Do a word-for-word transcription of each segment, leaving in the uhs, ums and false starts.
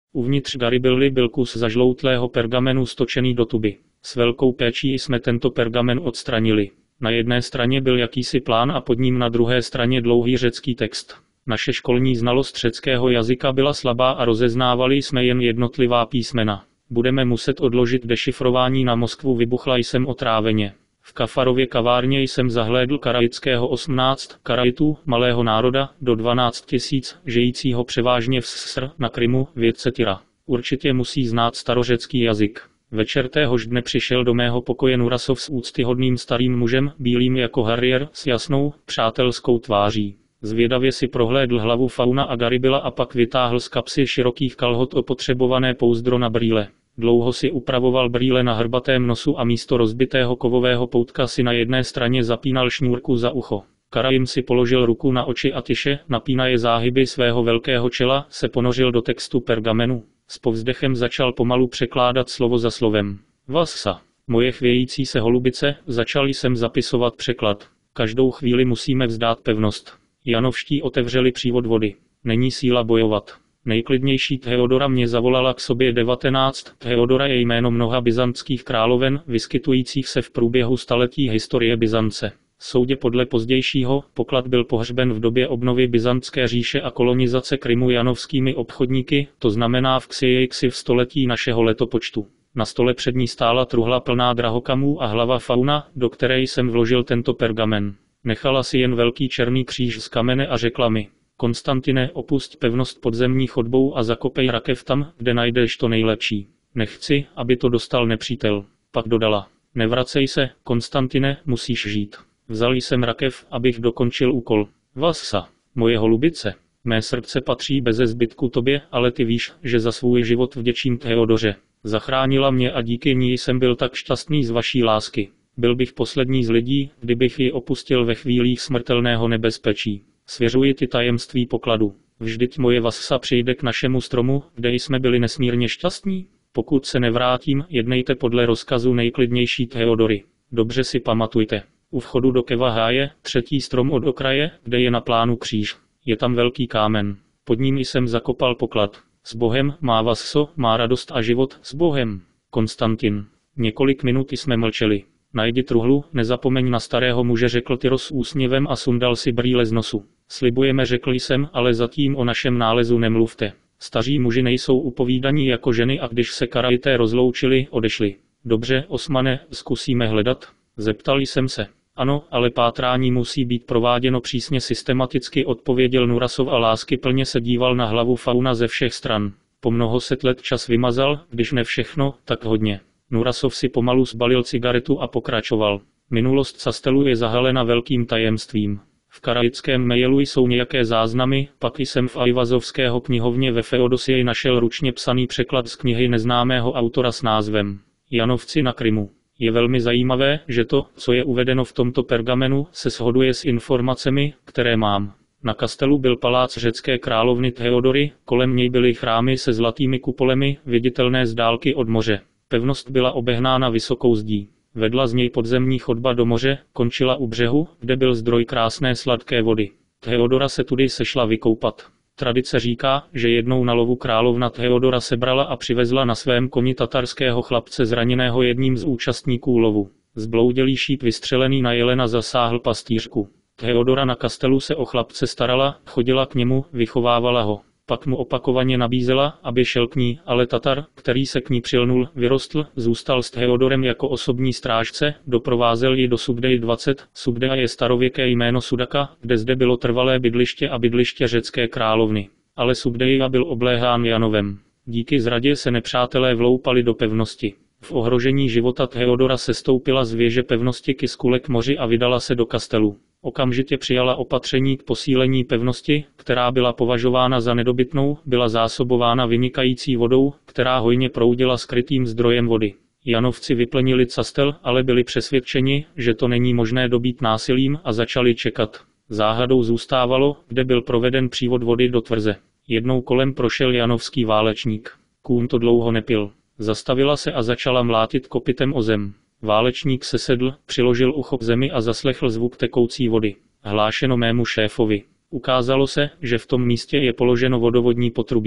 Uvnitř Garibaldy byl kus zažloutlého pergamenu stočený do tuby. S velkou péčí jsme tento pergamen odstranili. Na jedné straně byl jakýsi plán a pod ním na druhé straně dlouhý řecký text. Naše školní znalost řeckého jazyka byla slabá a rozeznávali jsme jen jednotlivá písmena. Budeme muset odložit dešifrování na Moskvu, vybuchla jsem otráveně. V Kafarově kavárně jsem zahlédl karaitského osmnáct Karaitů, malého národa, do dvanáct tisíc, žijícího převážně v Ssr na Krymu, vědce Tyra. Určitě musí znát starořecký jazyk. Večer téhož dne přišel do mého pokoje Nurasov s úctyhodným starým mužem, bílým jako harrier, s jasnou, přátelskou tváří. Zvědavě si prohlédl hlavu Fauna a Garibila a pak vytáhl z kapsy širokých kalhot opotřebované pouzdro na brýle. Dlouho si upravoval brýle na hrbatém nosu a místo rozbitého kovového poutka si na jedné straně zapínal šňůrku za ucho. Karaim si položil ruku na oči a tiše, napínaje záhyby svého velkého čela, se ponořil do textu pergamenu. S povzdechem začal pomalu překládat slovo za slovem. Vassa, moje chvějící se holubice, začal jsem zapisovat překlad. Každou chvíli musíme vzdát pevnost. Janovští otevřeli přívod vody. Není síla bojovat. Nejklidnější Theodora mě zavolala k sobě devatenáct. Theodora je jméno mnoha byzantských královen, vyskytujících se v průběhu staletí historie Byzance. Soudě podle pozdějšího, poklad byl pohřben v době obnovy Byzantské říše a kolonizace Krymu janovskými obchodníky, to znamená v Ksijejksi v století našeho letopočtu. Na stole před ní stála truhla plná drahokamů a hlava Fauna, do které jsem vložil tento pergamen. Nechala si jen velký černý kříž z kamene a řekla mi: Konstantine, opusť pevnost podzemní chodbou a zakopej rakev tam, kde najdeš to nejlepší. Nechci, aby to dostal nepřítel. Pak dodala: Nevracej se, Konstantine, musíš žít. Vzal jsem rakev, abych dokončil úkol. Vassa, moje holubice. Mé srdce patří beze zbytku tobě, ale ty víš, že za svůj život vděčím Theodoře. Zachránila mě a díky ní jsem byl tak šťastný z vaší lásky. Byl bych poslední z lidí, kdybych ji opustil ve chvílích smrtelného nebezpečí. Svěřuji ti tajemství pokladu. Vždyť moje Vassa přijde k našemu stromu, kde jsme byli nesmírně šťastní. Pokud se nevrátím, jednejte podle rozkazu nejklidnější Theodory. Dobře si pamatujte. U vchodu do Keva háje, třetí strom od okraje, kde je na plánu kříž. Je tam velký kámen. Pod ním jsem zakopal poklad. S Bohem, má Vasso, má radost a život, s Bohem. Konstantin. Několik minut jsme mlčeli. Najdi truhlu, nezapomeň na starého muže, řekl Tyro s úsměvem a sundal si brýle z nosu. Slibujeme, řekl jsem, ale zatím o našem nálezu nemluvte. Staří muži nejsou upovídaní jako ženy a když se Karaité rozloučili, odešli. Dobře, Osmane, zkusíme hledat? Zeptal jsem se. Ano, ale pátrání musí být prováděno přísně systematicky, odpověděl Nurasov a láskyplně se díval na hlavu Fauna ze všech stran. Po mnoho set let čas vymazal, když ne všechno, tak hodně. Nurasov si pomalu zbalil cigaretu a pokračoval. Minulost Castelu je zahalena velkým tajemstvím. V karaitském mailu jsou nějaké záznamy, pak jsem v Ajvazovského knihovně ve Feodosii našel ručně psaný překlad z knihy neznámého autora s názvem Janovci na Krymu. Je velmi zajímavé, že to, co je uvedeno v tomto pergamenu, se shoduje s informacemi, které mám. Na kastelu byl palác řecké královny Theodory, kolem něj byly chrámy se zlatými kupolemi, viditelné z dálky od moře. Pevnost byla obehnána vysokou zdí. Vedla z něj podzemní chodba do moře, končila u břehu, kde byl zdroj krásné sladké vody. Theodora se tudy sešla vykoupat. Tradice říká, že jednou na lovu královna Theodora sebrala a přivezla na svém koni tatarského chlapce zraněného jedním z účastníků lovu. Zbloudělý šíp vystřelený na jelena zasáhl pastýřku. Theodora na kastelu se o chlapce starala, chodila k němu, vychovávala ho. Pak mu opakovaně nabízela, aby šel k ní, ale Tatar, který se k ní přilnul, vyrostl, zůstal s Theodorem jako osobní strážce, doprovázel ji do Sugdej dvacet. Sugdeja je starověké jméno Sudaka, kde zde bylo trvalé bydliště a bydliště řecké královny. Ale Sugdeja byl obléhán Janovem. Díky zradě se nepřátelé vloupali do pevnosti. V ohrožení života Theodora sestoupila z věže pevnosti Kiskule k moři a vydala se do kastelu. Okamžitě přijala opatření k posílení pevnosti, která byla považována za nedobytnou, byla zásobována vynikající vodou, která hojně proudila skrytým zdrojem vody. Janovci vyplnili castel, ale byli přesvědčeni, že to není možné dobít násilím a začali čekat. Záhadou zůstávalo, kde byl proveden přívod vody do tvrze. Jednou kolem prošel janovský válečník. Kůň to dlouho nepil. Zastavila se a začala mlátit kopytem o zem. Válečník se sedl, přiložil ucho k zemi a zaslechl zvuk tekoucí vody. Hlášeno mému šéfovi. Ukázalo se, že v tom místě je položeno vodovodní potrubí.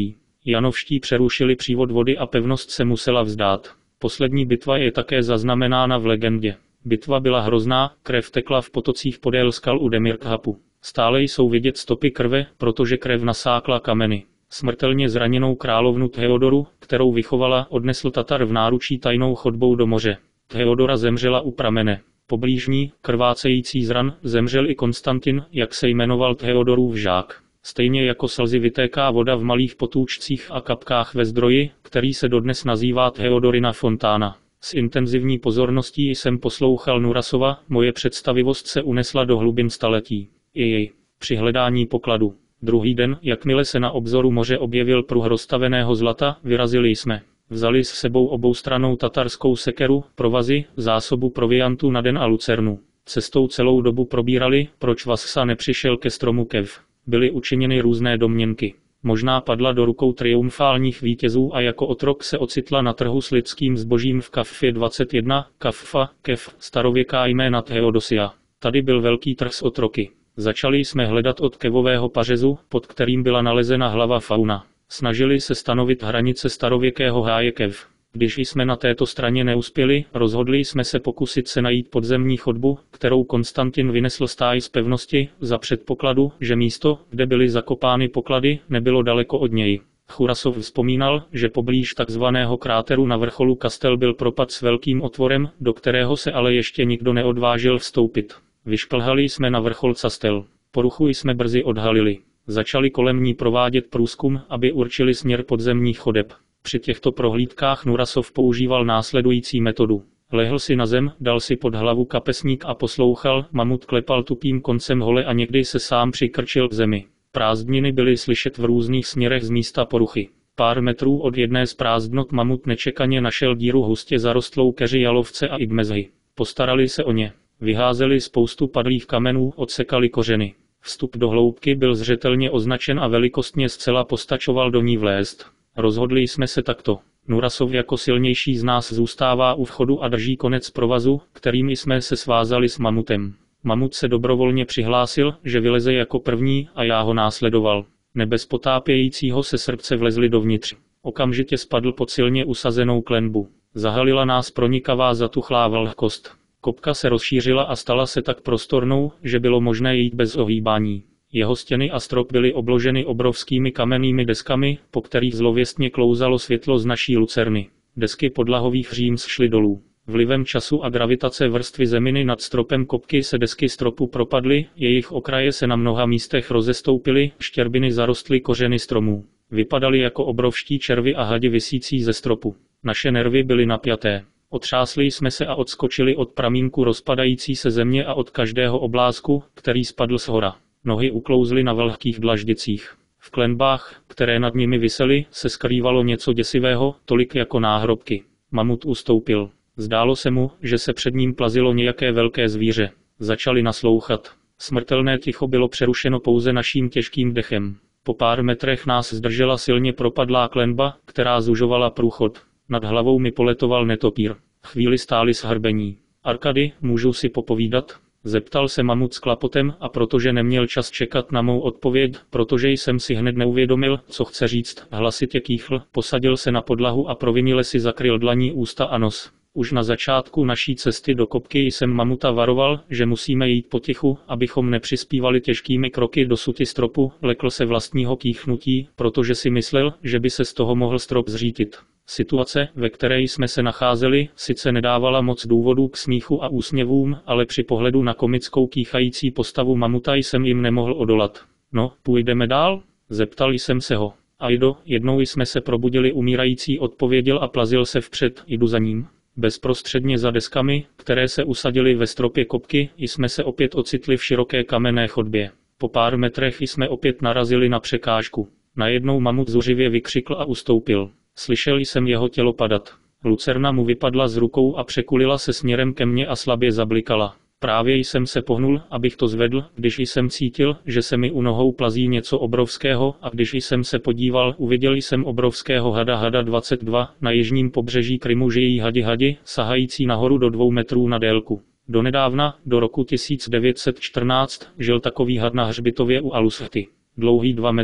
Janovští přerušili přívod vody a pevnost se musela vzdát. Poslední bitva je také zaznamenána v legendě. Bitva byla hrozná, krev tekla v potocích podél skal u Demirkhapu. Stále jsou vidět stopy krve, protože krev nasákla kameny. Smrtelně zraněnou královnu Theodoru, kterou vychovala, odnesl Tatar v náručí tajnou chodbou do moře. Theodora zemřela u pramene. Poblíž ní, krvácející z ran, zemřel i Konstantin, jak se jmenoval Theodorův žák. Stejně jako slzy vytéká voda v malých potůčcích a kapkách ve zdroji, který se dodnes nazývá Theodorina fontána. S intenzivní pozorností jsem poslouchal Nurasova, moje představivost se unesla do hlubin staletí. I jej. Při hledání pokladu. Druhý den, jakmile se na obzoru moře objevil pruh roztaveného zlata, vyrazili jsme. Vzali s sebou oboustrannou tatarskou sekeru, provazy, zásobu proviantu na den a lucernu. Cestou celou dobu probírali, proč Vasa nepřišel ke stromu Kev. Byly učiněny různé domněnky. Možná padla do rukou triumfálních vítězů a jako otrok se ocitla na trhu s lidským zbožím v Kaffě dvacet jedna, Kaffa, Kev, starověká jména Theodosia. Tady byl velký trh s otroky. Začali jsme hledat od kevového pařezu, pod kterým byla nalezena hlava fauna. Snažili se stanovit hranice starověkého háje Kev. Když jsme na této straně neuspěli, rozhodli jsme se pokusit se najít podzemní chodbu, kterou Konstantin vynesl stáj z pevnosti, za předpokladu, že místo, kde byly zakopány poklady, nebylo daleko od něj. Churasov vzpomínal, že poblíž takzvaného kráteru na vrcholu Kastel byl propad s velkým otvorem, do kterého se ale ještě nikdo neodvážil vstoupit. Vyšplhali jsme na vrchol Castel. Poruchu jsme brzy odhalili. Začali kolem ní provádět průzkum, aby určili směr podzemních chodeb. Při těchto prohlídkách Nurasov používal následující metodu. Lehl si na zem, dal si pod hlavu kapesník a poslouchal, mamut klepal tupým koncem hole a někdy se sám přikrčil k zemi. Prázdniny byly slyšet v různých směrech z místa poruchy. Pár metrů od jedné z prázdnot mamut nečekaně našel díru hustě zarostlou keři jalovce a igmezhy. Postarali se o ně. Vyházeli spoustu padlých kamenů, odsekali kořeny. Vstup do hloubky byl zřetelně označen a velikostně zcela postačoval do ní vlézt. Rozhodli jsme se takto. Nurasov jako silnější z nás zůstává u vchodu a drží konec provazu, kterým jsme se svázali s mamutem. Mamut se dobrovolně přihlásil, že vyleze jako první a já ho následoval. Nebez potápějícího se srdce vlezli dovnitř. Okamžitě spadl pod silně usazenou klenbu. Zahalila nás pronikavá zatuchlá vlhkost. Kopka se rozšířila a stala se tak prostornou, že bylo možné jít bez ohýbání. Jeho stěny a strop byly obloženy obrovskými kamennými deskami, po kterých zlověstně klouzalo světlo z naší lucerny. Desky podlahových řím šly dolů. Vlivem času a gravitace vrstvy zeminy nad stropem kopky se desky stropu propadly, jejich okraje se na mnoha místech rozestoupily, štěrbiny zarostly kořeny stromů. Vypadaly jako obrovští červy a hadi visící ze stropu. Naše nervy byly napjaté. Otřásli jsme se a odskočili od pramínku rozpadající se země a od každého oblázku, který spadl z hora. Nohy uklouzly na vlhkých dlaždicích. V klenbách, které nad nimi visely, se skrývalo něco děsivého, tolik jako náhrobky. Mamut ustoupil. Zdálo se mu, že se před ním plazilo nějaké velké zvíře. Začali naslouchat. Smrtelné ticho bylo přerušeno pouze naším těžkým dechem. Po pár metrech nás zdržela silně propadlá klenba, která zužovala průchod. Nad hlavou mi poletoval netopír. Chvíli stáli shrbení. Arkady, můžu si popovídat? Zeptal se mamut s klapotem a protože neměl čas čekat na mou odpověď, protože jsem si hned neuvědomil, co chce říct, hlasitě kýchl, posadil se na podlahu a provinile si zakryl dlaní ústa a nos. Už na začátku naší cesty do kopky jsem mamuta varoval, že musíme jít potichu, abychom nepřispívali těžkými kroky do suty stropu, lekl se vlastního kýchnutí, protože si myslel, že by se z toho mohl strop zřítit. Situace, ve které jsme se nacházeli, sice nedávala moc důvodů k smíchu a úsměvům, ale při pohledu na komickou kýchající postavu mamuta jsem jim nemohl odolat. No, půjdeme dál? Zeptal jsem se ho. Ajdo, jednou jsme se probudili, umírající odpověděl a plazil se vpřed, jdu za ním. Bezprostředně za deskami, které se usadily ve stropě kopky, jsme se opět ocitli v široké kamenné chodbě. Po pár metrech jsme opět narazili na překážku. Najednou mamut zuřivě vykřikl a ustoupil. Slyšel jsem jeho tělo padat. Lucerna mu vypadla z rukou a překulila se směrem ke mně a slabě zablikala. Právě jsem se pohnul, abych to zvedl, když jsem cítil, že se mi u nohou plazí něco obrovského, a když jsem se podíval, uviděl jsem obrovského hada hada dvacet dva, na jižním pobřeží Krymu žijí hadi hadi, sahající nahoru do dvou metrů na délku. Donedávna, do roku tisíc devět set čtrnáct, žil takový had na hřbitově u Alushty. Dlouhý dva metry.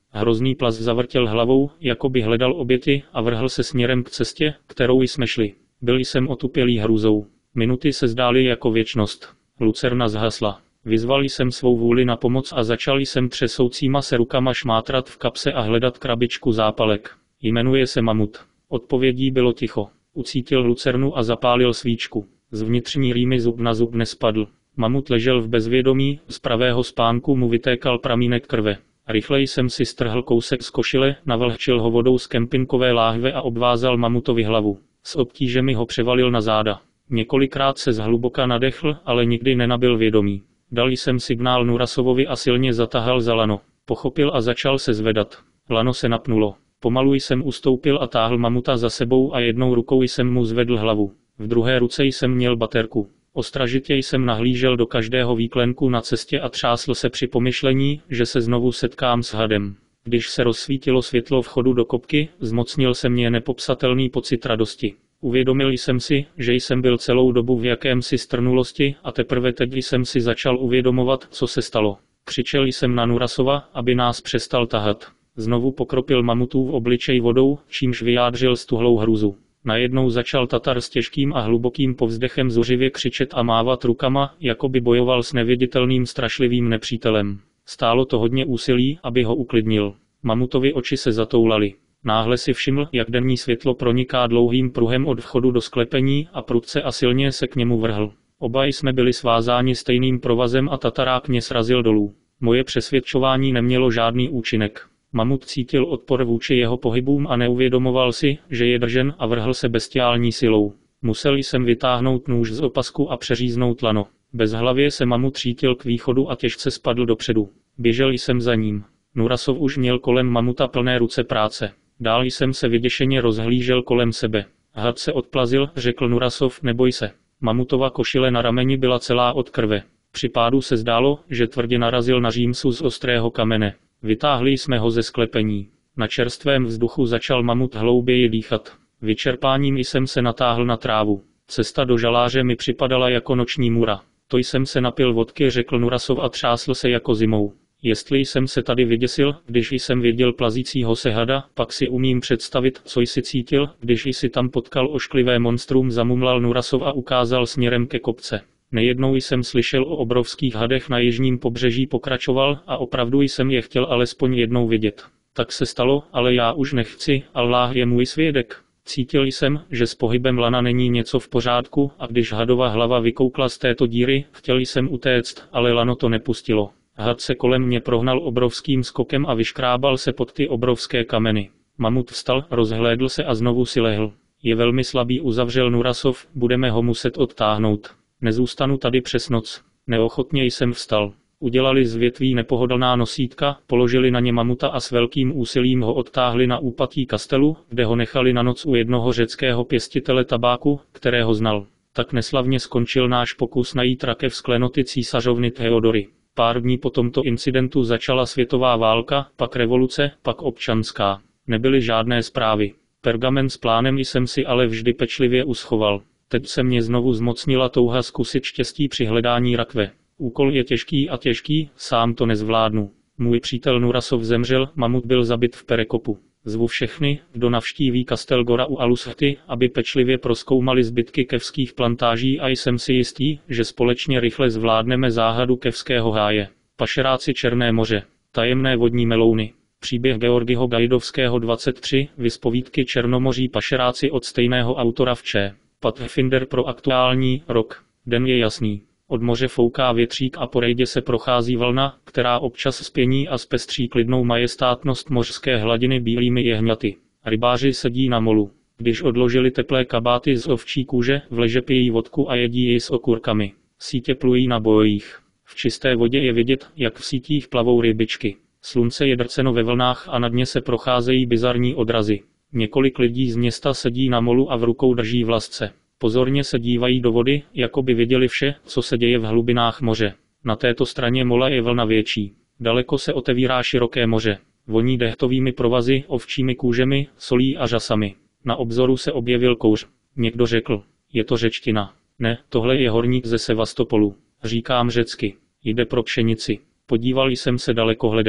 Hrozný plas zavrtěl hlavou, jako by hledal oběti, a vrhl se směrem k cestě, kterou jsme šli. Byl jsem otupělý hrůzou. Minuty se zdály jako věčnost. Lucerna zhasla. Vyzval jsem svou vůli na pomoc a začal jsem třesoucíma se rukama šmátrat v kapse a hledat krabičku zápalek. Jmenuje se Mamut. Odpovědí bylo ticho. Ucítil lucernu a zapálil svíčku. Z vnitřní rýmy zub na zub nespadl. Mamut ležel v bezvědomí, z pravého spánku mu vytékal pramínek krve. Rychleji jsem si strhl kousek z košile, navlhčil ho vodou z kempinkové láhve a obvázal Mamutovi hlavu. S obtížemi ho převalil na záda. Několikrát se zhluboka nadechl, ale nikdy nenabyl vědomí. Dal jsem signál Nurasovovi a silně zatahal za lano. Pochopil a začal se zvedat. Lano se napnulo. Pomalu jsem ustoupil a táhl Mamuta za sebou a jednou rukou jsem mu zvedl hlavu. V druhé ruce jsem měl baterku. Ostražitě jsem nahlížel do každého výklenku na cestě a třásl se při pomyšlení, že se znovu setkám s hadem. Když se rozsvítilo světlo vchodu do kopky, zmocnil se mě nepopsatelný pocit radosti. Uvědomil jsem si, že jsem byl celou dobu v jakémsi strnulosti a teprve teď jsem si začal uvědomovat, co se stalo. Křičel jsem na Nurasova, aby nás přestal tahat. Znovu pokropil Mamutův obličej vodou, čímž vyjádřil stuhlou hrůzu. Najednou začal Tatar s těžkým a hlubokým povzdechem zuřivě křičet a mávat rukama, jako by bojoval s neviditelným strašlivým nepřítelem. Stálo to hodně úsilí, aby ho uklidnil. Mamutovi oči se zatoulaly. Náhle si všiml, jak denní světlo proniká dlouhým pruhem od vchodu do sklepení a prudce a silně se k němu vrhl. Oba jsme byli svázáni stejným provazem a Tatarák mě srazil dolů. Moje přesvědčování nemělo žádný účinek. Mamut cítil odpor vůči jeho pohybům a neuvědomoval si, že je držen, a vrhl se bestiální silou. Musel jsem vytáhnout nůž z opasku a přeříznout lano. Bezhlavě se Mamut řítil k východu a těžce spadl dopředu. Běžel jsem za ním. Nurasov už měl kolem Mamuta plné ruce práce. Dál jsem se vyděšeně rozhlížel kolem sebe. Had se odplazil, řekl Nurasov, neboj se. Mamutova košile na rameni byla celá od krve. Při pádu se zdálo, že tvrdě narazil na římsu z ostrého kamene. Vytáhli jsme ho ze sklepení. Na čerstvém vzduchu začal Mamut hlouběji dýchat. Vyčerpáním jsem se natáhl na trávu. Cesta do žaláře mi připadala jako noční můra. To jsem se napil vodky, řekl Nurasov a třásl se jako zimou. Jestli jsem se tady vyděsil, když jsem viděl plazícího se hada, pak si umím představit, co jsi cítil, když jsi tam potkal ošklivé monstrum, zamumlal Nurasov a ukázal směrem ke kopce. Nejednou jsem slyšel o obrovských hadech na jižním pobřeží, pokračoval, a opravdu jsem je chtěl alespoň jednou vidět. Tak se stalo, ale já už nechci, Allah je můj svědek. Cítil jsem, že s pohybem lana není něco v pořádku, a když hadova hlava vykoukla z této díry, chtěl jsem utéct, ale lano to nepustilo. Had se kolem mě prohnal obrovským skokem a vyškrábal se pod ty obrovské kameny. Mamut vstal, rozhlédl se a znovu si lehl. Je velmi slabý, uzavřel Nurasov, budeme ho muset odtáhnout. Nezůstanu tady přes noc. Neochotně jsem vstal. Udělali z větví nepohodlná nosítka, položili na ně Mamuta a s velkým úsilím ho odtáhli na úpatí kastelu, kde ho nechali na noc u jednoho řeckého pěstitele tabáku, kterého znal. Tak neslavně skončil náš pokus najít rakev z klenoty císařovny Theodory. Pár dní po tomto incidentu začala světová válka, pak revoluce, pak občanská. Nebyly žádné zprávy. Pergamen s plánem jsem si ale vždy pečlivě uschoval. Teď se mě znovu zmocnila touha zkusit štěstí při hledání rakve. Úkol je těžký a těžký, sám to nezvládnu. Můj přítel Nurasov zemřel, Mamut byl zabit v Perekopu. Zvu všechny, kdo navštíví kastel Gora u Alushty, aby pečlivě prozkoumali zbytky kevských plantáží, a jsem si jistý, že společně rychle zvládneme záhadu kevského háje. Pašeráci Černé moře. Tajemné vodní melouny. Příběh Georgiho Gajdovského dvacet tři, Vyspovídky Černomoří pašeráci od stejného autora v Č. Pathfinder pro aktuální rok. Den je jasný. Od moře fouká větřík a po rejdě se prochází vlna, která občas spění a zpestří klidnou majestátnost mořské hladiny bílými jehňaty. Rybáři sedí na molu. Když odložili teplé kabáty z ovčí kůže, v leže pijí vodku a jedí ji s okurkami. Sítě plují na bojích. V čisté vodě je vidět, jak v sítích plavou rybičky. Slunce je drceno ve vlnách a na dně se procházejí bizarní odrazy. Několik lidí z města sedí na molu a v rukou drží vlasce. Pozorně se dívají do vody, jako by viděli vše, co se děje v hlubinách moře. Na této straně mola je vlna větší. Daleko se otevírá široké moře. Voní dehtovými provazy, ovčími kůžemi, solí a řasami. Na obzoru se objevil kouř. Někdo řekl, je to řečtina. Ne, tohle je horník ze Sevastopolu. Říkám řecky. Jde pro pšenici. Podíval jsem se dalekohledem.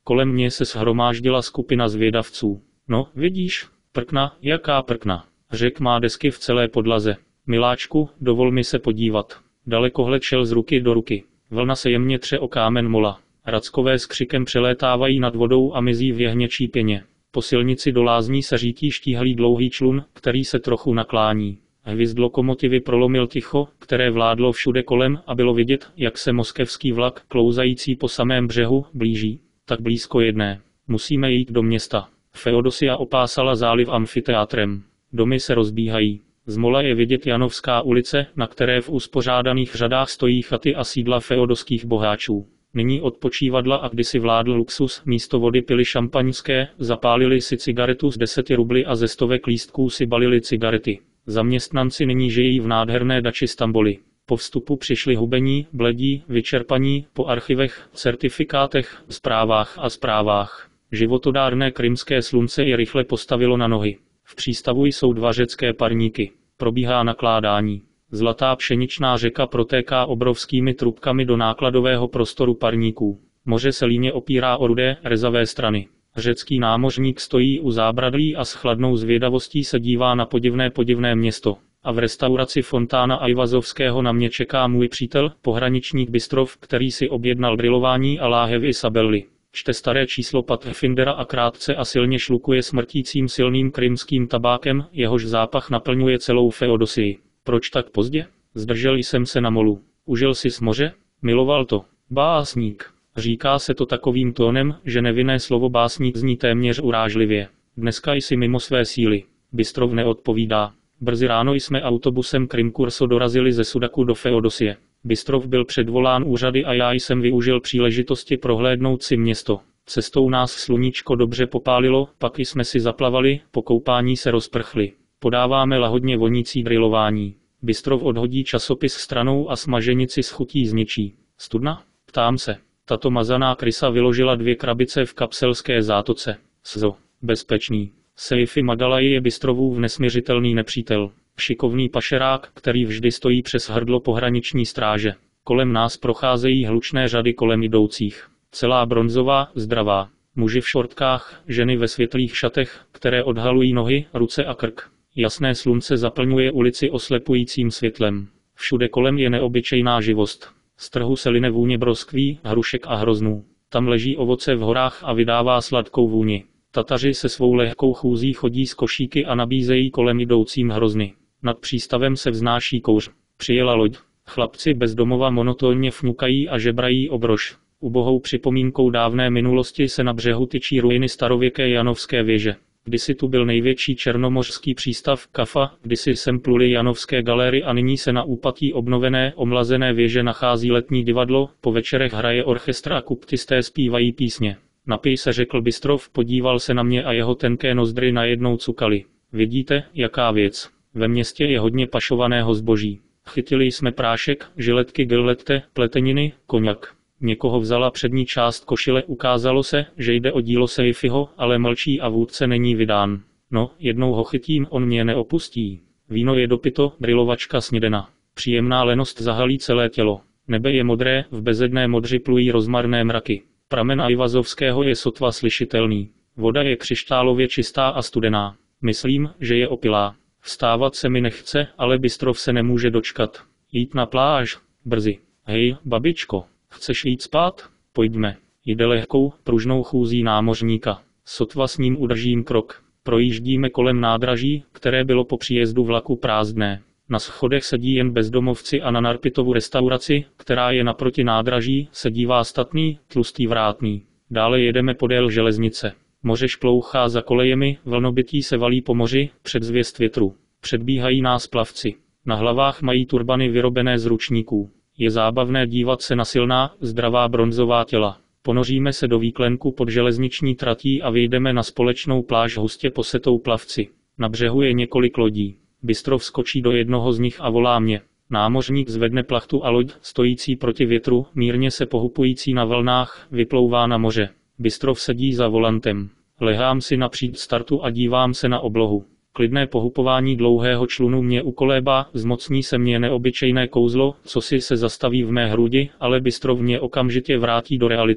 Kolem mě se shromáždila skupina zvědavců. No, vidíš, prkna, jaká prkna. Řek má desky v celé podlaze. Miláčku, dovol mi se podívat. Dalekohled šel z ruky do ruky. Vlna se jemně tře o kámen mola. Rackové s křikem přelétávají nad vodou a mizí v jehněčí pěně. Po silnici do lázní se řítí štíhlý dlouhý člun, který se trochu naklání. Hvizd lokomotivy prolomil ticho, které vládlo všude kolem a bylo vidět, jak se moskevský vlak, klouzající po samém břehu, blíží. Tak blízko jedné. Musíme jít do města. Feodosia opásala záliv amfiteátrem. Domy se rozbíhají. Z mola je vidět Janovská ulice, na které v uspořádaných řadách stojí chaty a sídla feodosských boháčů. Nyní odpočívadla a kdysi vládl luxus, místo vody pili šampaňské, zapálili si cigaretu z deseti rubly a ze stovek lístků si balili cigarety. Zaměstnanci nyní žijí v nádherné dači Stamboli. Po vstupu přišli hubení, bledí, vyčerpaní, po archivech, certifikátech, zprávách a zprávách. Životodárné krymské slunce je rychle postavilo na nohy. V přístavu jsou dva řecké parníky. Probíhá nakládání. Zlatá pšeničná řeka protéká obrovskými trubkami do nákladového prostoru parníků. Moře se líně opírá o rudé, rezavé strany. Řecký námořník stojí u zábradlí a s chladnou zvědavostí se dívá na podivné podivné město. A v restauraci Fontána Ajvazovského na mě čeká můj přítel, pohraničník Bystrov, který si objednal grilování a láhev Isabelly. Čte staré číslo Pathfindera a krátce a silně šlukuje smrtícím silným krymským tabákem, jehož zápach naplňuje celou Feodosii. Proč tak pozdě? Zdržel jsem se na molu. Užil si z moře? Miloval to. Básník. Říká se to takovým tónem, že nevinné slovo básník zní téměř urážlivě. Dneska jsi mimo své síly. Bystrov neodpovídá. Brzy ráno jsme autobusem Krymkurso dorazili ze Sudaku do Feodosie. Bystrov byl předvolán úřady a já jsem využil příležitosti prohlédnout si město. Cestou nás sluníčko dobře popálilo, pak jsme si zaplavali, po koupání se rozprchli. Podáváme lahodně vonící grilování. Bystrov odhodí časopis stranou a smaženici s chutí zničí. Studna? Ptám se. Tato mazaná krysa vyložila dvě krabice v kapselské zátoce. Szo. Bezpečný. Seifi Madalaji je Bystrovův nesměřitelný nepřítel. Šikovný pašerák, který vždy stojí přes hrdlo pohraniční stráže. Kolem nás procházejí hlučné řady kolem jdoucích. Celá bronzová, zdravá. Muži v šortkách, ženy ve světlých šatech, které odhalují nohy, ruce a krk. Jasné slunce zaplňuje ulici oslepujícím světlem. Všude kolem je neobyčejná živost. Z trhu se line vůně broskví, hrušek a hroznů. Tam leží ovoce v horách a vydává sladkou vůni. Tataři se svou lehkou chůzí chodí z košíky a nabízejí kolem jdoucím hrozny. Nad přístavem se vznáší kouř. Přijela loď. Chlapci bez domova monotónně fňukají a žebrají o brož. Ubohou připomínkou dávné minulosti se na břehu tyčí ruiny starověké Janovské věže. Kdysi tu byl největší černomořský přístav Kafa, kdysi sem pluly Janovské galéry a nyní se na úpatí obnovené, omlazené věže nachází letní divadlo, po večerech hraje orchestra a kuptisté zpívají písně. Napij se, řekl Bystrov, podíval se na mě a jeho tenké nozdry najednou cukaly. Vidíte, jaká věc. Ve městě je hodně pašovaného zboží. Chytili jsme prášek, žiletky gillette, pleteniny, koňak. Někoho vzala přední část košile, ukázalo se, že jde o dílo Seifiho, ale mlčí a vůdce není vydán. No, jednou ho chytím, on mě neopustí. Víno je dopito, grilovačka snědena. Příjemná lenost zahalí celé tělo. Nebe je modré, v bezedné modři plují rozmarné mraky. Pramen Ajvazovského je sotva slyšitelný. Voda je křišťálově čistá a studená. Myslím, že je opilá. Vstávat se mi nechce, ale Bystrov se nemůže dočkat. Jít na pláž? Brzy. Hej, babičko. Chceš jít spát? Pojďme. Jde lehkou, pružnou chůzí námořníka. Sotva s ním udržím krok. Projíždíme kolem nádraží, které bylo po příjezdu vlaku prázdné. Na schodech sedí jen bezdomovci a na Narpitovu restauraci, která je naproti nádraží, se dívá statný, tlustý vrátný. Dále jedeme podél železnice. Moře šplouchá za kolejemi, vlnobytí se valí po moři, předzvěst větru. Předbíhají nás plavci. Na hlavách mají turbany vyrobené z ručníků. Je zábavné dívat se na silná, zdravá bronzová těla. Ponoříme se do výklenku pod železniční tratí a vyjdeme na společnou pláž hustě posetou plavci. Na břehu je několik lodí. Bystrov skočí do jednoho z nich a volá mě. Námořník zvedne plachtu a loď, stojící proti větru, mírně se pohupující na vlnách, vyplouvá na moře. Bystrov sedí za volantem. Lehám si na příď startu a dívám se na oblohu. Klidné pohupování dlouhého člunu mě ukolébá, zmocní se mě neobyčejné kouzlo, co si se zastaví v mé hrudi, ale Bystrov mě okamžitě vrátí do reality.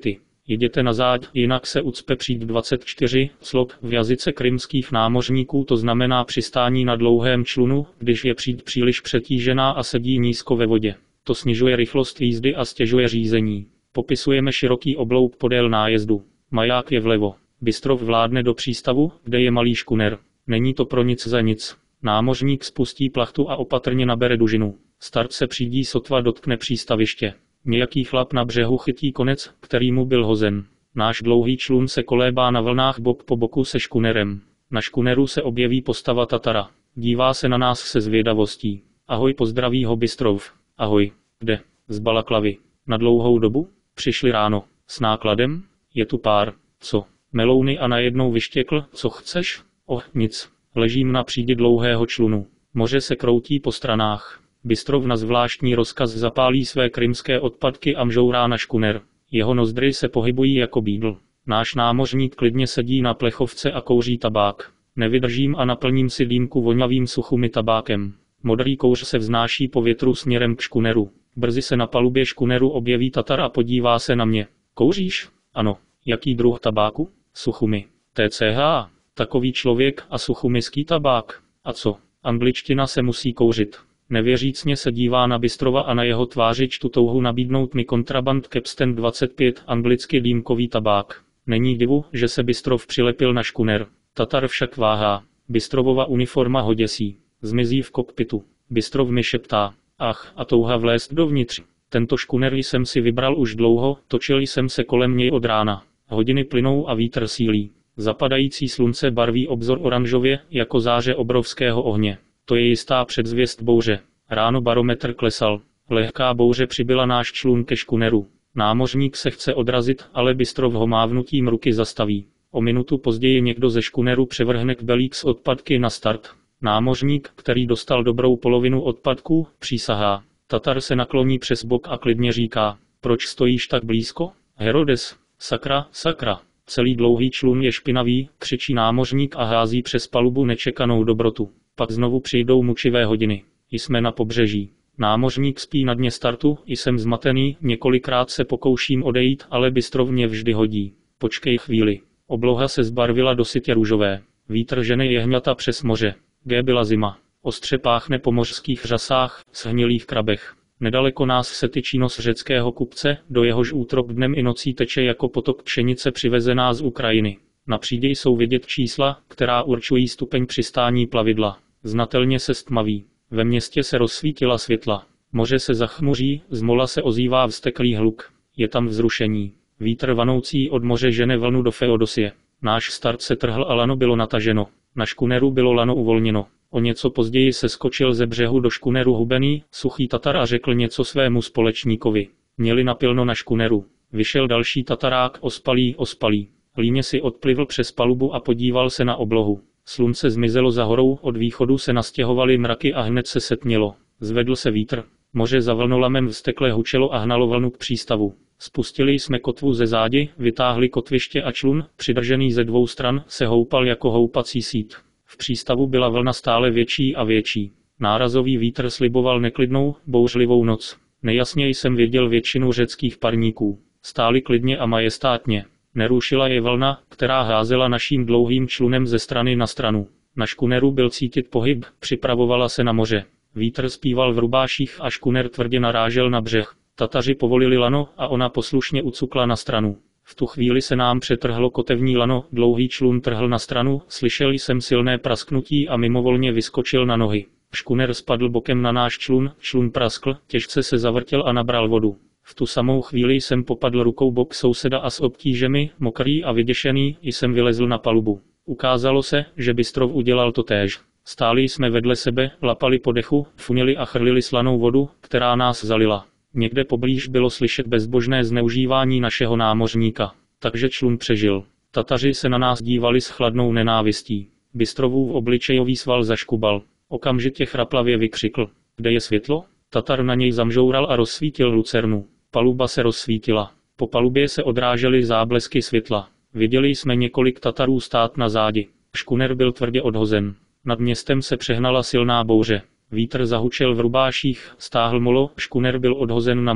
Jděte na záď, jinak se ucpe přijít dvacet čtyři, slot, v jazyce krymských námořníků to znamená přistání na dlouhém člunu, když je příď příliš přetížená a sedí nízko ve vodě. To snižuje rychlost jízdy a stěžuje řízení. Popisujeme široký oblouk podél nájezdu. Maják je vlevo. Bystrov vládne do přístavu, kde je malý škuner. Není to pro nic za nic. Námořník spustí plachtu a opatrně nabere dužinu. Start se přídí sotva dotkne přístaviště. Nějaký chlap na břehu chytí konec, který mu byl hozen. Náš dlouhý člun se kolébá na vlnách bok po boku se škunerem. Na škuneru se objeví postava Tatara. Dívá se na nás se zvědavostí. Ahoj, pozdraví ho Bystrov. Ahoj. Kde? Z Balaklavy. Na dlouhou dobu? Přišli ráno. S nákladem? Je tu pár. Co? Melouny a najednou vyštěkl, co chceš? Oh, nic. Ležím na přídi dlouhého člunu. Moře se kroutí po stranách. Bystrov na zvláštní rozkaz zapálí své krymské odpadky a mžourá na škuner. Jeho nozdry se pohybují jako bídl. Náš námořník klidně sedí na plechovce a kouří tabák. Nevydržím a naplním si dýmku vonavým suchumi tabákem. Modrý kouř se vznáší po větru směrem k škuneru. Brzy se na palubě škuneru objeví Tatar a podívá se na mě. Kouříš? Ano. Jaký druh tabáku? Suchumi. T C H. Takový člověk a suchumiský tabák. A co? Angličtina se musí kouřit. Nevěřícně se dívá na Bystrova a na jeho tváři čtu touhu nabídnout mi kontraband Capstan dvacet pět, anglicky dýmkový tabák. Není divu, že se Bystrov přilepil na škuner. Tatar však váhá. Bystrovova uniforma ho děsí. Zmizí v kokpitu. Bystrov mi šeptá. Ach, a touha vlézt dovnitř. Tento škuner jsem si vybral už dlouho, točil jsem se kolem něj od rána. Hodiny plynou a vítr sílí. Zapadající slunce barví obzor oranžově, jako záře obrovského ohně. To je jistá předzvěst bouře. Ráno barometr klesal. Lehká bouře přibyla náš člun ke škuneru. Námořník se chce odrazit, ale Bystrov ho mávnutím ruky zastaví. O minutu později někdo ze škuneru převrhne kbelík s odpadky na start. Námořník, který dostal dobrou polovinu odpadků, přísahá. Tatar se nakloní přes bok a klidně říká. Proč stojíš tak blízko? Herodes. Sakra, sakra. Celý dlouhý člun je špinavý, křičí námořník a hází přes palubu nečekanou dobrotu. Pak znovu přijdou mučivé hodiny. Jsme na pobřeží. Námořník spí na dně startu, jsem zmatený, několikrát se pokouším odejít, ale Bystrov mě vždy hodí. Počkej chvíli. Obloha se zbarvila do sytě růžové. Vítr žene jehňata přes moře. G byla zima. Ostře páchne po mořských řasách, shnilých krabech. Nedaleko nás se tyčí nos řeckého kupce, do jehož útrop dnem i nocí teče jako potok pšenice přivezená z Ukrajiny. Na přídi jsou vidět čísla, která určují stupeň přistání plavidla. Znatelně se stmaví. Ve městě se rozsvítila světla. Moře se zachmuří, z mola se ozývá vzteklý hluk. Je tam vzrušení. Vítr vanoucí od moře žene vlnu do Feodosie. Náš start se trhl a lano bylo nataženo. Na škuneru bylo lano uvolněno. O něco později se skočil ze břehu do škuneru hubený, suchý Tatar a řekl něco svému společníkovi. Měli napilno na škuneru. Vyšel další Tatarák, ospalý, ospalý. Líně si odplivl přes palubu a podíval se na oblohu. Slunce zmizelo za horou, od východu se nastěhovaly mraky a hned se setmělo. Zvedl se vítr. Moře za vlnolamem vztekle hučelo a hnalo vlnu k přístavu. Spustili jsme kotvu ze zádi, vytáhli kotviště a člun, přidržený ze dvou stran, se houpal jako houpací síť. V přístavu byla vlna stále větší a větší. Nárazový vítr sliboval neklidnou, bouřlivou noc. Nejasně jsem viděl většinu řeckých parníků. Stáli klidně a majestátně. Nerušila je vlna, která házela naším dlouhým člunem ze strany na stranu. Na škuneru byl cítit pohyb, připravovala se na moře. Vítr zpíval v rubáších a škuner tvrdě narážel na břeh. Tataři povolili lano a ona poslušně ucukla na stranu. V tu chvíli se nám přetrhlo kotevní lano, dlouhý člun trhl na stranu, slyšel jsem silné prasknutí a mimovolně vyskočil na nohy. Škuner spadl bokem na náš člun, člun praskl, těžce se zavrtěl a nabral vodu. V tu samou chvíli jsem popadl rukou bok souseda a s obtížemi, mokrý a vyděšený, jsem vylezl na palubu. Ukázalo se, že Bystrov udělal totéž. Stáli jsme vedle sebe, lapali po dechu, funili a chrlili slanou vodu, která nás zalila. Někde poblíž bylo slyšet bezbožné zneužívání našeho námořníka. Takže člun přežil. Tataři se na nás dívali s chladnou nenávistí. Bystrovův obličejový sval zaškubal. Okamžitě chraplavě vykřikl. Kde je světlo? Tatar na něj zamžoural a rozsvítil lucernu. Paluba se rozsvítila. Po palubě se odrážely záblesky světla. Viděli jsme několik Tatarů stát na zádi. Škuner byl tvrdě odhozen. Nad městem se přehnala silná bouře. Vítr zahučel v rubáších, stáhl molo, škuner byl odhozen na molo.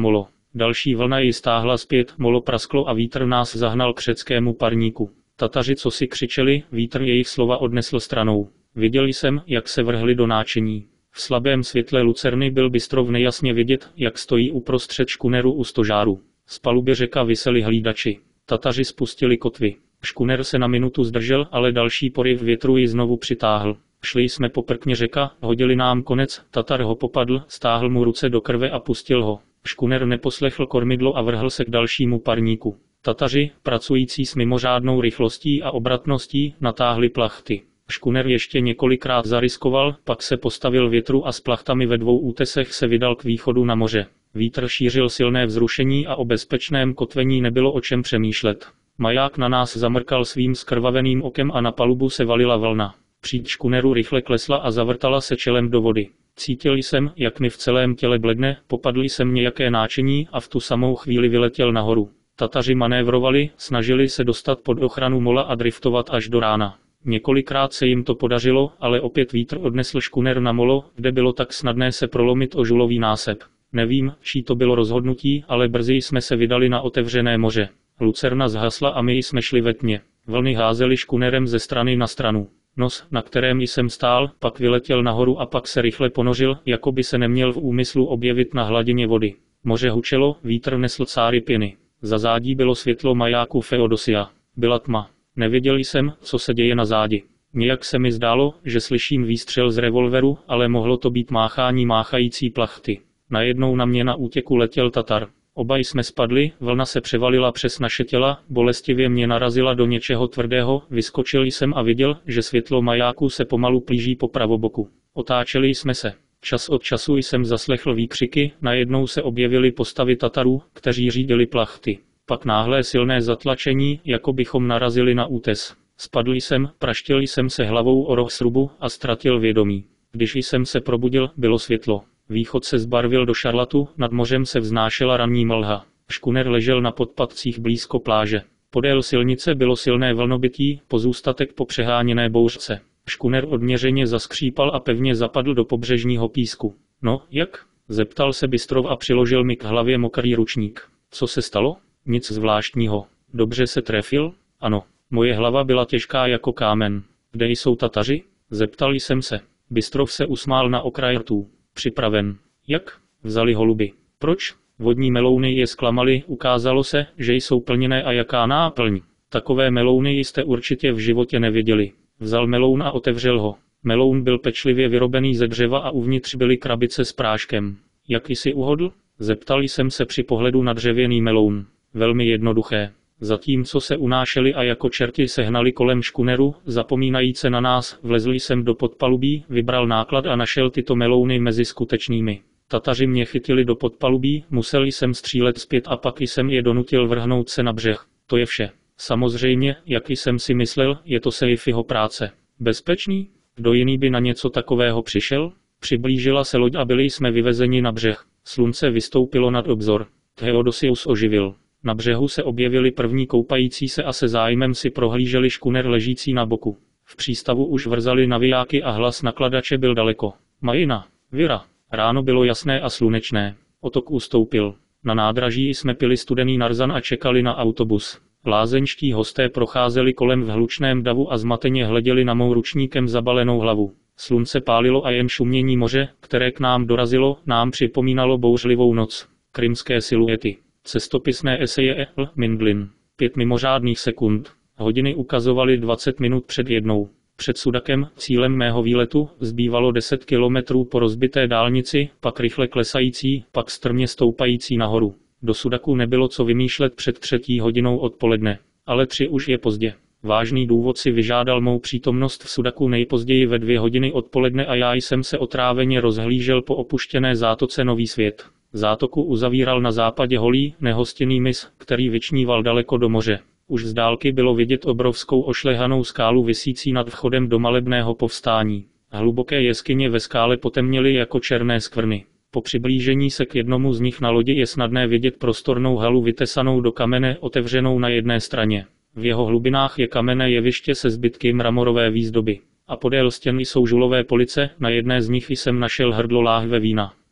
Další vlna ji stáhla zpět, molo prasklo a vítr nás zahnal k řeckému parníku. Tataři cosi křičeli, vítr jejich slova odnesl stranou. Viděl jsem, jak se vrhli do náčení. V slabém světle lucerny byl Bystrov nejasně vidět, jak stojí uprostřed škuneru u stožáru. Z paluby řeka viseli hlídači. Tataři spustili kotvy. Škuner se na minutu zdržel, ale další poryv větru ji znovu přitáhl. Šli jsme po prkně řeka, hodili nám konec, Tatar ho popadl, stáhl mu ruce do krve a pustil ho. Škuner neposlechl kormidlo a vrhl se k dalšímu parníku. Tataři, pracující s mimořádnou rychlostí a obratností, natáhli plachty. Škuner ještě několikrát zariskoval, pak se postavil větru a s plachtami ve dvou útesech se vydal k východu na moře. Vítr šířil silné vzrušení a o bezpečném kotvení nebylo o čem přemýšlet. Maják na nás zamrkal svým skrvaveným okem a na palubu se valila vlna. Příď škuneru rychle klesla a zavrtala se čelem do vody. Cítil jsem, jak mi v celém těle bledne, popadl jsem nějaké náčení a v tu samou chvíli vyletěl nahoru. Tataři manévrovali, snažili se dostat pod ochranu mola a driftovat až do rána. Několikrát se jim to podařilo, ale opět vítr odnesl škuner na molo, kde bylo tak snadné se prolomit o žulový násep. Nevím, čí to bylo rozhodnutí, ale brzy jsme se vydali na otevřené moře. Lucerna zhasla a my jsme šli ve tmě. Vlny házely škunerem ze strany na stranu. Nos, na kterém jsem stál, pak vyletěl nahoru a pak se rychle ponořil, jako by se neměl v úmyslu objevit na hladině vody. Moře hučelo, vítr nesl cáry pěny. Za zádí bylo světlo majáku Feodosia. Byla tma. Nevěděl jsem, co se děje na zádi. Nějak se mi zdálo, že slyším výstřel z revolveru, ale mohlo to být máchání máchající plachty. Najednou na mě na útěku letěl Tatar. Oba jsme spadli, vlna se převalila přes naše těla, bolestivě mě narazila do něčeho tvrdého, vyskočil jsem a viděl, že světlo majáku se pomalu plíží po pravoboku. Otáčeli jsme se. Čas od času jsem zaslechl výkřiky, najednou se objevily postavy Tatarů, kteří řídili plachty. Pak náhlé silné zatlačení, jako bychom narazili na útes. Spadl jsem, praštil jsem se hlavou o roh srubu a ztratil vědomí. Když jsem se probudil, bylo světlo. Východ se zbarvil do šarlatu, nad mořem se vznášela ranní mlha. Škuner ležel na podpatcích blízko pláže. Podél silnice bylo silné vlnobytí, pozůstatek po přeháněné bouřce. Škuner odměřeně zaskřípal a pevně zapadl do pobřežního písku. No, jak? Zeptal se Bystrov a přiložil mi k hlavě mokrý ručník. Co se stalo? Nic zvláštního. Dobře se trefil? Ano. Moje hlava byla těžká jako kámen. Kde jsou Tataři? Zeptal jsem se. Bystrov se usmál na okraj rtů. Připraven. Jak? Vzali holuby. Proč? Vodní melouny je zklamaly, ukázalo se, že jsou plněné a jaká náplň. Takové melouny jste určitě v životě neviděli. Vzal meloun a otevřel ho. Meloun byl pečlivě vyrobený ze dřeva a uvnitř byly krabice s práškem. Jak jsi uhodl? Zeptal jsem se při pohledu na dřevěný meloun. Velmi jednoduché. Zatímco se unášeli a jako čerti se hnali kolem škuneru, zapomínajíce na nás, vlezl jsem do podpalubí, vybral náklad a našel tyto melouny mezi skutečnými. Tataři mě chytili do podpalubí, musel jsem střílet zpět a pak jsem je donutil vrhnout se na břeh. To je vše. Samozřejmě, jak jsem si myslel, je to Seifiho práce. Bezpečný? Kdo jiný by na něco takového přišel? Přiblížila se loď a byli jsme vyvezeni na břeh. Slunce vystoupilo nad obzor. Theodosius oživil. Na břehu se objevili první koupající se a se zájmem si prohlíželi škuner ležící na boku. V přístavu už vrzali navijáky a hlas nakladače byl daleko. Majina, Vira. Ráno bylo jasné a slunečné. Otok ustoupil. Na nádraží jsme pili studený narzan a čekali na autobus. Lázeňští hosté procházeli kolem v hlučném davu a zmateně hleděli na mou ručníkem zabalenou hlavu. Slunce pálilo a jen šumění moře, které k nám dorazilo, nám připomínalo bouřlivou noc. Krymské siluety. Cestopisné eseje L. Mindlin. Pět mimořádných sekund. Hodiny ukazovaly dvacet minut před jednou. Před Sudakem, cílem mého výletu, zbývalo deset kilometrů po rozbité dálnici, pak rychle klesající, pak strmě stoupající nahoru. Do Sudaku nebylo co vymýšlet před třetí hodinou odpoledne. Ale tři už je pozdě. Vážný důvod si vyžádal mou přítomnost v Sudaku nejpozději ve dvě hodiny odpoledne a já jsem se otráveně rozhlížel po opuštěné zátoce Nový svět. Zátoku uzavíral na západě holý, nehostinný mys, který vyčníval daleko do moře. Už z dálky bylo vidět obrovskou ošlehanou skálu visící nad vchodem do malebného povstání. Hluboké jeskyně ve skále potemněly jako černé skvrny. Po přiblížení se k jednomu z nich na lodi je snadné vidět prostornou halu vytesanou do kamene, otevřenou na jedné straně. V jeho hlubinách je kamenné jeviště se zbytky mramorové výzdoby. A podél stěn jsou žulové police, na jedné z nich jsem našel hrdlo láhve vína.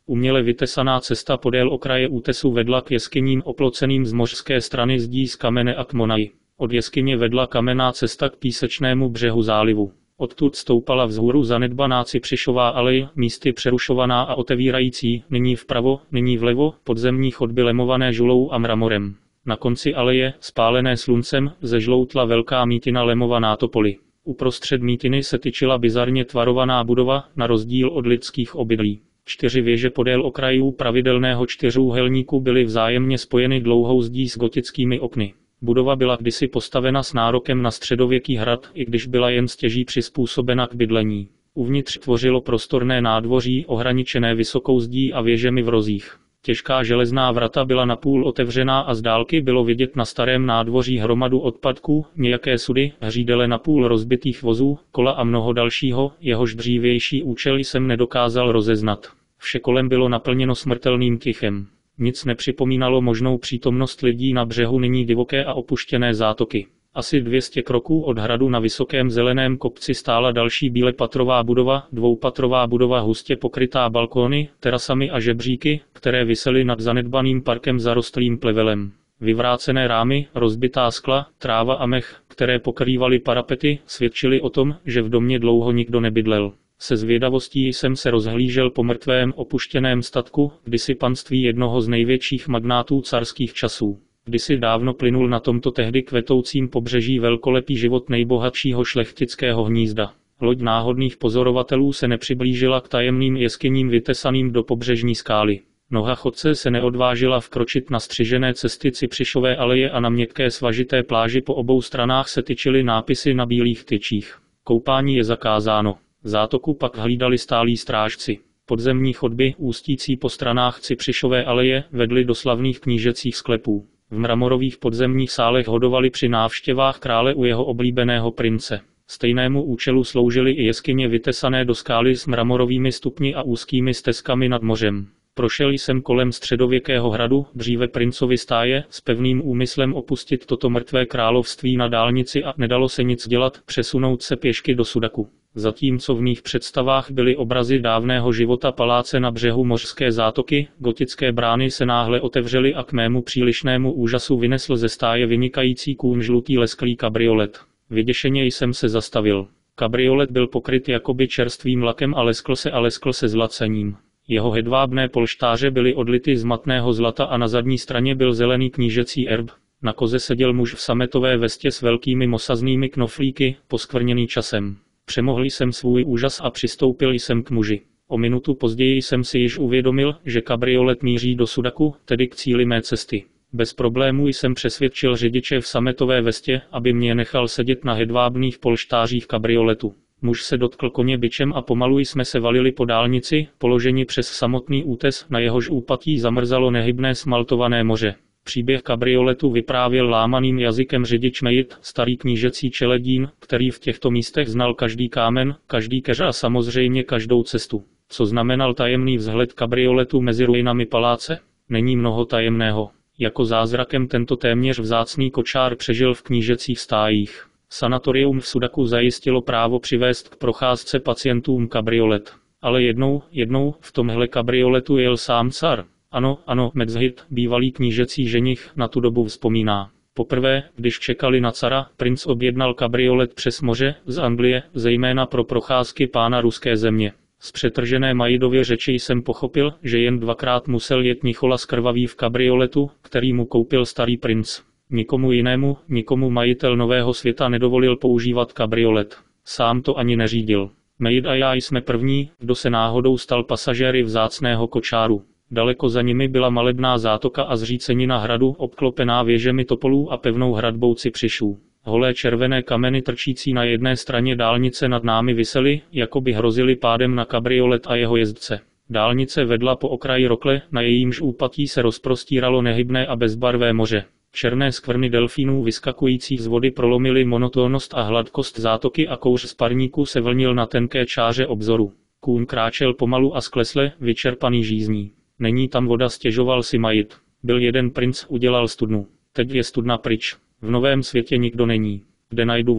Uměle vytesaná cesta podél okraje útesu vedla k jeskyním oploceným z mořské strany zdí z kamene a kmonaji. Od jeskyně vedla kamenná cesta k písečnému břehu zálivu. Odtud stoupala vzhůru zanedbaná Cypřišová alej, místy přerušovaná a otevírající, nyní vpravo, nyní vlevo, podzemní chodby lemované žulou a mramorem. Na konci aleje, spálené sluncem, zežloutla velká mítina lemovaná topoly. Uprostřed mítiny se tyčila bizarně tvarovaná budova, na rozdíl od lidských obydlí. Čtyři věže podél okrajů pravidelného čtyřúhelníku byly vzájemně spojeny dlouhou zdí s gotickými okny. Budova byla kdysi postavena s nárokem na středověký hrad, i když byla jen stěží přizpůsobena k bydlení. Uvnitř tvořilo prostorné nádvoří ohraničené vysokou zdí a věžemi v rozích. Těžká železná vrata byla napůl otevřená a z dálky bylo vidět na starém nádvoří hromadu odpadků, nějaké sudy, hřídele napůl rozbitých vozů, kola a mnoho dalšího, jehož dřívější účel jsem nedokázal rozeznat. Vše kolem bylo naplněno smrtelným tichem. Nic nepřipomínalo možnou přítomnost lidí na břehu nyní divoké a opuštěné zátoky. Asi dvě stě kroků od hradu na vysokém zeleném kopci stála další bílepatrová budova, dvoupatrová budova hustě pokrytá balkóny, terasami a žebříky, které visely nad zanedbaným parkem zarostlým plevelem. Vyvrácené rámy, rozbitá skla, tráva a mech, které pokrývaly parapety, svědčily o tom, že v domě dlouho nikdo nebydlel. Se zvědavostí jsem se rozhlížel po mrtvém opuštěném statku, kdysi panství jednoho z největších magnátů carských časů. Kdysi dávno plynul na tomto tehdy kvetoucím pobřeží velkolepý život nejbohatšího šlechtického hnízda. Loď náhodných pozorovatelů se nepřiblížila k tajemným jeskyním vytesaným do pobřežní skály. Noha chodce se neodvážila vkročit na střižené cesty Cypřišové aleje a na měkké svažité pláži po obou stranách se tyčily nápisy na bílých tyčích. Koupání je zakázáno. Zátoku pak hlídali stálí strážci. Podzemní chodby, ústící po stranách Cypřišové aleje, vedly do slavných knížecích sklepů. V mramorových podzemních sálech hodovali při návštěvách krále u jeho oblíbeného prince. Stejnému účelu sloužily i jeskyně vytesané do skály s mramorovými stupni a úzkými stezkami nad mořem. Prošel jsem kolem středověkého hradu, dříve princovy stáje, s pevným úmyslem opustit toto mrtvé království na dálnici a nedalo se nic dělat, přesunout se pěšky do Sudaku. Zatímco v mých představách byly obrazy dávného života paláce na břehu mořské zátoky, gotické brány se náhle otevřely a k mému přílišnému úžasu vynesl ze stáje vynikající kůň žlutý lesklý kabriolet. Vyděšeně jsem se zastavil. Kabriolet byl pokryt jakoby čerstvým lakem a leskl se a leskl se zlacením. Jeho hedvábné polštáře byly odlity z matného zlata a na zadní straně byl zelený knížecí erb. Na koze seděl muž v sametové vestě s velkými mosaznými knoflíky, poskvrněný časem. Přemohl jsem svůj úžas a přistoupil jsem k muži. O minutu později jsem si již uvědomil, že kabriolet míří do Sudaku, tedy k cíli mé cesty. Bez problémů jsem přesvědčil řidiče v sametové vestě, aby mě nechal sedět na hedvábných polštářích kabrioletu. Muž se dotkl koně bičem a pomalu jsme se valili po dálnici, položeni přes samotný útes, na jehož úpatí zamrzalo nehybné smaltované moře. Příběh kabrioletu vyprávěl lámaným jazykem řidič Mejit, starý knížecí čeledín, který v těchto místech znal každý kámen, každý keř a samozřejmě každou cestu. Co znamenal tajemný vzhled kabrioletu mezi ruinami paláce? Není mnoho tajemného. Jako zázrakem tento téměř vzácný kočár přežil v knížecích stájích. Sanatorium v Sudaku zajistilo právo přivést k procházce pacientům kabriolet. Ale jednou, jednou, v tomhle kabrioletu jel sám car. Ano, ano, Medzhit, bývalý knížecí ženich, na tu dobu vzpomíná. Poprvé, když čekali na cara, princ objednal kabriolet přes moře, z Anglie, zejména pro procházky pána ruské země. Z přetržené Majidově řeči jsem pochopil, že jen dvakrát musel jet Nicholas krvavý v kabrioletu, který mu koupil starý princ. Nikomu jinému, nikomu majitel Nového světa nedovolil používat kabriolet. Sám to ani neřídil. Mejid a já jsme první, kdo se náhodou stal pasažéry vzácného kočáru. Daleko za nimi byla malebná zátoka a zřícenina hradu, obklopená věžemi topolů a pevnou hradbou Cypřišů. Holé červené kameny trčící na jedné straně dálnice nad námi visely, jako by hrozily pádem na kabriolet a jeho jezdce. Dálnice vedla po okraji rokle, na jejímž úpatí se rozprostíralo nehybné a bezbarvé moře. Černé skvrny delfínů vyskakujících z vody prolomily monotónnost a hladkost zátoky a kouř z parníku se vlnil na tenké čáře obzoru. Kůň kráčel pomalu a sklesle, vyčerpaný žízní. Není tam voda, stěžoval si Majid. Byl jeden princ, udělal studnu. Teď je studna pryč. V Novém světě nikdo není. Kde najdu vodu?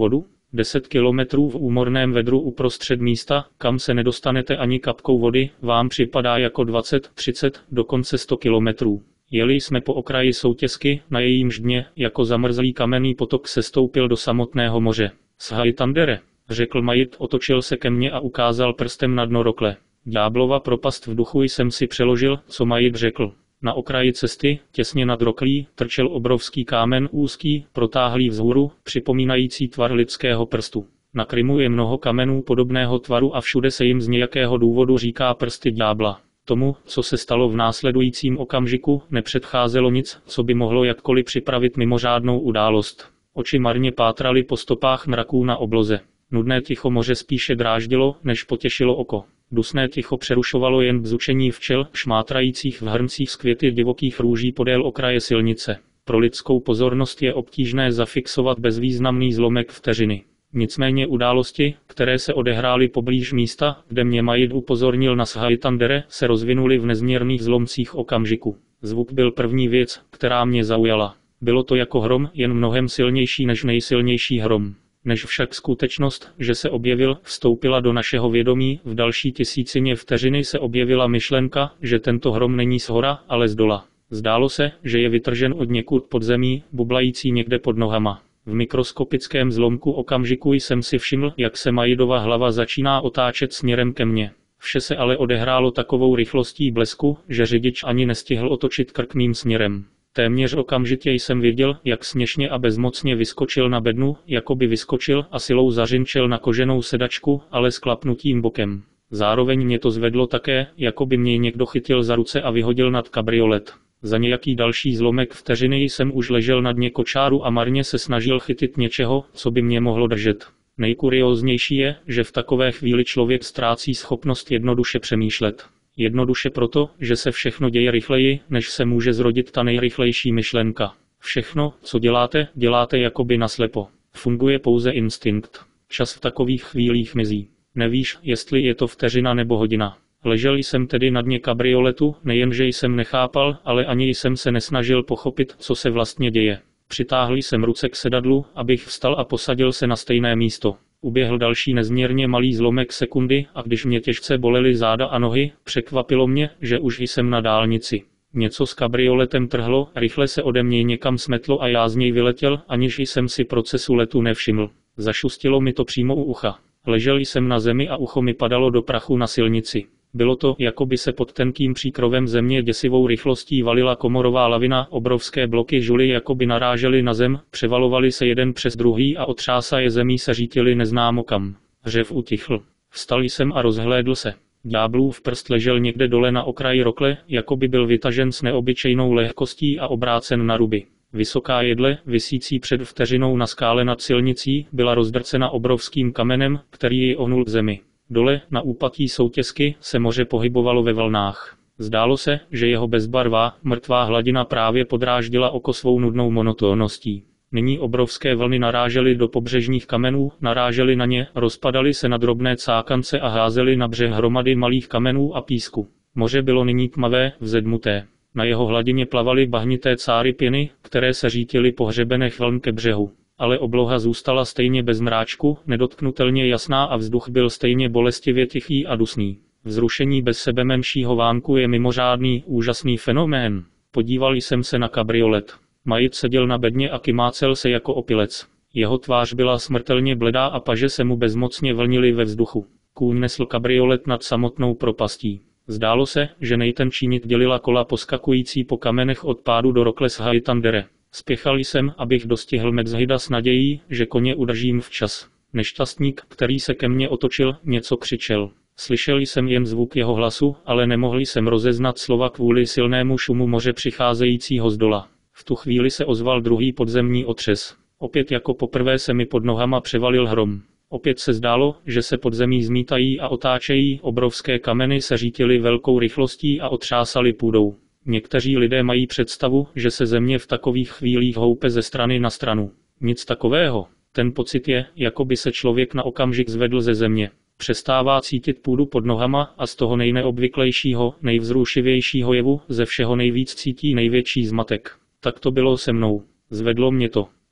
Deset kilometrů v úmorném vedru uprostřed místa, kam se nedostanete ani kapkou vody, vám připadá jako dvacet, třicet, dokonce sto kilometrů. Jeli jsme po okraji soutěsky, na jejímž dně, jako zamrzlý kamenný potok se stoupil do samotného moře. Shaitandere, řekl Majid, otočil se ke mně a ukázal prstem na dno rokle. Ďáblova propast v duchu jsem si přeložil, co Majid řekl. Na okraji cesty, těsně nad roklí, trčel obrovský kámen úzký, protáhlý vzhůru, připomínající tvar lidského prstu. Na Krymu je mnoho kamenů podobného tvaru a všude se jim z nějakého důvodu říká prsty ďábla. Tomu, co se stalo v následujícím okamžiku, nepředcházelo nic, co by mohlo jakkoliv připravit mimořádnou událost. Oči marně pátraly po stopách mraků na obloze. Nudné ticho moře spíše dráždilo, než potěšilo oko. Dusné ticho přerušovalo jen bzučení včel, šmátrajících v hrncích z květy divokých růží podél okraje silnice. Pro lidskou pozornost je obtížné zafixovat bezvýznamný zlomek vteřiny. Nicméně události, které se odehrály poblíž místa, kde mě Majid upozornil na Shaitandere, se rozvinuly v nezměrných zlomcích okamžiku. Zvuk byl první věc, která mě zaujala. Bylo to jako hrom, jen mnohem silnější než nejsilnější hrom. Než však skutečnost, že se objevil, vstoupila do našeho vědomí, v další tisícině vteřiny se objevila myšlenka, že tento hrom není shora, ale zdola. Zdálo se, že je vytržen od někud pod zemí, bublající někde pod nohama. V mikroskopickém zlomku okamžiku jsem si všiml, jak se Majidova hlava začíná otáčet směrem ke mně. Vše se ale odehrálo takovou rychlostí blesku, že řidič ani nestihl otočit krk mým směrem. Téměř okamžitě jsem viděl, jak směšně a bezmocně vyskočil na bednu, jako by vyskočil a silou zařinčel na koženou sedačku, ale s klapnutím bokem. Zároveň mě to zvedlo také, jako by mě někdo chytil za ruce a vyhodil nad kabriolet. Za nějaký další zlomek vteřiny jsem už ležel na dně kočáru a marně se snažil chytit něčeho, co by mě mohlo držet. Nejkurióznější je, že v takové chvíli člověk ztrácí schopnost jednoduše přemýšlet. Jednoduše proto, že se všechno děje rychleji, než se může zrodit ta nejrychlejší myšlenka. Všechno, co děláte, děláte jakoby naslepo. Funguje pouze instinkt. Čas v takových chvílích mizí. Nevíš, jestli je to vteřina nebo hodina. Ležel jsem tedy na dně kabrioletu, nejenže jsem nechápal, ale ani jsem se nesnažil pochopit, co se vlastně děje. Přitáhl jsem ruce k sedadlu, abych vstal a posadil se na stejné místo. Uběhl další nezměrně malý zlomek sekundy a když mě těžce bolely záda a nohy, překvapilo mě, že už jsem na dálnici. Něco s kabrioletem trhlo, rychle se ode mě někam smetlo a já z něj vyletěl, aniž jsem si procesu letu nevšiml. Zašustilo mi to přímo u ucha. Ležel jsem na zemi a ucho mi padalo do prachu na silnici. Bylo to, jako by se pod tenkým příkrovem země děsivou rychlostí valila komorová lavina, obrovské bloky žuly jako by narážely na zem, převalovali se jeden přes druhý a otřásaje zemí se řítili neznámo kam. Řev utichl. Vstal jsem a rozhlédl se. Ďáblův prst ležel někde dole na okraji rokle, jako by byl vytažen s neobyčejnou lehkostí a obrácen na ruby. Vysoká jedle, visící před vteřinou na skále nad silnicí, byla rozdrcena obrovským kamenem, který ji ohnul k zemi. Dole, na úpatí soutěsky, se moře pohybovalo ve vlnách. Zdálo se, že jeho bezbarvá, mrtvá hladina právě podráždila oko svou nudnou monotónností. Nyní obrovské vlny narážely do pobřežních kamenů, narážely na ně, rozpadaly se na drobné cákance a házely na břeh hromady malých kamenů a písku. Moře bylo nyní tmavé, vzedmuté. Na jeho hladině plavaly bahnité cáry pěny, které se řítily po hřebenech vln ke břehu. Ale obloha zůstala stejně bez mráčku, nedotknutelně jasná a vzduch byl stejně bolestivě tichý a dusný. Vzrušení bez sebe menšího vánku je mimořádný, úžasný fenomén. Podíval jsem se na kabriolet. Majid seděl na bedně a kymácel se jako opilec. Jeho tvář byla smrtelně bledá a paže se mu bezmocně vlnily ve vzduchu. Kůň nesl kabriolet nad samotnou propastí. Zdálo se, že nejtenčí nit dělila kola poskakující po kamenech od pádu do rokle Shaitandere. Spěchal jsem, abych dostihl Medzhida s nadějí, že koně udržím včas. Nešťastník, který se ke mně otočil, něco křičel. Slyšel jsem jen zvuk jeho hlasu, ale nemohl jsem rozeznat slova kvůli silnému šumu moře přicházejícího zdola. V tu chvíli se ozval druhý podzemní otřes. Opět jako poprvé se mi pod nohama převalil hrom. Opět se zdálo, že se pod zemí zmítají a otáčejí, obrovské kameny se řítily velkou rychlostí a otřásaly půdou. Někteří lidé mají představu, že se země v takových chvílích houpe ze strany na stranu. Nic takového. Ten pocit je, jako by se člověk na okamžik zvedl ze země. Přestává cítit půdu pod nohama a z toho nejneobvyklejšího, nejvzrušivějšího jevu ze všeho nejvíc cítí největší zmatek. Tak to bylo se mnou. Zvedlo mě to.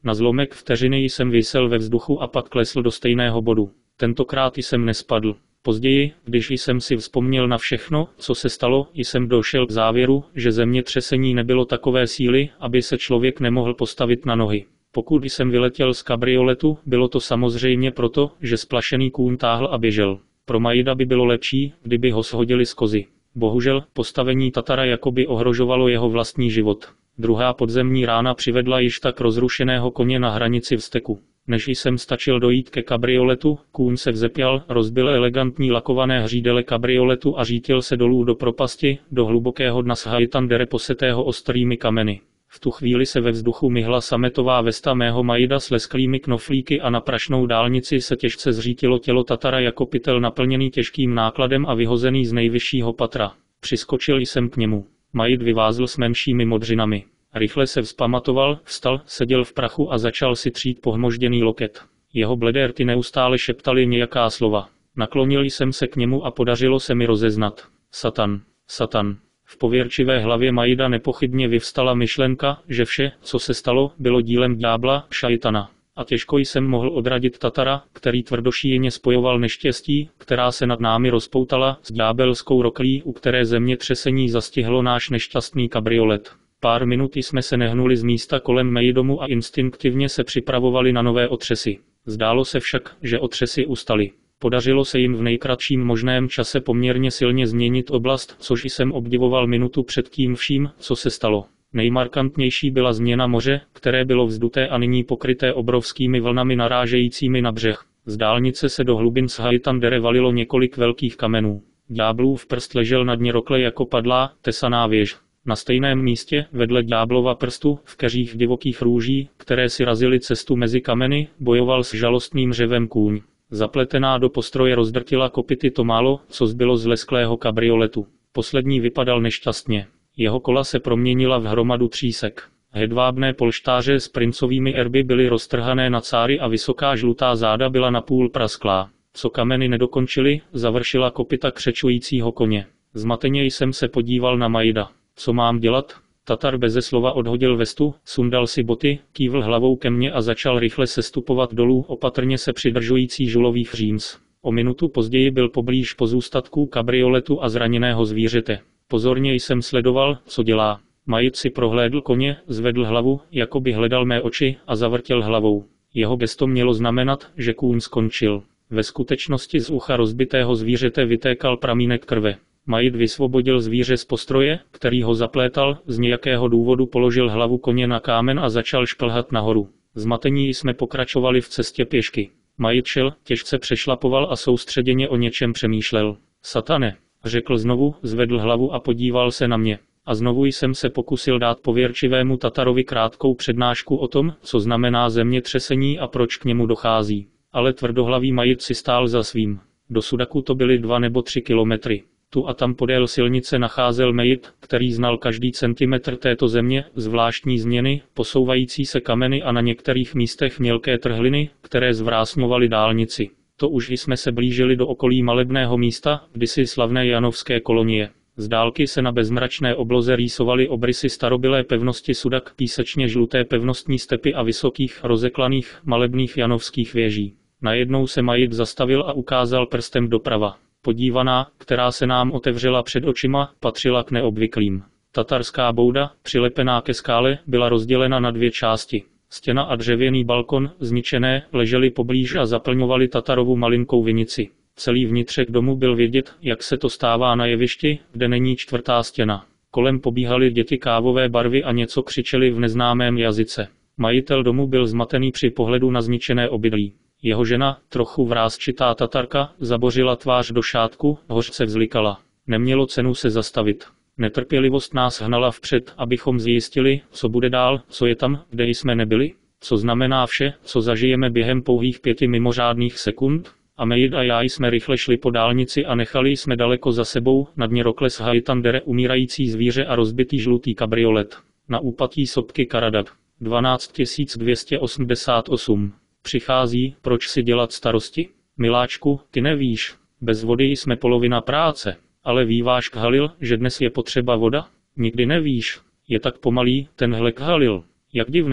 Na zlomek vteřiny jsem visel ve vzduchu a pak klesl do stejného bodu. Tentokrát jsem nespadl. Později, když jsem si vzpomněl na všechno, co se stalo, jsem došel k závěru, že zemětřesení nebylo takové síly, aby se člověk nemohl postavit na nohy. Pokud jsem vyletěl z kabrioletu, bylo to samozřejmě proto, že splašený kůň táhl a běžel. Pro Majida by bylo lepší, kdyby ho shodili z kozy. Bohužel, postavení Tatara jakoby ohrožovalo jeho vlastní život. Druhá podzemní rána přivedla již tak rozrušeného koně na hranici vzteku. Než jsem stačil dojít ke kabrioletu, kůň se vzepěl, rozbil elegantní lakované hřídele kabrioletu a řítil se dolů do propasti, do hlubokého dna Shaitan-dere posetého ostrými kameny. V tu chvíli se ve vzduchu myhla sametová vesta mého Majida s lesklými knoflíky a na prašnou dálnici se těžce zřítilo tělo Tatara jako pytel naplněný těžkým nákladem a vyhozený z nejvyššího patra. Přiskočil jsem k němu. Majid vyvázl s menšími modřinami. Rychle se vzpamatoval, vstal, seděl v prachu a začal si třít pohmožděný loket. Jeho bledé rty neustále šeptaly nějaká slova. Naklonil jsem se k němu a podařilo se mi rozeznat. Satan, Satan. V pověrčivé hlavě Majida nepochybně vyvstala myšlenka, že vše, co se stalo, bylo dílem ďábla, šajtana. A těžko jsem mohl odradit Tatara, který tvrdošíjně spojoval neštěstí, která se nad námi rozpoutala, s ďábelskou roklí, u které zemětřesení zastihlo náš nešťastný kabriolet. Pár minut jsme se nehnuli z místa kolem Majidomu a instinktivně se připravovali na nové otřesy. Zdálo se však, že otřesy ustaly. Podařilo se jim v nejkratším možném čase poměrně silně změnit oblast, což jsem obdivoval minutu před tím vším, co se stalo. Nejmarkantnější byla změna moře, které bylo vzduté a nyní pokryté obrovskými vlnami narážejícími na břeh. Z dálnice se do hlubin Shaitan-dere valilo několik velkých kamenů. Ďáblův prst ležel na dně rokle jako padlá, tesaná věž. Na stejném místě, vedle ďáblova prstu, v keřích divokých růží, které si razily cestu mezi kameny, bojoval s žalostným řevem kůň. Zapletená do postroje rozdrtila kopyty to málo, co zbylo z lesklého kabrioletu. Poslední vypadal nešťastně. Jeho kola se proměnila v hromadu třísek. Hedvábné polštáře s princovými erby byly roztrhané na cáry a vysoká žlutá záda byla napůl prasklá. Co kameny nedokončily, završila kopyta křečujícího koně. Zmateně jsem se podíval na Majida. Co mám dělat? Tatar beze slova odhodil vestu, sundal si boty, kývl hlavou ke mně a začal rychle sestupovat dolů, opatrně se přidržující žulových říms. O minutu později byl poblíž pozůstatků kabrioletu a zraněného zvířete. Pozorně jsem sledoval, co dělá. Majid si prohlédl koně, zvedl hlavu, jako by hledal mé oči, a zavrtěl hlavou. Jeho gesto mělo znamenat, že kůň skončil. Ve skutečnosti z ucha rozbitého zvířete vytékal pramínek krve. Majid vysvobodil zvíře z postroje, který ho zaplétal, z nějakého důvodu položil hlavu koně na kámen a začal šplhat nahoru. Zmatení jsme pokračovali v cestě pěšky. Majid šel, těžce přešlapoval a soustředěně o něčem přemýšlel. Satane, řekl znovu, zvedl hlavu a podíval se na mě. A znovu jsem se pokusil dát pověrčivému Tatarovi krátkou přednášku o tom, co znamená zemětřesení a proč k němu dochází. Ale tvrdohlavý Majid si stál za svým. Do Sudaku to byly dva nebo tři kilometry. Tu a tam podél silnice nacházel Majid, který znal každý centimetr této země, zvláštní změny, posouvající se kameny a na některých místech mělké trhliny, které zvrásňovaly dálnici. To už jsme se blížili do okolí malebného místa, kdysi slavné janovské kolonie. Z dálky se na bezmračné obloze rýsovaly obrysy starobylé pevnosti Sudak, písečně žluté pevnostní stepy a vysokých, rozeklaných, malebných janovských věží. Najednou se Majid zastavil a ukázal prstem doprava. Podívaná, která se nám otevřela před očima, patřila k neobvyklým. Tatarská bouda, přilepená ke skále, byla rozdělena na dvě části. Stěna a dřevěný balkon, zničené, ležely poblíž a zaplňovaly Tatarovu malinkou vinici. Celý vnitřek domu byl vidět, jak se to stává na jevišti, kde není čtvrtá stěna. Kolem pobíhaly děti kávové barvy a něco křičeli v neznámém jazyce. Majitel domu byl zmatený při pohledu na zničené obydlí. Jeho žena, trochu vrásčitá Tatarka, zabořila tvář do šátku, hořce vzlikala. Nemělo cenu se zastavit. Netrpělivost nás hnala vpřed, abychom zjistili, co bude dál, co je tam, kde jsme nebyli, co znamená vše, co zažijeme během pouhých pěti mimořádných sekund. A Majid a já jsme rychle šli po dálnici a nechali jsme daleko za sebou, na dně rokle Shaitan-dere, umírající zvíře a rozbitý žlutý kabriolet. Na úpatí sopky Karadat. dvanáct tisíc dvě stě osmdesát osm. Přichází, proč si dělat starosti? Miláčku, ty nevíš. Bez vody jsme polovina práce. Ale víváš, Khalil, že dnes je potřeba voda? Nikdy nevíš. Je tak pomalý, tenhle Khalil. Jak divné.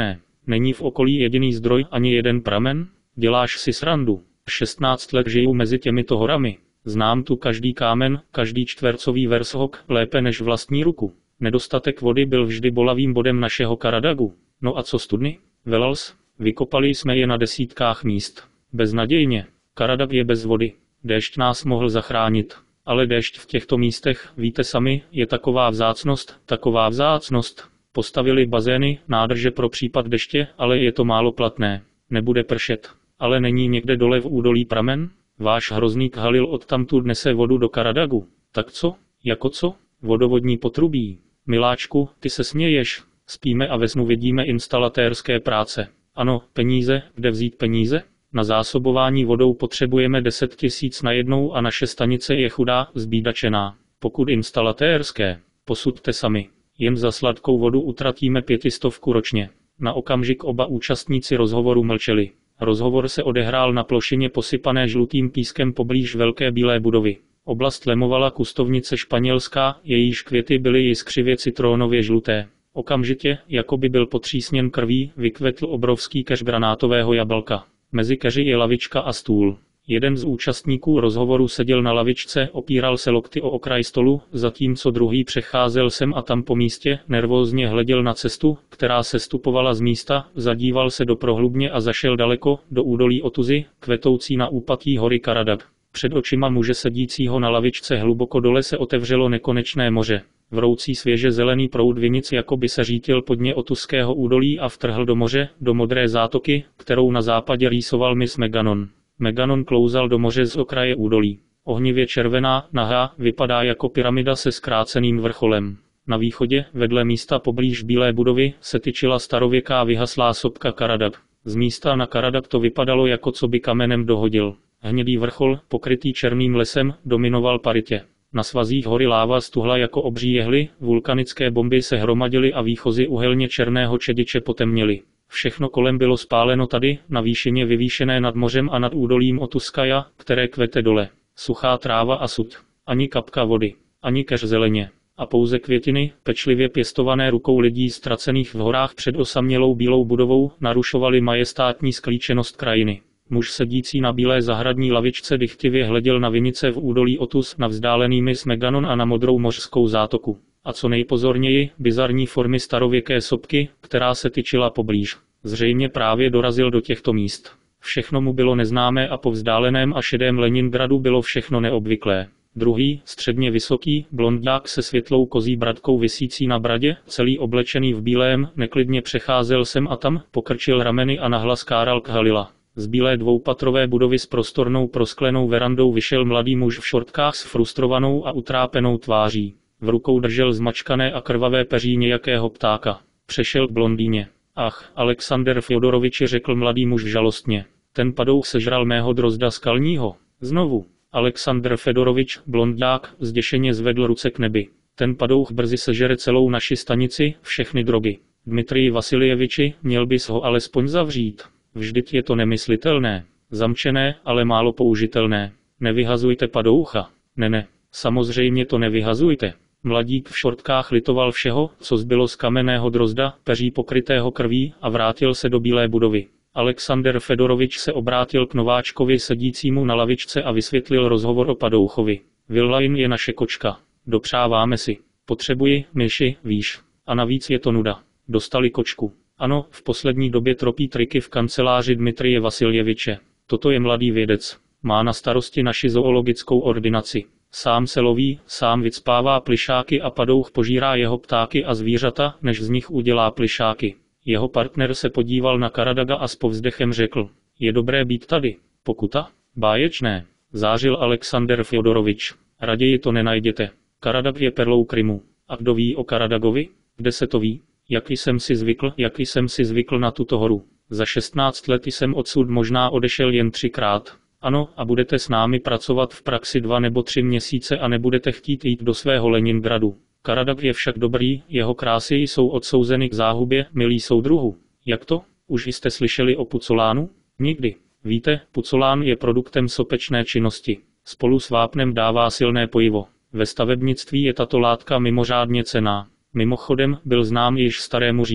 Není v okolí jediný zdroj ani jeden pramen? Děláš si srandu. šestnáct let žiju mezi těmito horami. Znám tu každý kámen, každý čtvercový vershok, lépe než vlastní ruku. Nedostatek vody byl vždy bolavým bodem našeho Karadagu. No a co studny? Velals? Vykopali jsme je na desítkách míst. Beznadějně. Karadag je bez vody. Déšť nás mohl zachránit. Ale déšť v těchto místech, víte sami, je taková vzácnost, taková vzácnost. Postavili bazény, nádrže pro případ deště, ale je to málo platné. Nebude pršet. Ale není někde dole v údolí pramen? Váš hrozník Halil odtamtud nese vodu do Karadagu. Tak co? Jako co? Vodovodní potrubí. Miláčku, ty se směješ. Spíme a ve snu vidíme instalatérské práce. Ano, peníze, kde vzít peníze? Na zásobování vodou potřebujeme deset tisíc najednou a naše stanice je chudá, zbídačená. Pokud instalatérské, posuďte sami. Jen za sladkou vodu utratíme pětistovku ročně. Na okamžik oba účastníci rozhovoru mlčeli. Rozhovor se odehrál na plošině posypané žlutým pískem poblíž velké bílé budovy. Oblast lemovala kustovnice španělská, jejíž květy byly jiskřivě citrónově žluté. Okamžitě, jako by byl potřísněn krví, vykvetl obrovský keř granátového jablka. Mezi keři je lavička a stůl. Jeden z účastníků rozhovoru seděl na lavičce, opíral se lokty o okraj stolu, zatímco druhý přecházel sem a tam po místě, nervózně hleděl na cestu, která se stupovala z místa, zadíval se do prohlubně a zašel daleko, do údolí Otuzy, kvetoucí na úpatí hory Karadag. Před očima muže sedícího na lavičce hluboko dole se otevřelo nekonečné moře. Vroucí svěže zelený proud vinic jako by se řítil po dně Otuzského údolí a vtrhl do moře, do modré zátoky, kterou na západě rýsoval mys Meganon. Meganon klouzal do moře z okraje údolí. Ohnivě červená, nahá, vypadá jako pyramida se zkráceným vrcholem. Na východě, vedle místa poblíž bílé budovy, se tyčila starověká vyhaslá sopka Karadag. Z místa na Karadag to vypadalo, jako co by kamenem dohodil. Hnědý vrchol, pokrytý černým lesem, dominoval paritě. Na svazích hory láva stuhla jako obří jehly, vulkanické bomby se hromadily a výchozy uhelně černého čediče potemněly. Všechno kolem bylo spáleno tady, na výšině vyvýšené nad mořem a nad údolím Otuzkaja, které kvete dole. Suchá tráva a sud. Ani kapka vody. Ani keř zeleně. A pouze květiny, pečlivě pěstované rukou lidí ztracených v horách před osamělou bílou budovou, narušovaly majestátní sklíčenost krajiny. Muž sedící na bílé zahradní lavičce dychtivě hleděl na vinice v údolí Otuz, na vzdálený mys Meganon a na modrou mořskou zátoku. A co nejpozorněji, bizarní formy starověké sopky, která se tyčila poblíž. Zřejmě právě dorazil do těchto míst. Všechno mu bylo neznámé a po vzdáleném a šedém Leningradu bylo všechno neobvyklé. Druhý, středně vysoký, blondák se světlou kozí bradkou visící na bradě, celý oblečený v bílém, neklidně přecházel sem a tam, pokrčil rameny a nahlas káral k Halila. Z bílé dvoupatrové budovy s prostornou prosklenou verandou vyšel mladý muž v šortkách s frustrovanou a utrápenou tváří. V rukou držel zmačkané a krvavé peří nějakého ptáka. Přešel k blondýně. Ach, Alexander Fjodoroviči, řekl mladý muž žalostně. Ten padouch sežral mého drozda skalního. Znovu. Alexander Fedorovič, blondák, zděšeně zvedl ruce k nebi. Ten padouch brzy sežere celou naši stanici, všechny drogy. Dmitrij Vasiljeviči, měl bys ho alespoň zavřít. Vždyť je to nemyslitelné. Zamčené, ale málo použitelné. Nevyhazujte padoucha. Ne, ne. Samozřejmě to nevyhazujte. Mladík v šortkách litoval všeho, co zbylo z kamenného drozda, peří pokrytého krví, a vrátil se do bílé budovy. Alexander Fedorovič se obrátil k nováčkovi sedícímu na lavičce a vysvětlil rozhovor o padouchovi. Villain je naše kočka. Dopřáváme si. Potřebuji, myši, víš. A navíc je to nuda. Dostali kočku. Ano, v poslední době tropí triky v kanceláři Dmitrije Vasiljeviče. Toto je mladý vědec. Má na starosti naši zoologickou ordinaci. Sám se loví, sám vycpává plyšáky a padouch požírá jeho ptáky a zvířata, než z nich udělá plyšáky. Jeho partner se podíval na Karadaga a s povzdechem řekl. Je dobré být tady. Pokuta? Báječné. Zářil Alexander Fjodorovič. Raději to nenajděte. Karadag je perlou Krymu. A kdo ví o Karadagovi? Kde se to ví? Jaký jsem si zvykl, jaký jsem si zvykl na tuto horu. Za šestnáct let jsem odsud možná odešel jen třikrát. Ano, a budete s námi pracovat v praxi dva nebo tři měsíce a nebudete chtít jít do svého Leningradu. Karadag je však dobrý, jeho krásy jsou odsouzeny k záhubě, milí soudruhu. Jak to? Už jste slyšeli o pucolánu? Nikdy. Víte, pucolán je produktem sopečné činnosti. Spolu s vápnem dává silné pojivo. Ve stavebnictví je tato látka mimořádně cenná. Mimochodem, byl znám již starému Římu.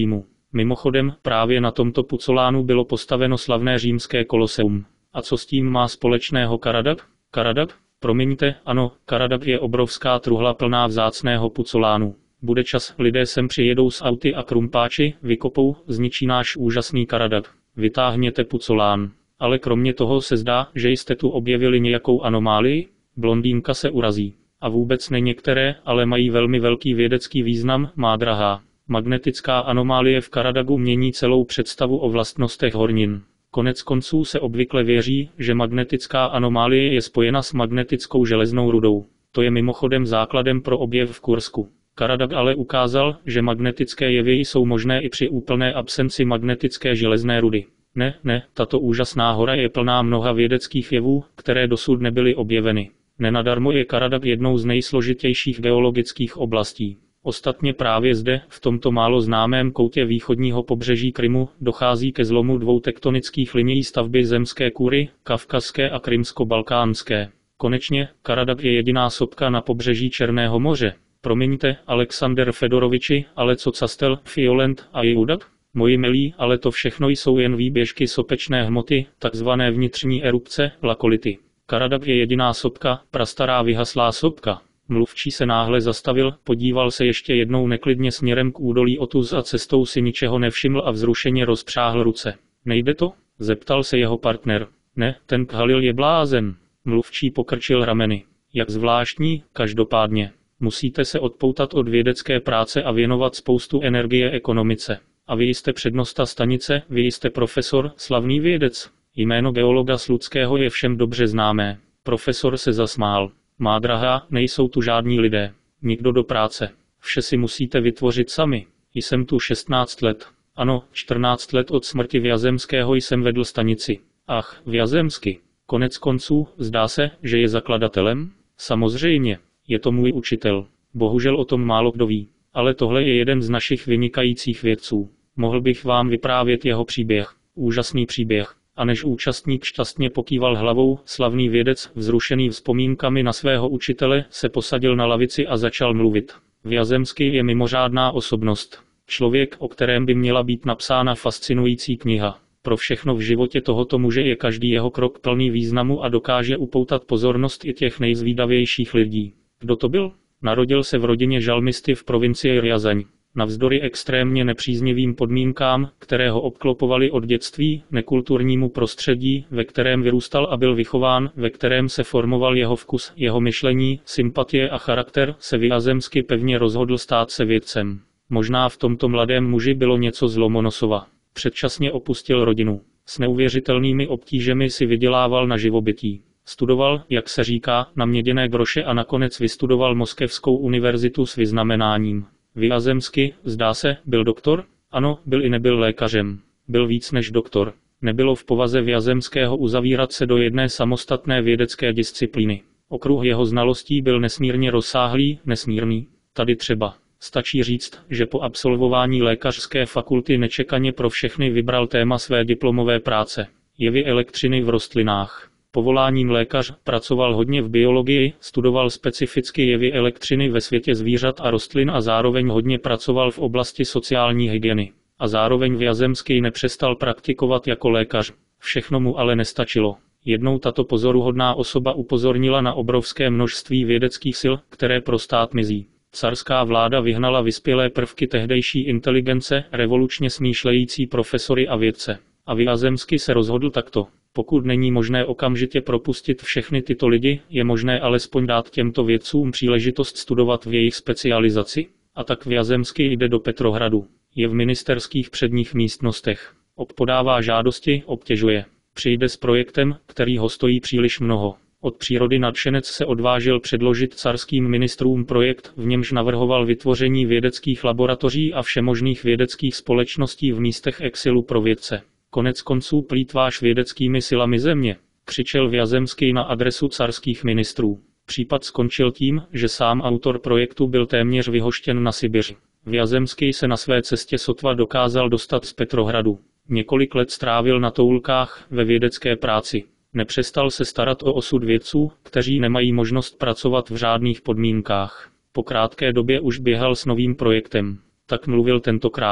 Mimochodem, právě na tomto pucolánu bylo postaveno slavné římské koloseum. A co s tím má společného Karadab? Karadab? Promiňte, ano, Karadab je obrovská truhla plná vzácného pucolánu. Bude čas, lidé sem přijedou s auty a krumpáči, vykopou, zničí náš úžasný Karadab. Vytáhněte pucolán. Ale kromě toho se zdá, že jste tu objevili nějakou anomálii? Blondýnka se urazí. A vůbec ne některé, ale mají velmi velký vědecký význam, má drahá. Magnetická anomálie v Karadagu mění celou představu o vlastnostech hornin. Konec konců se obvykle věří, že magnetická anomálie je spojena s magnetickou železnou rudou. To je mimochodem základem pro objev v Kursku. Karadag ale ukázal, že magnetické jevy jsou možné i při úplné absenci magnetické železné rudy. Ne, ne, tato úžasná hora je plná mnoha vědeckých jevů, které dosud nebyly objeveny. Nenadarmo je Karadag jednou z nejsložitějších geologických oblastí. Ostatně právě zde, v tomto málo známém koutě východního pobřeží Krymu, dochází ke zlomu dvou tektonických linií stavby zemské kůry, kavkazské a krymsko-balkánské. Konečně, Karadag je jediná sopka na pobřeží Černého moře. Promiňte, Alexander Fedoroviči, ale co Castel, Fiolent a Joudak? Moji milí, ale to všechno jsou jen výběžky sopečné hmoty, takzvané vnitřní erupce, lakolity. Karadag je jediná sopka, prastará vyhaslá sopka. Mluvčí se náhle zastavil, podíval se ještě jednou neklidně směrem k údolí Otuz a cestou si ničeho nevšiml a vzrušeně rozpřáhl ruce. Nejde to? Zeptal se jeho partner. Ne, ten Khalil je blázen. Mluvčí pokrčil rameny. Jak zvláštní, každopádně. Musíte se odpoutat od vědecké práce a věnovat spoustu energie ekonomice. A vy jste přednosta stanice, vy jste profesor, slavný vědec. Jméno geologa Sludského je všem dobře známé. Profesor se zasmál. Má drahá, nejsou tu žádní lidé. Nikdo do práce. Vše si musíte vytvořit sami. Jsem tu šestnáct let. Ano, čtrnáct let od smrti Vjazemského jsem vedl stanici. Ach, Vjazemsky. Konec konců, zdá se, že je zakladatelem? Samozřejmě. Je to můj učitel. Bohužel o tom málo kdo ví. Ale tohle je jeden z našich vynikajících vědců. Mohl bych vám vyprávět jeho příběh. Úžasný příběh. A než účastník šťastně pokýval hlavou, slavný vědec, vzrušený vzpomínkami na svého učitele, se posadil na lavici a začal mluvit. Vjazemský je mimořádná osobnost. Člověk, o kterém by měla být napsána fascinující kniha. Pro všechno v životě tohoto muže je každý jeho krok plný významu a dokáže upoutat pozornost i těch nejzvídavějších lidí. Kdo to byl? Narodil se v rodině žalmisty v provincii Rjazaň. Navzdory extrémně nepříznivým podmínkám, které ho obklopovaly od dětství, nekulturnímu prostředí, ve kterém vyrůstal a byl vychován, ve kterém se formoval jeho vkus, jeho myšlení, sympatie a charakter, se Vjazemsky pevně rozhodl stát se vědcem. Možná v tomto mladém muži bylo něco z Lomonosova. Předčasně opustil rodinu. S neuvěřitelnými obtížemi si vydělával na živobytí. Studoval, jak se říká, na měděné groše a nakonec vystudoval Moskevskou univerzitu s vyznamenáním. Vjazemsky, zdá se, byl doktor? Ano, byl i nebyl lékařem. Byl víc než doktor. Nebylo v povaze Vjazemského uzavírat se do jedné samostatné vědecké disciplíny. Okruh jeho znalostí byl nesmírně rozsáhlý, nesmírný. Tady třeba. Stačí říct, že po absolvování lékařské fakulty nečekaně pro všechny vybral téma své diplomové práce. Jevy elektřiny v rostlinách. Povoláním lékař pracoval hodně v biologii, studoval specificky jevy elektřiny ve světě zvířat a rostlin a zároveň hodně pracoval v oblasti sociální hygieny. A zároveň Vjazemský nepřestal praktikovat jako lékař. Všechno mu ale nestačilo. Jednou tato pozoruhodná osoba upozornila na obrovské množství vědeckých sil, které pro stát mizí. Carská vláda vyhnala vyspělé prvky tehdejší inteligence, revolučně smýšlející profesory a vědce. A Vjazemsky se rozhodl takto. Pokud není možné okamžitě propustit všechny tyto lidi, je možné alespoň dát těmto vědcům příležitost studovat v jejich specializaci. A tak Vjazemsky jde do Petrohradu. Je v ministerských předních místnostech. Podává žádosti, obtěžuje. Přijde s projektem, který ho stojí příliš mnoho. Od přírody nadšenec se odvážil předložit carským ministrům projekt, v němž navrhoval vytvoření vědeckých laboratoří a všemožných vědeckých společností v místech exilu pro vědce. Konec konců plýtváš vědeckými silami země, křičel Vjazemský na adresu carských ministrů. Případ skončil tím, že sám autor projektu byl téměř vyhoštěn na Sibiř. Vjazemský se na své cestě sotva dokázal dostat z Petrohradu. Několik let strávil na toulkách ve vědecké práci. Nepřestal se starat o osud vědců, kteří nemají možnost pracovat v řádných podmínkách. Po krátké době už běhal s novým projektem. Tak mluvil tentokrát.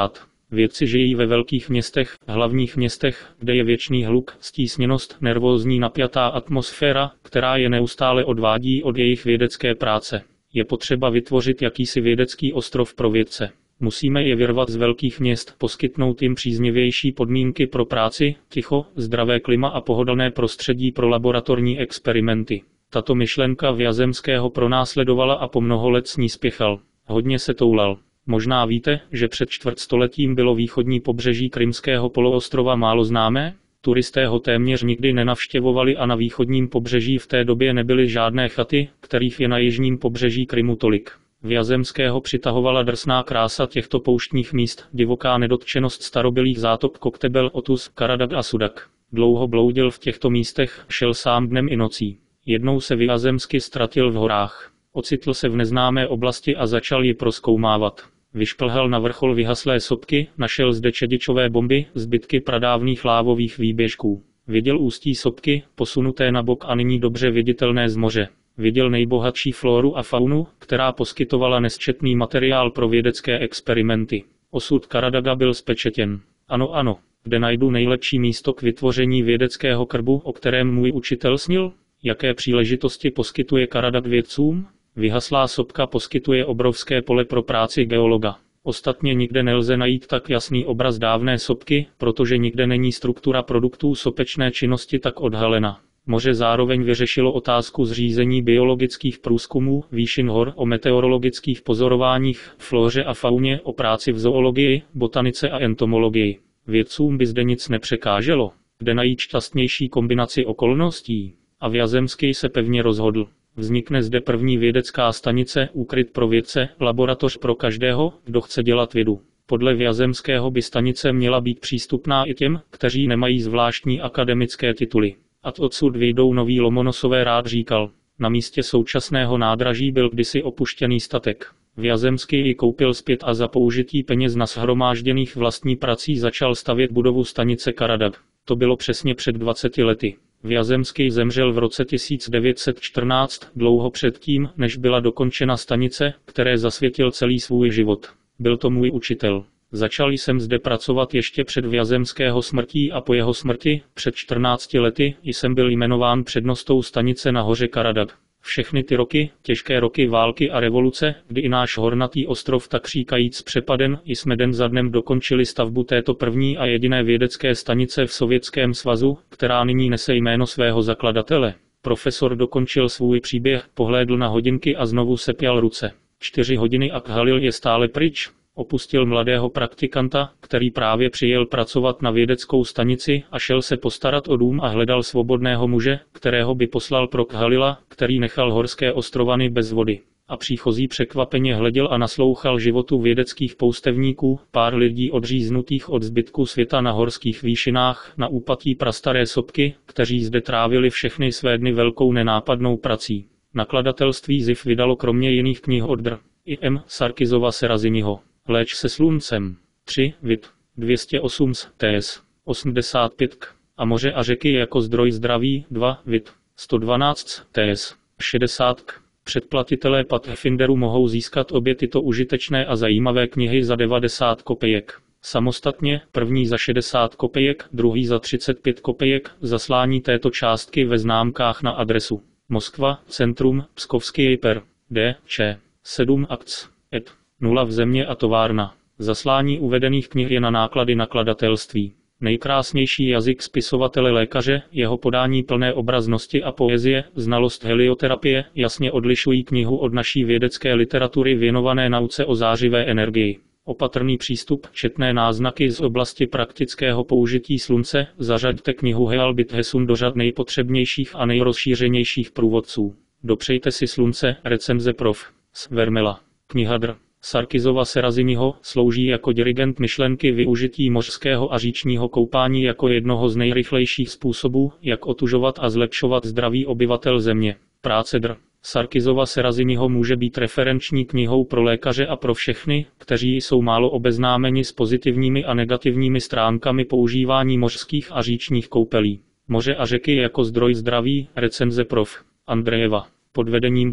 Vědci žijí ve velkých městech, hlavních městech, kde je věčný hluk, stísněnost, nervózní napjatá atmosféra, která je neustále odvádí od jejich vědecké práce. Je potřeba vytvořit jakýsi vědecký ostrov pro vědce. Musíme je vyrvat z velkých měst, poskytnout jim příznivější podmínky pro práci, ticho, zdravé klima a pohodlné prostředí pro laboratorní experimenty. Tato myšlenka Vyazemského pronásledovala a po mnoho let s ní spěchal. Hodně se toulal. Možná víte, že před čtvrtstoletím bylo východní pobřeží Krymského poloostrova málo známé? Turisté ho téměř nikdy nenavštěvovali a na východním pobřeží v té době nebyly žádné chaty, kterých je na jižním pobřeží Krymu tolik. Vyazemského přitahovala drsná krása těchto pouštních míst, divoká nedotčenost starobylých zátok Koktebel, Otus, Karadag a Sudak. Dlouho bloudil v těchto místech, šel sám dnem i nocí. Jednou se Vyazemsky ztratil v horách. Ocitl se v neznámé oblasti a začal ji prozkoumávat. Vyšplhal na vrchol vyhaslé sopky, našel zde čedičové bomby, zbytky pradávných lávových výběžků. Viděl ústí sopky, posunuté na bok a nyní dobře viditelné z moře. Viděl nejbohatší floru a faunu, která poskytovala nesčetný materiál pro vědecké experimenty. Osud Karadaga byl spečetěn. Ano, ano, kde najdu nejlepší místo k vytvoření vědeckého krbu, o kterém můj učitel snil? Jaké příležitosti poskytuje Karadag vědcům? Vyhaslá sopka poskytuje obrovské pole pro práci geologa. Ostatně nikde nelze najít tak jasný obraz dávné sopky, protože nikde není struktura produktů sopečné činnosti tak odhalena. Moře zároveň vyřešilo otázku zřízení biologických průzkumů, výšin hor, o meteorologických pozorováních, flóře a fauně, o práci v zoologii, botanice a entomologii. Vědcům by zde nic nepřekáželo. Kde najít šťastnější kombinaci okolností? A Vyazemský se pevně rozhodl. Vznikne zde první vědecká stanice, úkryt pro vědce, laboratoř pro každého, kdo chce dělat vědu. Podle Vyazemského by stanice měla být přístupná i těm, kteří nemají zvláštní akademické tituly. A odsud vyjdou noví Lomonosové, rád říkal. Na místě současného nádraží byl kdysi opuštěný statek. Vyazemský ji koupil zpět a za použití peněz nashromážděných vlastní prací začal stavět budovu stanice Karadag. To bylo přesně před dvaceti lety. Vyazemský zemřel v roce tisíc devět set čtrnáct, dlouho předtím, než byla dokončena stanice, které zasvětil celý svůj život. Byl to můj učitel. Začal jsem zde pracovat ještě před Vyazemského smrtí a po jeho smrti, před čtrnácti lety, jsem byl jmenován přednostou stanice na hoře Karadag. Všechny ty roky, těžké roky války a revoluce, kdy i náš hornatý ostrov tak říkajíc přepaden, jsme den za dnem dokončili stavbu této první a jediné vědecké stanice v Sovětském svazu, která nyní nese jméno svého zakladatele. Profesor dokončil svůj příběh, pohlédl na hodinky a znovu sepěl ruce. Čtyři hodiny a Khalil je stále pryč. Opustil mladého praktikanta, který právě přijel pracovat na vědeckou stanici a šel se postarat o dům a hledal svobodného muže, kterého by poslal pro Khalila, který nechal horské ostrovany bez vody. A příchozí překvapeně hleděl a naslouchal životu vědeckých poustevníků, pár lidí odříznutých od zbytku světa na horských výšinách, na úpatí prastaré sopky, kteří zde trávili všechny své dny velkou nenápadnou prací. Nakladatelství Z I F vydalo kromě jiných knih od Dr. I M. Sarkisova Seraziniho. Léč se sluncem. tři, vid. dvě stě osm s, ts. osmdesát pět k. A moře a řeky jako zdroj zdraví, dva, vid. sto dvanáct, ts. šedesát k. Předplatitelé Pathfinderu mohou získat obě tyto užitečné a zajímavé knihy za devadesát kopejek. Samostatně, první za šedesát kopejek, druhý za třicet pět kopejek, zaslání této částky ve známkách na adresu Moskva, Centrum, Pskovský per, D, Č, sedm akc, et. Nula v země a továrna. Zaslání uvedených knih je na náklady nakladatelství. Nejkrásnější jazyk spisovatele lékaře, jeho podání plné obraznosti a poezie, znalost helioterapie, jasně odlišují knihu od naší vědecké literatury věnované nauce o zářivé energii. Opatrný přístup, četné náznaky z oblasti praktického použití slunce, zařaďte knihu Healbit Hesun do řad nejpotřebnějších a nejrozšířenějších průvodců. Dopřejte si slunce, recenze prof. S. Vermela. Kniha Dr. Sarkisova Seraziniho slouží jako dirigent myšlenky využití mořského a říčního koupání jako jednoho z nejrychlejších způsobů, jak otužovat a zlepšovat zdraví obyvatel země. Práce Dr. Sarkisova Seraziniho může být referenční knihou pro lékaře a pro všechny, kteří jsou málo obeznámeni s pozitivními a negativními stránkami používání mořských a říčních koupelí. Moře a řeky jako zdroj zdraví, recenze prof. Andrejeva. Pod vedením Dr.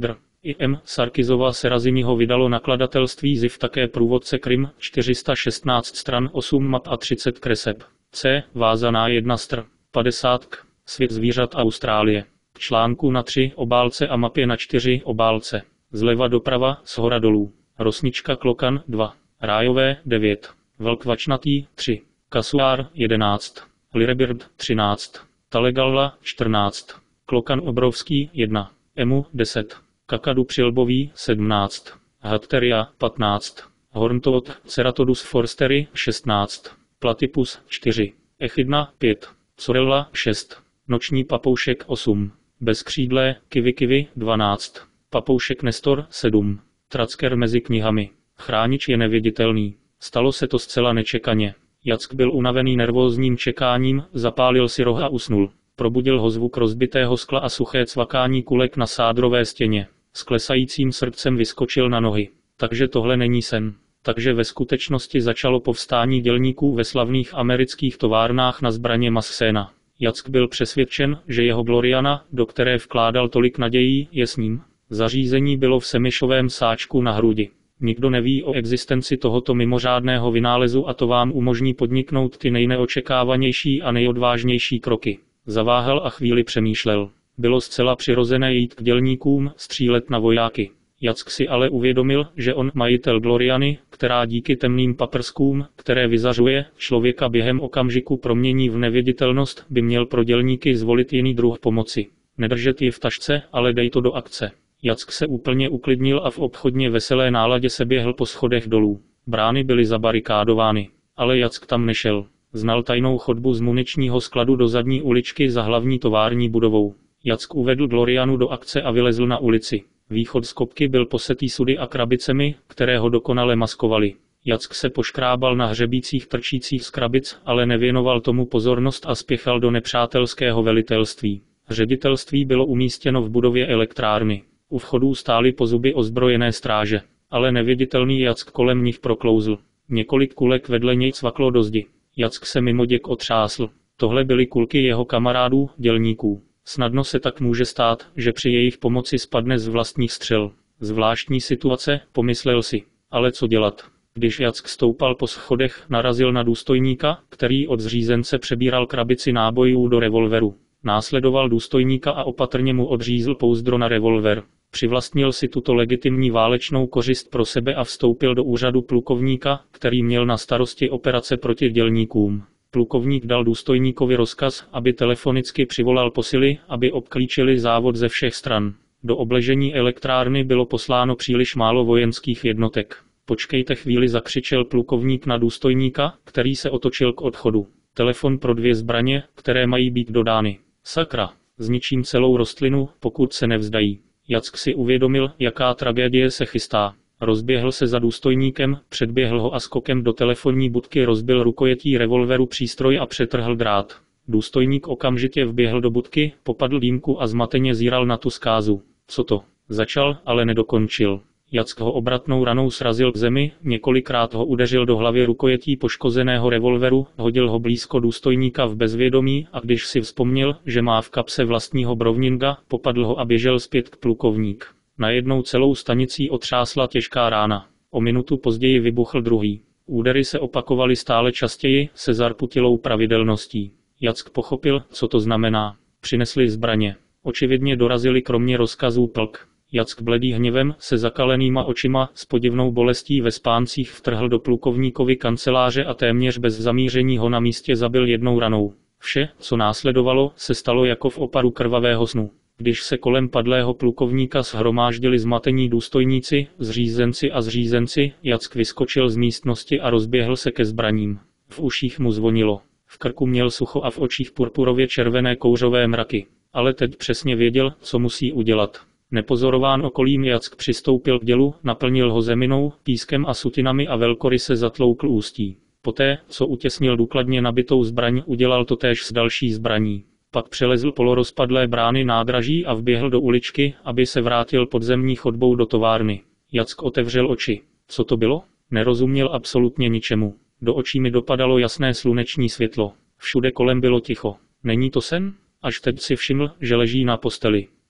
I M. Sarkisova Serazimiho vydalo nakladatelství Ziv také průvodce Krym, čtyři sta šestnáct stran, osm map a třicet kreseb. C. Vázaná jedna str. padesát k. Svět zvířat Austrálie. K článku na tři obálce a mapě na čtyři obálce. Zleva doprava, shora dolů. Rosnička Klokan dva. Rájové devět. Vlk vačnatý tři. Kasuár jedenáct. Lirebird třináct. Talegalla čtrnáct. Klokan obrovský jedna. Emu deset. Kakadu přilbový sedmnáct. Hatteria patnáct. Horntoad Ceratodus forsteri šestnáct. Platypus čtyři. Echidna pět. Sorella šest. Noční papoušek osm. Bezkřídlé kivikivi dvanáct. Papoušek Nestor sedm. Tracker mezi knihami. Chránič je neviditelný. Stalo se to zcela nečekaně. Jack byl unavený nervózním čekáním, zapálil si roh a usnul. Probudil ho zvuk rozbitého skla a suché cvakání kulek na sádrové stěně. S klesajícím srdcem vyskočil na nohy. Takže tohle není sen. Takže ve skutečnosti začalo povstání dělníků ve slavných amerických továrnách na zbraně Massena. Jack byl přesvědčen, že jeho Gloriana, do které vkládal tolik nadějí, je s ním. Zařízení bylo v semišovém sáčku na hrudi. Nikdo neví o existenci tohoto mimořádného vynálezu a to vám umožní podniknout ty nejneočekávanější a nejodvážnější kroky. Zaváhal a chvíli přemýšlel. Bylo zcela přirozené jít k dělníkům, střílet na vojáky. Jack si ale uvědomil, že on, majitel Gloriany, která díky temným paprskům, které vyzařuje, člověka během okamžiku promění v neviditelnost, by měl pro dělníky zvolit jiný druh pomoci. Nedržet ji v tašce, ale dej to do akce. Jack se úplně uklidnil a v obchodně veselé náladě se běhl po schodech dolů. Brány byly zabarikádovány, ale Jack tam nešel. Znal tajnou chodbu z muničního skladu do zadní uličky za hlavní tovární budovou. Jack uvedl Glorianu do akce a vylezl na ulici. Východ z kopky byl posetý sudy a krabicemi, které ho dokonale maskovaly. Jack se poškrábal na hřebících trčících z krabic, ale nevěnoval tomu pozornost a spěchal do nepřátelského velitelství. Ředitelství bylo umístěno v budově elektrárny. U vchodů stály po zuby ozbrojené stráže, ale neviditelný Jack kolem nich proklouzl. Několik kulek vedle něj cvaklo do zdi. Jack se mimoděk otřásl. Tohle byly kulky jeho kamarádů, dělníků. Snadno se tak může stát, že při jejich pomoci spadne z vlastních střel. Zvláštní situace, pomyslel si. Ale co dělat? Když Jack stoupal po schodech, narazil na důstojníka, který od zřízence přebíral krabici nábojů do revolveru. Následoval důstojníka a opatrně mu odřízl pouzdro na revolver. Přivlastnil si tuto legitimní válečnou kořist pro sebe a vstoupil do úřadu plukovníka, který měl na starosti operace proti dělníkům. Plukovník dal důstojníkovi rozkaz, aby telefonicky přivolal posily, aby obklíčili závod ze všech stran. Do obležení elektrárny bylo posláno příliš málo vojenských jednotek. Počkejte chvíli, zakřičel plukovník na důstojníka, který se otočil k odchodu. Telefon pro dvě zbraně, které mají být dodány. Sakra, zničím celou rostlinu, pokud se nevzdají. Jack si uvědomil, jaká tragédie se chystá. Rozběhl se za důstojníkem, předběhl ho a skokem do telefonní budky rozbil rukojetí revolveru přístroj a přetrhl drát. Důstojník okamžitě vběhl do budky, popadl dýmku a zmateně zíral na tu zkázu. Co to? Začal, ale nedokončil. Jack ho obratnou ranou srazil k zemi, několikrát ho udeřil do hlavy rukojetí poškozeného revolveru, hodil ho blízko důstojníka v bezvědomí a když si vzpomněl, že má v kapse vlastního Browninga, popadl ho a běžel zpět k plukovník. Najednou celou stanicí otřásla těžká rána. O minutu později vybuchl druhý. Údery se opakovaly stále častěji, se zarputilou pravidelností. Jack pochopil, co to znamená. Přinesli zbraně. Očividně dorazili kromě rozkazů plk. Jack bledý hněvem, se zakalenýma očima, s podivnou bolestí ve spáncích vtrhl do plukovníkovy kanceláře a téměř bez zamíření ho na místě zabil jednou ranou. Vše, co následovalo, se stalo jako v oparu krvavého snu. Když se kolem padlého plukovníka shromáždili zmatení důstojníci, zřízenci a zřízenci, Jack vyskočil z místnosti a rozběhl se ke zbraním. V uších mu zvonilo. V krku měl sucho a v očích purpurově červené kouřové mraky. Ale teď přesně věděl, co musí udělat. Nepozorován okolím Jack přistoupil k dělu, naplnil ho zeminou, pískem a sutinami a velkoryse zatloukl ústí. Poté, co utěsnil důkladně nabitou zbraň, udělal to též s další zbraní. Pak přelezl polorozpadlé brány nádraží a vběhl do uličky, aby se vrátil podzemní chodbou do továrny. Jack otevřel oči. Co to bylo? Nerozuměl absolutně ničemu. Do očí mi dopadalo jasné sluneční světlo. Všude kolem bylo ticho. Není to sen? Až teď si všiml, že leží na posteli.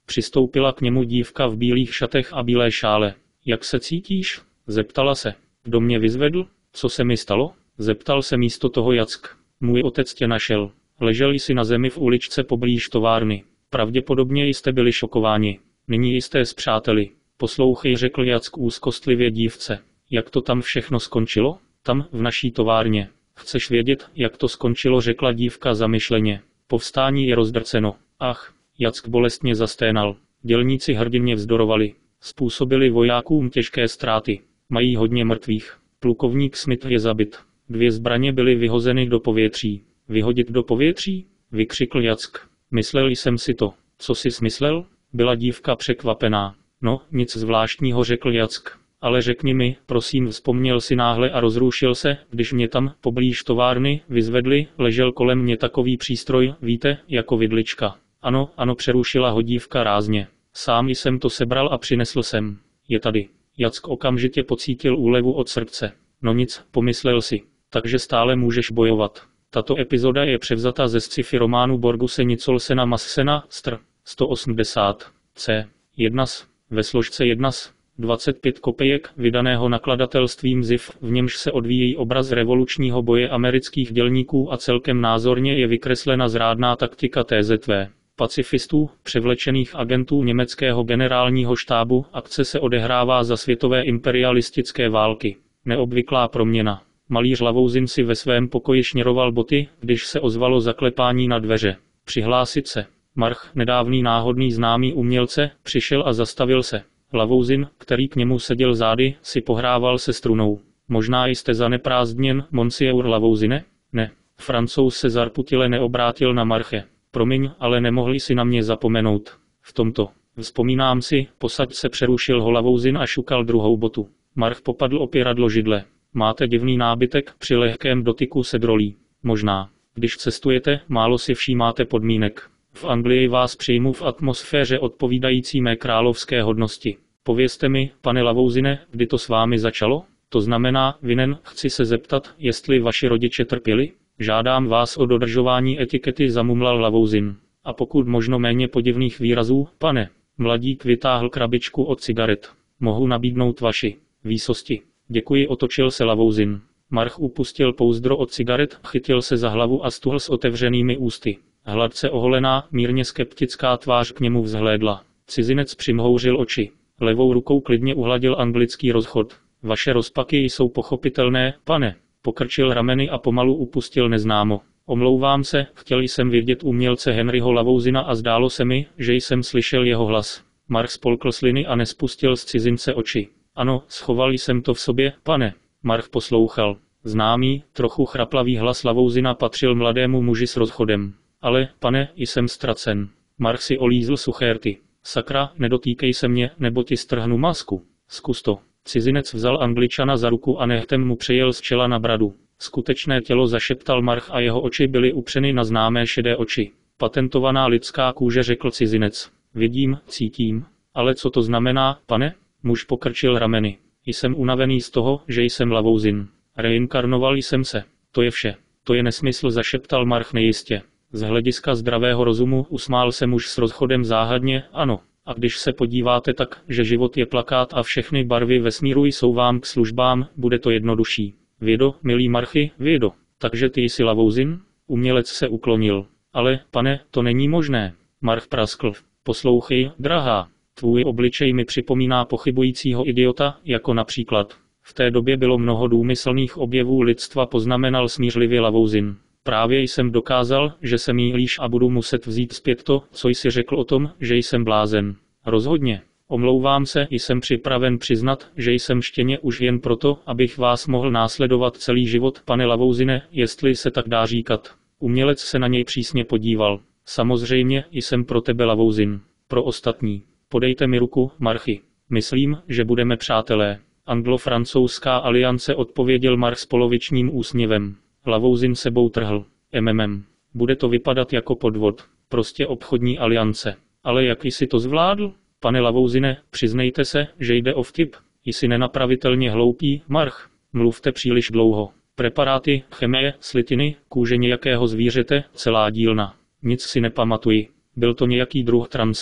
Přistoupila k němu dívka v bílých šatech a bílé šále. Jak se cítíš? Zeptala se. Kdo mě vyzvedl? Co se mi stalo? Zeptal se místo toho Jack. Můj otec tě našel. Ležel jsi na zemi v uličce poblíž továrny. Pravděpodobně jste byli šokováni. Nyní jste s přáteli. Poslouchej, řekl Jack úzkostlivě dívce. Jak to tam všechno skončilo? Tam, v naší továrně. Chceš vědět, jak to skončilo, řekla dívka zamyšleně. Povstání je rozdrceno. Ach, Jack bolestně zasténal. Dělníci hrdinně vzdorovali. Způsobili vojákům těžké ztráty. Mají hodně mrtvých. Plukovník Smith je zabit. Dvě zbraně byly vyhozeny do povětří. Vyhodit do povětří? Vykřikl Jack. Myslel jsem si to. Co jsi smyslel? Byla dívka překvapená. No, nic zvláštního, řekl Jack. Ale řekni mi, prosím, vzpomněl si náhle a rozrušil se, když mě tam, poblíž továrny, vyzvedli, ležel kolem mě takový přístroj, víte, jako vidlička. Ano, ano, přerušila ho dívka rázně. Sám jsem to sebral a přinesl jsem. Je tady. Jack okamžitě pocítil úlevu od srdce. No nic, pomyslel si. Takže stále můžeš bojovat. Tato epizoda je převzata ze sci-fi románu Borguse Nicholsona Massena, Str. sto osmdesát. C. jedna ve složce jedna dvacet pět kopejek, vydaného nakladatelstvím Ziv, v němž se odvíjí obraz revolučního boje amerických dělníků a celkem názorně je vykreslena zrádná taktika T Z V. Pacifistů, převlečených agentů německého generálního štábu. Akce se odehrává za světové imperialistické války. Neobvyklá proměna. Malíř Lavouzin si ve svém pokoji šněroval boty, když se ozvalo zaklepání na dveře. Přihlásit se. March, nedávný náhodný známý umělce, přišel a zastavil se. Lavouzin, který k němu seděl zády, si pohrával se strunou. Možná jste zaneprázdněn, monsieur Lavouzine? Ne. Francouz se zarputile neobrátil na Marche. Promiň, ale nemohli si na mě zapomenout. V tomto. Vzpomínám si, posaď se, přerušil ho Lavouzin a šukal druhou botu. March popadl o pěradlo židle. Máte divný nábytek, při lehkém dotyku se drolí. Možná. Když cestujete, málo si všímáte podmínek. V Anglii vás přijmu v atmosféře odpovídající mé královské hodnosti. Povězte mi, pane Lavouzine, kdy to s vámi začalo? To znamená, vinen, chci se zeptat, jestli vaši rodiče trpěli? Žádám vás o dodržování etikety, zamumlal Lavouzin. A pokud možno méně podivných výrazů, pane. Mladík vytáhl krabičku od cigaret. Mohu nabídnout vaši výsosti. Děkuji, otočil se Lavouzin. March upustil pouzdro od cigaret, chytil se za hlavu a stuhl s otevřenými ústy. Hladce oholená, mírně skeptická tvář k němu vzhlédla. Cizinec přimhouřil oči. Levou rukou klidně uhladil anglický rozchod. Vaše rozpaky jsou pochopitelné, pane. Pokrčil rameny a pomalu upustil neznámo. Omlouvám se, chtěl jsem vidět umělce Henryho Lavouzina a zdálo se mi, že jsem slyšel jeho hlas. March spolkl sliny a nespustil z cizince oči. Ano, schoval jsem to v sobě, pane. March poslouchal. Známý, trochu chraplavý hlas Lavouzina patřil mladému muži s rozchodem. Ale, pane, jsem ztracen. March si olízl suché rty. Sakra, nedotýkej se mě, nebo ti strhnu masku. Zkus to. Cizinec vzal Angličana za ruku a nehtem mu přejel z čela na bradu. Skutečné tělo, zašeptal March a jeho oči byly upřeny na známé šedé oči. Patentovaná lidská kůže, řekl cizinec. Vidím, cítím. Ale co to znamená, pane? Muž pokrčil rameny. Jsem unavený z toho, že jsem Lavouzin. Reinkarnoval jsem se. To je vše. To je nesmysl, zašeptal March nejistě. Z hlediska zdravého rozumu, usmál se muž s rozchodem záhadně, ano. A když se podíváte tak, že život je plakát a všechny barvy vesmíru jsou vám k službám, bude to jednodušší. Vědo, milý Marchy, vědo. Takže ty jsi Lavouzin? Umělec se uklonil. Ale, pane, to není možné. March praskl. Poslouchej, drahá. Tvůj obličej mi připomíná pochybujícího idiota, jako například. V té době bylo mnoho důmyslných objevů lidstva, poznamenal smířlivě Lavouzin. Právě jsem dokázal, že se mýlíš a budu muset vzít zpět to, co jsi řekl o tom, že jsem blázen. Rozhodně. Omlouvám se, jsem připraven přiznat, že jsem štěně už jen proto, abych vás mohl následovat celý život, pane Lavouzine, jestli se tak dá říkat. Umělec se na něj přísně podíval. Samozřejmě, jsem pro tebe Lavouzin. Pro ostatní. Podejte mi ruku, Marchy. Myslím, že budeme přátelé. Anglo-francouzská aliance, odpověděl March s polovičním úsměvem. Lavouzin sebou trhl. MMM. Bude to vypadat jako podvod. Prostě obchodní aliance. Ale jak jsi to zvládl? Pane Lavouzine, přiznejte se, že jde o vtip. Jsi nenapravitelně hloupý, March. Mluvte příliš dlouho. Preparáty, chemie, slitiny, kůže nějakého zvířete, celá dílna. Nic si nepamatuji. Byl to nějaký druh transu.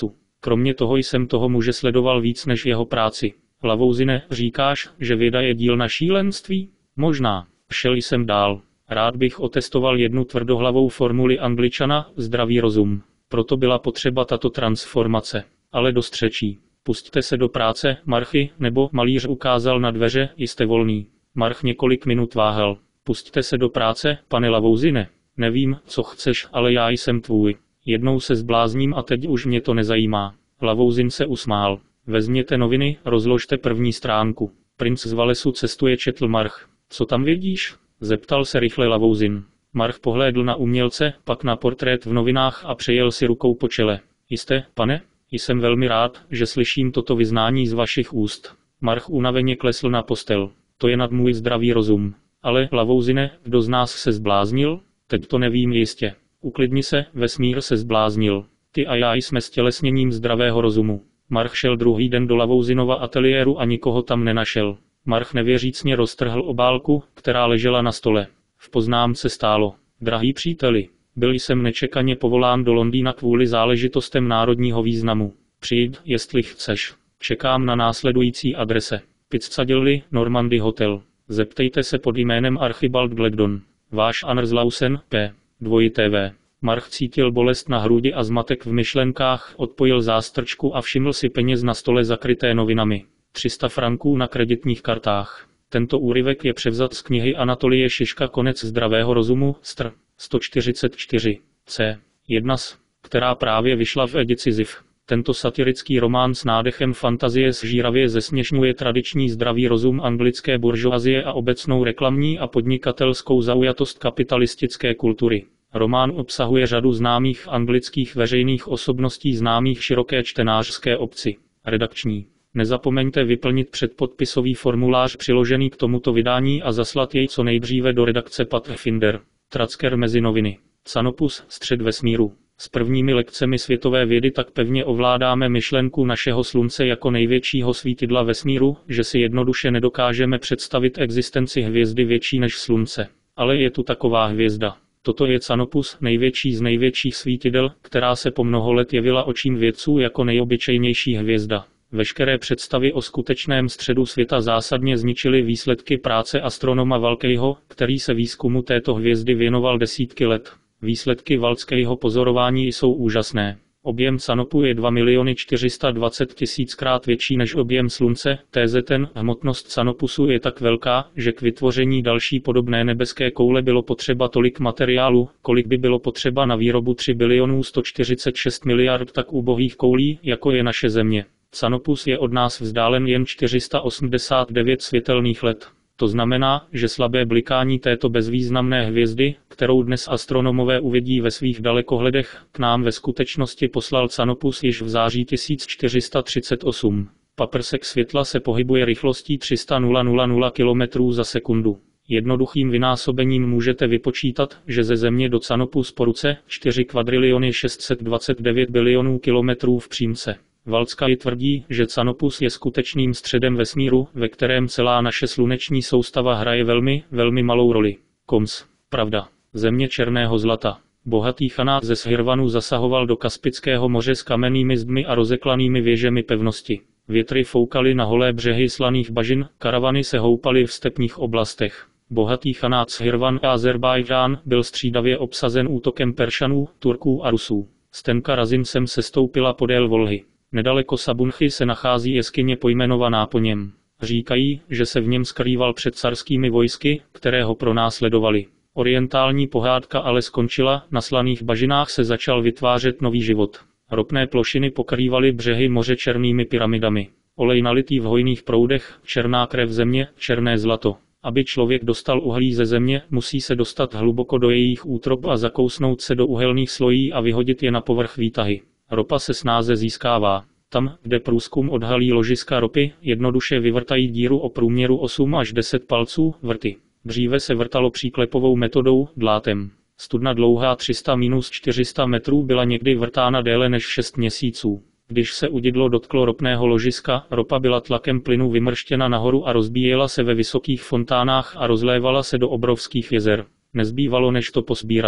Kromě toho jsem toho muže sledoval víc než jeho práci. Lavouzine, říkáš, že věda je dílna šílenství? Možná. Šel jsem dál. Rád bych otestoval jednu tvrdohlavou formuli Angličana, zdravý rozum. Proto byla potřeba tato transformace. Ale dost řečí. Pusťte se do práce, Marchy, nebo malíř ukázal na dveře, jste volný. March několik minut váhal. Pusťte se do práce, pane Lavouzine. Nevím, co chceš, ale já jsem tvůj. Jednou se zblázním a teď už mě to nezajímá. Lavouzin se usmál. Vezměte noviny, rozložte první stránku. Princ z Walesu cestuje, četl March. Co tam vidíš? Zeptal se rychle Lavouzin. March pohlédl na umělce, pak na portrét v novinách a přejel si rukou po čele. Jste, pane? Jsem velmi rád, že slyším toto vyznání z vašich úst. March unaveně klesl na postel. To je nad můj zdravý rozum. Ale, Lavouzine, kdo z nás se zbláznil? Teď to nevím jistě. Uklidni se, vesmír se zbláznil. Ty a já jsme stělesněním zdravého rozumu. March šel druhý den do Lavouzinova ateliéru a nikoho tam nenašel. March nevěřícně roztrhl obálku, která ležela na stole. V poznámce stálo: Drahý příteli, byl jsem nečekaně povolán do Londýna kvůli záležitostem národního významu. Přijď, jestli chceš. Čekám na následující adrese. Piccadilly, Normandy Hotel. Zeptejte se pod jménem Archibald Gladon. Váš Anders Lausen, P. Dvojité V. March cítil bolest na hrudi a zmatek v myšlenkách, odpojil zástrčku a všiml si peněz na stole zakryté novinami. tři sta franků na kreditních kartách. Tento úryvek je převzat z knihy Anatolie Šiška Konec zdravého rozumu, str. sto čtyřicet čtyři. C. jedna z, která právě vyšla v edici Ziv. Tento satirický román s nádechem fantazie zžíravě zesměšňuje tradiční zdravý rozum anglické buržoazie a obecnou reklamní a podnikatelskou zaujatost kapitalistické kultury. Román obsahuje řadu známých anglických veřejných osobností známých široké čtenářské obci. Redakční. Nezapomeňte vyplnit předpodpisový formulář přiložený k tomuto vydání a zaslat jej co nejdříve do redakce Pathfinder. Tracker mezi noviny. Canopus, střed vesmíru. S prvními lekcemi světové vědy tak pevně ovládáme myšlenku našeho slunce jako největšího svítidla vesmíru, že si jednoduše nedokážeme představit existenci hvězdy větší než slunce. Ale je tu taková hvězda. Toto je Canopus, největší z největších svítidel, která se po mnoho let jevila očím vědců jako nejobyčejnější hvězda. Veškeré představy o skutečném středu světa zásadně zničily výsledky práce astronoma Valkeyho, který se výzkumu této hvězdy věnoval desítky let. Výsledky Valkeyho pozorování jsou úžasné. Objem Canopu je dva miliony čtyři sta dvacet tisíckrát větší než objem Slunce, T Z N. Hmotnost Canopusu je tak velká, že k vytvoření další podobné nebeské koule bylo potřeba tolik materiálu, kolik by bylo potřeba na výrobu tři bilionů sto čtyřicet šest miliard tak ubohých koulí, jako je naše Země. Canopus je od nás vzdálen jen čtyři sta osmdesát devět světelných let. To znamená, že slabé blikání této bezvýznamné hvězdy, kterou dnes astronomové uvidí ve svých dalekohledech, k nám ve skutečnosti poslal Canopus již v září tisíc čtyři sta třicet osm. Paprsek světla se pohybuje rychlostí tři sta kilometrů za sekundu. Jednoduchým vynásobením můžete vypočítat, že ze Země do Canopus po ruce čtyři kvadriliony šest set dvacet devět bilionů kilometrů v přímce. Valckay tvrdí, že Canopus je skutečným středem vesmíru, ve kterém celá naše sluneční soustava hraje velmi, velmi malou roli. Koms. Pravda. Země černého zlata. Bohatý chanát ze Shirvanu zasahoval do Kaspického moře s kamennými zdmi a rozeklanými věžemi pevnosti. Větry foukaly na holé břehy slaných bažin, karavany se houpaly v stepních oblastech. Bohatý chanát Shirvan a Azerbajdžán byl střídavě obsazen útokem Peršanů, Turků a Rusů. Stenka Razin sem sestoupila podél Volhy. Nedaleko Sabunchy se nachází jeskyně pojmenovaná po něm. Říkají, že se v něm skrýval před carskými vojsky, které ho pronásledovali. Orientální pohádka ale skončila, na slaných bažinách se začal vytvářet nový život. Ropné plošiny pokrývaly břehy moře černými pyramidami. Olej nalitý v hojných proudech, černá krev země, černé zlato. Aby člověk dostal uhlí ze země, musí se dostat hluboko do jejich útrob a zakousnout se do uhelných slojí a vyhodit je na povrch výtahy. Ropa se snáze získává. Tam, kde průzkum odhalí ložiska ropy, jednoduše vyvrtají díru o průměru osm až deset palců, vrty. Dříve se vrtalo příklepovou metodou, dlátem. Studna dlouhá tři sta až čtyři sta metrů byla někdy vrtána déle než šest měsíců. Když se udidlo dotklo ropného ložiska, ropa byla tlakem plynu vymrštěna nahoru a rozbíjela se ve vysokých fontánách a rozlévala se do obrovských jezer. Nezbývalo než to posbírat.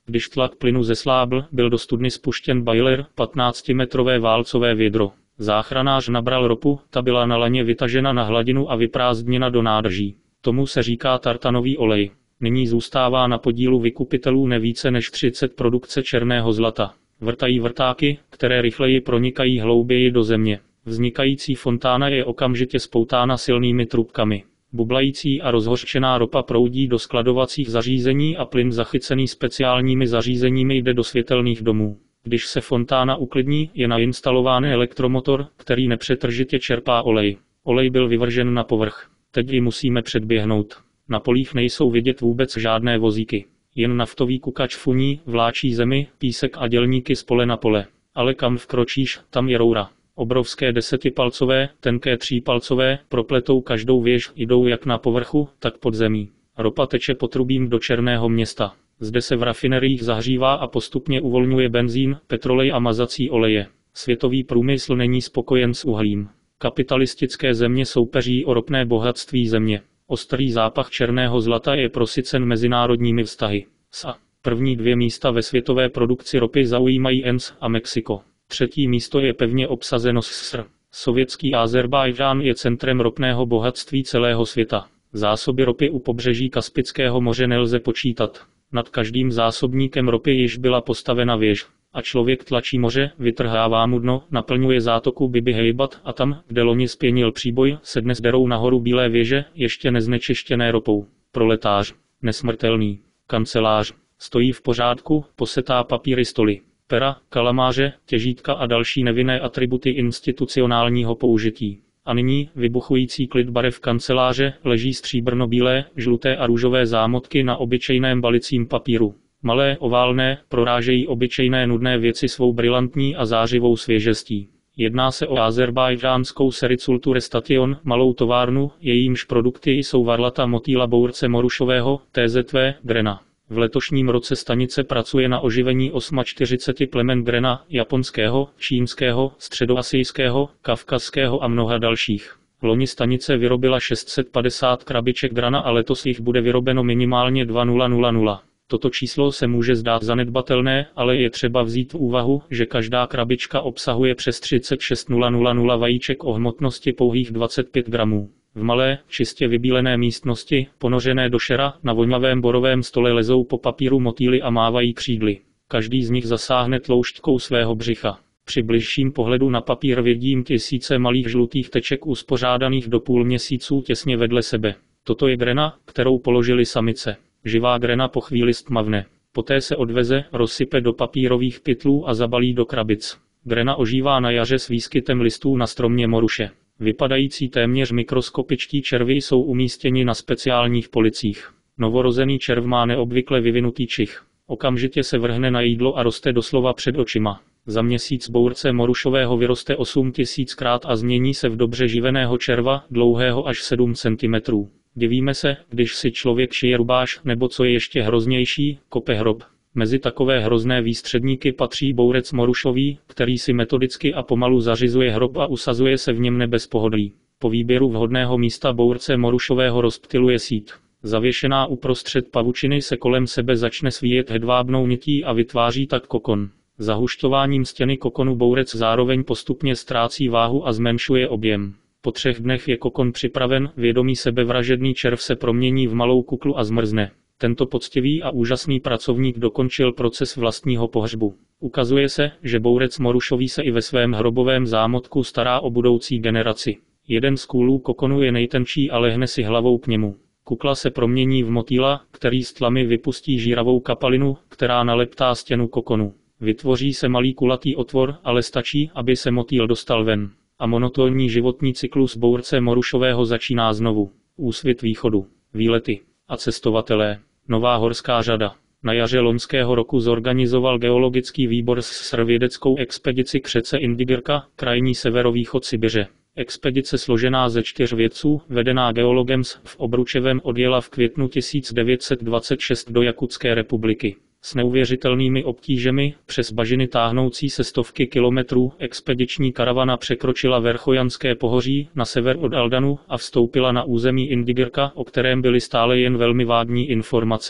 Když tlak plynu zeslábl, byl do studny spuštěn bajler, patnáctimetrové válcové vědro. Záchranář nabral ropu, ta byla na laně vytažena na hladinu a vyprázdněna do nádrží. Tomu se říká tartanový olej. Nyní zůstává na podílu vykupitelů nevíce než třicet produkce černého zlata. Vrtají vrtáky, které rychleji pronikají hlouběji do země. Vznikající fontána je okamžitě spoutána silnými trubkami. Bublající a rozhořčená ropa proudí do skladovacích zařízení a plyn zachycený speciálními zařízeními jde do světelných domů. Když se fontána uklidní, je nainstalován elektromotor, který nepřetržitě čerpá olej. Olej byl vyvržen na povrch. Teď ji musíme předběhnout. Na polích nejsou vidět vůbec žádné vozíky. Jen naftový kukač funí, vláčí zemi, písek a dělníky z pole na pole. Ale kam vkročíš, tam je roura. Obrovské desetipalcové, tenké třípalcové, propletou každou věž, jdou jak na povrchu, tak pod zemí. Ropa teče potrubím do Černého Města. Zde se v rafineriích zahřívá a postupně uvolňuje benzín, petrolej a mazací oleje. Světový průmysl není spokojen s uhlím. Kapitalistické země soupeří o ropné bohatství země. Ostrý zápach černého zlata je prosycen mezinárodními vztahy. S a první dvě místa ve světové produkci ropy zaujímají E N S a Mexiko. Třetí místo je pevně obsazeno S S R. Sovětský Ázerbájdžán je centrem ropného bohatství celého světa. Zásoby ropy u pobřeží Kaspického moře nelze počítat. Nad každým zásobníkem ropy již byla postavena věž. A člověk tlačí moře, vytrhává mu dno, naplňuje zátoku Bibi Heibat a tam, kde loni spěnil příboj, se dnes derou nahoru bílé věže, ještě neznečištěné ropou. Proletář, nesmrtelný, kancelář, stojí v pořádku, posetá papíry stoly, pera, kalamáře, těžítka a další nevinné atributy institucionálního použití. A nyní, vybuchující klid barev kanceláře, leží stříbrno-bílé, žluté a růžové zámotky na obyčejném balicím papíru. Malé, oválné, prorážejí obyčejné nudné věci svou brilantní a zářivou svěžestí. Jedná se o ázerbájdžánskou Sericulture Station, malou továrnu, jejímž produkty jsou varlata motýla bource morušového, T Z V, Grena. V letošním roce stanice pracuje na oživení čtyřiceti osmi plemen Grena, japonského, čínského, středoasijského, kavkazského a mnoha dalších. Loni stanice vyrobila šest set padesát krabiček Grana a letos jich bude vyrobeno minimálně dva tisíce. Toto číslo se může zdát zanedbatelné, ale je třeba vzít v úvahu, že každá krabička obsahuje přes třicet šest tisíc vajíček o hmotnosti pouhých dvacet pět gramů. V malé, čistě vybílené místnosti, ponořené do šera, na vonavém borovém stole lezou po papíru motýly a mávají křídly. Každý z nich zasáhne tloušťkou svého břicha. Při bližším pohledu na papír vidím tisíce malých žlutých teček uspořádaných do půl měsíců těsně vedle sebe. Toto je Grena, kterou položili samice. Živá Grena po chvíli stmavne. Poté se odveze, rozsype do papírových pytlů a zabalí do krabic. Grena ožívá na jaře s výskytem listů na stromě moruše. Vypadající téměř mikroskopičtí červy jsou umístěni na speciálních policích. Novorozený červ má neobvykle vyvinutý čich. Okamžitě se vrhne na jídlo a roste doslova před očima. Za měsíc bource morušového vyroste osm tisíckrát a změní se v dobře živeného červa, dlouhého až sedm centimetrů. Divíme se, když si člověk šije rubáš, nebo co je ještě hroznější, kope hrob. Mezi takové hrozné výstředníky patří bourec morušový, který si metodicky a pomalu zařizuje hrob a usazuje se v něm ne bez pohodlí. Po výběru vhodného místa bource morušového rozptyluje síť. Zavěšená uprostřed pavučiny se kolem sebe začne svíjet hedvábnou nití a vytváří tak kokon. Zahušťováním stěny kokonu bourec zároveň postupně ztrácí váhu a zmenšuje objem. Po třech dnech je kokon připraven, vědomý sebevražedný červ se promění v malou kuklu a zmrzne. Tento poctivý a úžasný pracovník dokončil proces vlastního pohřbu. Ukazuje se, že bourec morušový se i ve svém hrobovém zámotku stará o budoucí generaci. Jeden z kůlů kokonu je nejtenčí a lehne si hlavou k němu. Kukla se promění v motýla, který z tlamy vypustí žíravou kapalinu, která naleptá stěnu kokonu. Vytvoří se malý kulatý otvor, ale stačí, aby se motýl dostal ven. A monotónní životní cyklus bource morušového začíná znovu. Úsvit východu, výlety a cestovatelé. Nová horská řada. Na jaře loňského roku zorganizoval geologický výbor s S R vědeckou expedici k řece Indigirka, krajní severovýchod Sibiře. Expedice složená ze čtyř vědců, vedená geologem v Obručevem, odjela v květnu tisíc devět set dvacet šest do Jakutské republiky. S neuvěřitelnými obtížemi, přes bažiny táhnoucí se stovky kilometrů, expediční karavana překročila Verchojanské pohoří na sever od Aldanu a vstoupila na území Indigirka, o kterém byly stále jen velmi vágní informace.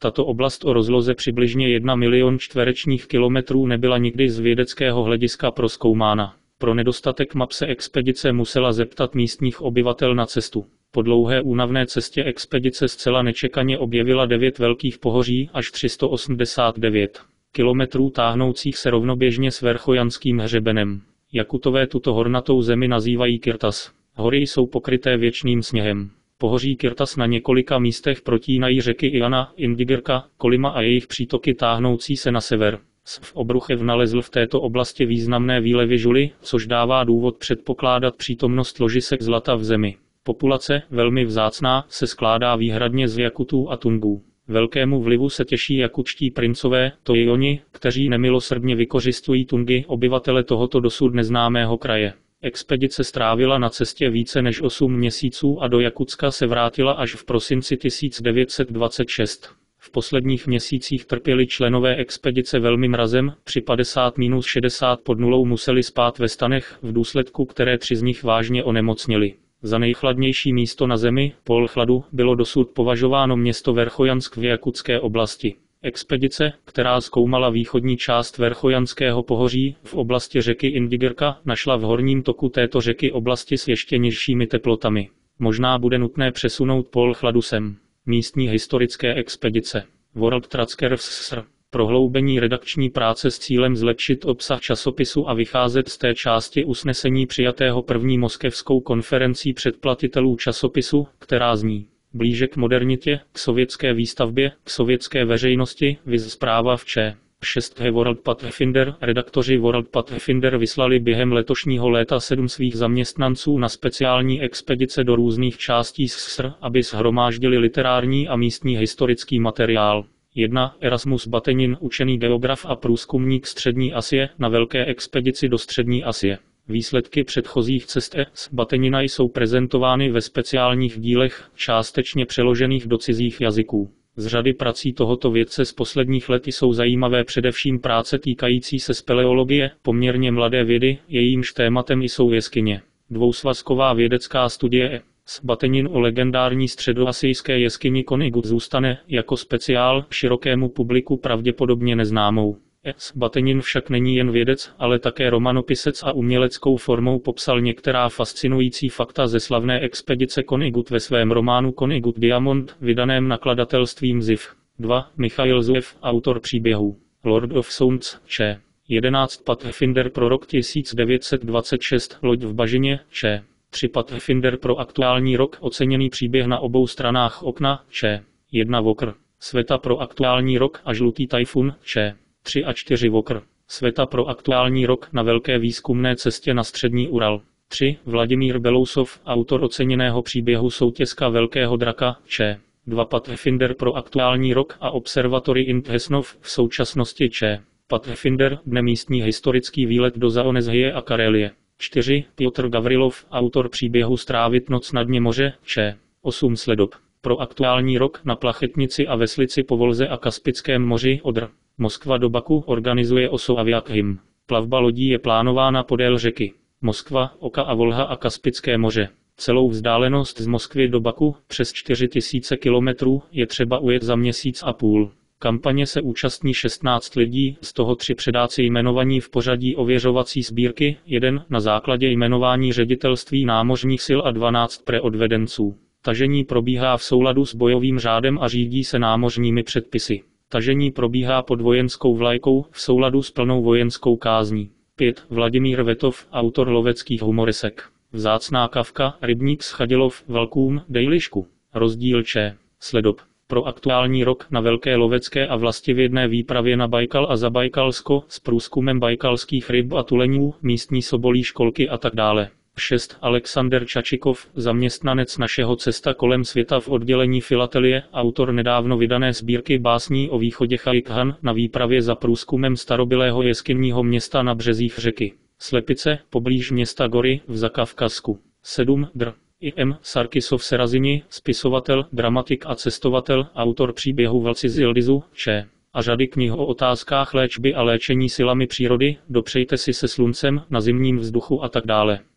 Tato oblast o rozloze přibližně jedna milion čtverečních kilometrů nebyla nikdy z vědeckého hlediska prozkoumána. Pro nedostatek map se expedice musela zeptat místních obyvatel na cestu. Po dlouhé únavné cestě expedice zcela nečekaně objevila devět velkých pohoří až tři sta osmdesát devět kilometrů táhnoucích se rovnoběžně s Verchojanským hřebenem. Jakutové tuto hornatou zemi nazývají Kirtas. Hory jsou pokryté věčným sněhem. Pohoří Kirtas na několika místech protínají řeky Iana, Indigerka, Kolima a jejich přítoky táhnoucí se na sever. V Obruchev nalezl v této oblasti významné výlevy žuly, což dává důvod předpokládat přítomnost ložisek zlata v zemi. Populace, velmi vzácná, se skládá výhradně z Jakutů a Tungů. Velkému vlivu se těší jakutští princové, to je oni, kteří nemilosrdně vykořistují Tungy, obyvatele tohoto dosud neznámého kraje. Expedice strávila na cestě více než osm měsíců a do Jakutska se vrátila až v prosinci tisíc devět set dvacet šest. V posledních měsících trpěli členové expedice velmi mrazem, při padesát minus šedesát pod nulou museli spát ve stanech, v důsledku které tři z nich vážně onemocněli. Za nejchladnější místo na zemi, pól chladu, bylo dosud považováno město Verchojansk v Jakutské oblasti. Expedice, která zkoumala východní část Verchojanského pohoří, v oblasti řeky Indigerka, našla v horním toku této řeky oblasti s ještě nižšími teplotami. Možná bude nutné přesunout pól chladu sem. Místní historické expedice. World Trackers. Prohloubení redakční práce s cílem zlepšit obsah časopisu a vycházet z té části usnesení přijatého první moskevskou konferencí předplatitelů časopisu, která zní: blíže k modernitě, k sovětské výstavbě, k sovětské veřejnosti, viz zpráva v Č. šest. World Pathfinder. Redaktoři World Pathfinder vyslali během letošního léta sedm svých zaměstnanců na speciální expedice do různých částí S S R, aby shromáždili literární a místní historický materiál. jedna. Erasmus Batenin, učený geograf a průzkumník Střední Asie, na velké expedici do Střední Asie. Výsledky předchozích cest E S Batenina jsou prezentovány ve speciálních dílech, částečně přeložených do cizích jazyků. Z řady prací tohoto vědce z posledních let jsou zajímavé především práce týkající se speleologie, poměrně mladé vědy, jejímž tématem jsou jeskyně. Dvousvazková vědecká studie E S Batenin o legendární středoasijské jeskyni Konigut zůstane, jako speciál, širokému publiku pravděpodobně neznámou. E S Batenin však není jen vědec, ale také romanopisec a uměleckou formou popsal některá fascinující fakta ze slavné expedice Konigut ve svém románu Konigut Diamond, vydaném nakladatelstvím Ziv. dva. Michail Zuev, autor příběhů Lord of Sounds, Č. jedenáct. Pathfinder pro rok tisíc devět set dvacet šest, Loď v bažině, Č. tři. Pathfinder pro aktuální rok, oceněný příběh na obou stranách okna, Č. jedna. Vokr. Sveta pro aktuální rok a žlutý tajfun, Č. tři a čtyři. Vokr. Sveta pro aktuální rok na velké výzkumné cestě na střední Ural. tři. Vladimír Belousov, autor oceněného příběhu Soutězka velkého draka, Č. dva. Pathfinder pro aktuální rok a Observatory in Hesnov, v současnosti Č. Pathfinder, dne místní historický výlet do Zaonezhije a Karelie. čtyři. Piotr Gavrilov, autor příběhu Strávit noc na dně moře, Č. osm. Sledob. Pro aktuální rok na Plachetnici a Veslici po Volze a Kaspickém moři, Odr. Moskva do Baku organizuje Oso Aviakhim. Plavba lodí je plánována podél řeky Moskva, Oka a Volha a Kaspické moře. Celou vzdálenost z Moskvy do Baku, přes čtyři tisíce kilometrů, je třeba ujet za měsíc a půl. Kampaně se účastní šestnáct lidí, z toho tři předáci jmenovaní v pořadí ověřovací sbírky, jeden na základě jmenování ředitelství námořních sil a dvanáct preodvedenců. Tažení probíhá v souladu s bojovým řádem a řídí se námořními předpisy. Tažení probíhá pod vojenskou vlajkou, v souladu s plnou vojenskou kázní. pět. Vladimír Vetov, autor loveckých humoresek. Vzácná kavka, rybník z Chadilov, Valkům, Dejlišku. Rozdíl Č. Sledob. Pro aktuální rok na velké lovecké a vlastivědné výpravě na Bajkal a Zabajkalsko s průzkumem bajkalských ryb a tuleňů, místní sobolí školky a tak dále. šest. Alexander Čačikov, zaměstnanec našeho Cesta kolem světa v oddělení filatelie, autor nedávno vydané sbírky básní o východě Chajkhan, na výpravě za průzkumem starobylého jeskynního města na březích řeky Slepice, poblíž města Gory, v Zakavkazsku. sedm. Dr. I M. Sarkisov Serazini, spisovatel, dramatik a cestovatel, autor příběhu Vlci z Ildizu, Č. a řady knih o otázkách léčby a léčení silami přírody, Dopřejte si se sluncem, Na zimním vzduchu a tak dále.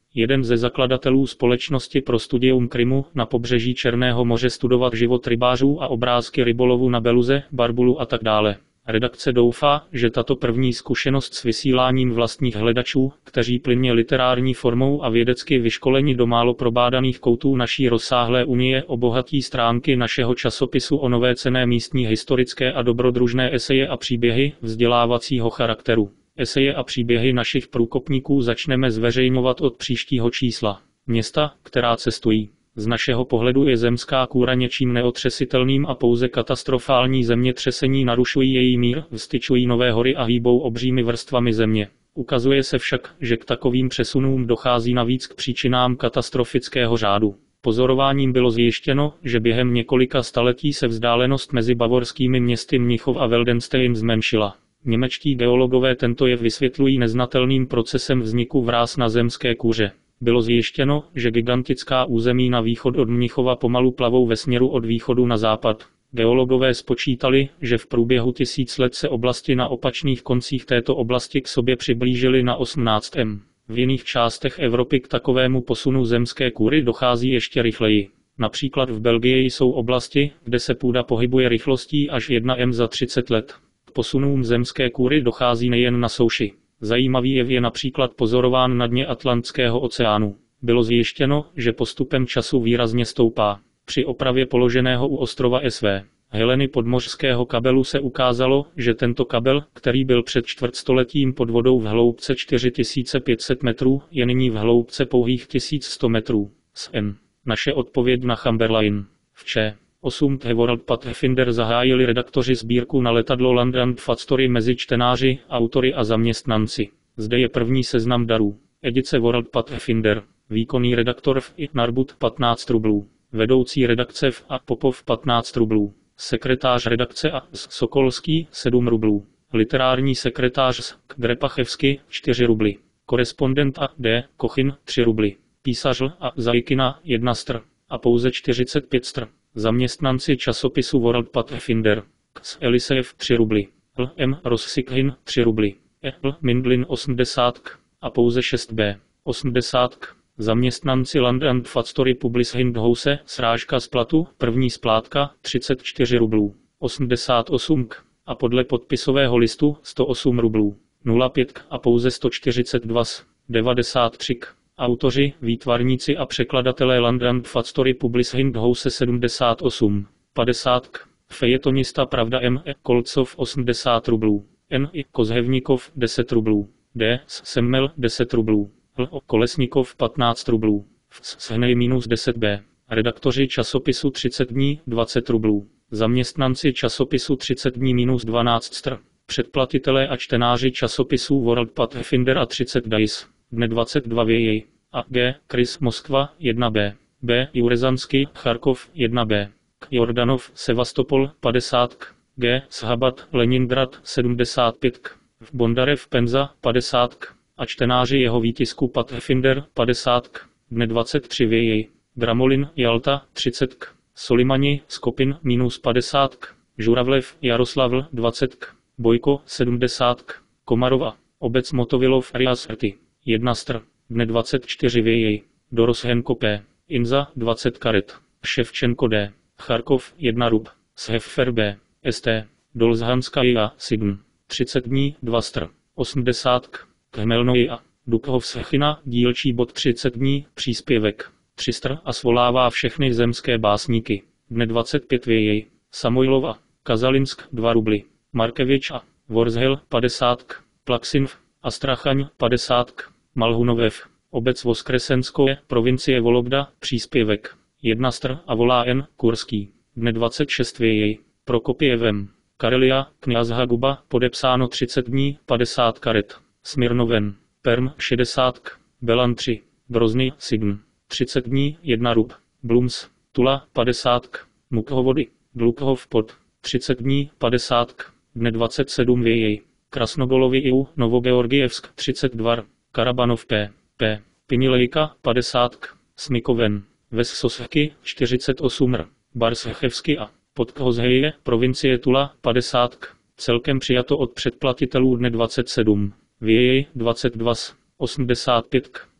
Jeden ze zakladatelů společnosti pro studium Krymu na pobřeží Černého moře studovat život rybářů a obrázky rybolovu na Beluze, Barbulu a tak dále. Redakce doufá, že tato první zkušenost s vysíláním vlastních hledačů, kteří plynně literární formou a vědecky vyškoleni do málo probádaných koutů naší rozsáhlé unie obohatí stránky našeho časopisu o nové cenné místní historické a dobrodružné eseje a příběhy vzdělávacího charakteru. Eseje a příběhy našich průkopníků začneme zveřejňovat od příštího čísla. Města, která cestují. Z našeho pohledu je zemská kůra něčím neotřesitelným a pouze katastrofální zemětřesení narušují její mír, vztyčují nové hory a hýbou obřími vrstvami země. Ukazuje se však, že k takovým přesunům dochází navíc k příčinám katastrofického řádu. Pozorováním bylo zjištěno, že během několika staletí se vzdálenost mezi bavorskými městy Mnichov a Weldenstein zmenšila. Němečtí geologové tento jev vysvětlují neznatelným procesem vzniku vráz na zemské kůře. Bylo zjištěno, že gigantická území na východ od Mnichova pomalu plavou ve směru od východu na západ. Geologové spočítali, že v průběhu tisíc let se oblasti na opačných koncích této oblasti k sobě přiblížily na osmnáct metrů. V jiných částech Evropy k takovému posunu zemské kůry dochází ještě rychleji. Například v Belgii jsou oblasti, kde se půda pohybuje rychlostí až jedna metra za třicet let. K posunům zemské kůry dochází nejen na souši. Zajímavý jev je například pozorován na dně Atlantského oceánu. Bylo zjištěno, že postupem času výrazně stoupá. Při opravě položeného u ostrova S V Heleny podmořského kabelu se ukázalo, že tento kabel, který byl před čtvrtstoletím pod vodou v hloubce čtyři tisíce pět set metrů, je nyní v hloubce pouhých tisíc sto metrů. S N. Naše odpověď na Chamberlain. V Č. osm The World Pathfinder zahájili redaktoři sbírku na letadlo Land and Fat Story mezi čtenáři, autory a zaměstnanci. Zde je první seznam darů. Edice World Pathfinder. Výkonný redaktor v I. Narbut patnáct rublů. Vedoucí redakce v A. Popov patnáct rublů. Sekretář redakce A. Sokolský sedm rublů. Literární sekretář S. Drepachevsky čtyři rubly. Korespondent A. D. Kochin tři rubly. Písař L. A. Zajkina jedna str. A pouze čtyřicet pět str. Zaměstnanci časopisu World Pathfinder. X. Elisejev tři rubly. L. M. Rossikhin tři rubly. E. L. Mindlin osmdesát k. A pouze šest B. osmdesát k. Zaměstnanci Land and Fat Story Publishing House, srážka z platu, první splátka, třicet čtyři rublů. osmdesát osm k. A podle podpisového listu, sto osm rublů. nula pět k. A pouze sto čtyřicet dva s. devadesát tři k. Autoři, výtvarníci a překladatelé Land and Fat Story Publishing House sedmdesát osm. padesát k. Fejetonista Pravda M. E. Kolcov osmdesát rublů. N. I. Kozhevníkov deset rublů. D. Semmel deset rublů. L. O. Kolesníkov patnáct rublů. V. Shnej minus deset B. Redaktoři časopisu třicet dní dvacet rublů. Zaměstnanci časopisu třicet dní minus dvanáct str. Předplatitelé a čtenáři časopisů World Pathfinder a třicet dice. Dne dvacet dva věj. A. G. Chris Moskva jedna B. B. Jurezansky Charkov jedna B. K. Jordanov Sevastopol padesát k. G. Shabat Leningrad sedmdesát pět k. V. Bondarev Penza padesát k. A čtenáři jeho výtisku Pathfinder padesát k. Dne dvacet tři věj. Gramolin Jalta třicet k. Solimani Skopin minus padesát k. Žuravlev Jaroslavl dvacet k. Bojko sedmdesát k. Komarova Obec Motovilov Rias Rty jedna str. Dne dvacet čtyři věj. Doroshenko P. Inza dvacet karet. Ševčenko D. Charkov jedna rub. Sheffer B. St. Dolzhanskaja Sign. třicet dní dva str. osmdesát k. Khmelnoja. Dukhov Schina dílčí bod třicet dní příspěvek. tři str. A svolává všechny zemské básníky. Dne dvacet pět věj. Samojlova. Kazalinsk dva rubly. Markevič a Vorzhel padesát k. Plaksinv. Astrachaň padesát k. Malhunovev. Obec Voskresenskoje, provincie Vologda, příspěvek. jedna str. A volá N. Kurský. Dne dvacet šest věj. Prokopěvem. Karelia, kňaz Haguba, podepsáno třicet dní, padesát karet. Smirnoven. Perm, šedesát k. Belan tři. Grozny, Sign. třicet dní, jedna rub. Blums. Tula, padesát k. Mukhovody. Glukov pod. třicet dní, padesát k. Dne dvacet sedm věj. Krasnogolovi I U, Novogeorgievsk, třicet dva. Karabanov P. P. Pinilejka, padesát k. Smikoven. Ves Sosky, čtyřicet osm r. Barshechevsky a Podkhozheje, provincie Tula, padesát k. Celkem přijato od předplatitelů dne dvacet sedm. Věj, dvacet dva s. osmdesát pět k.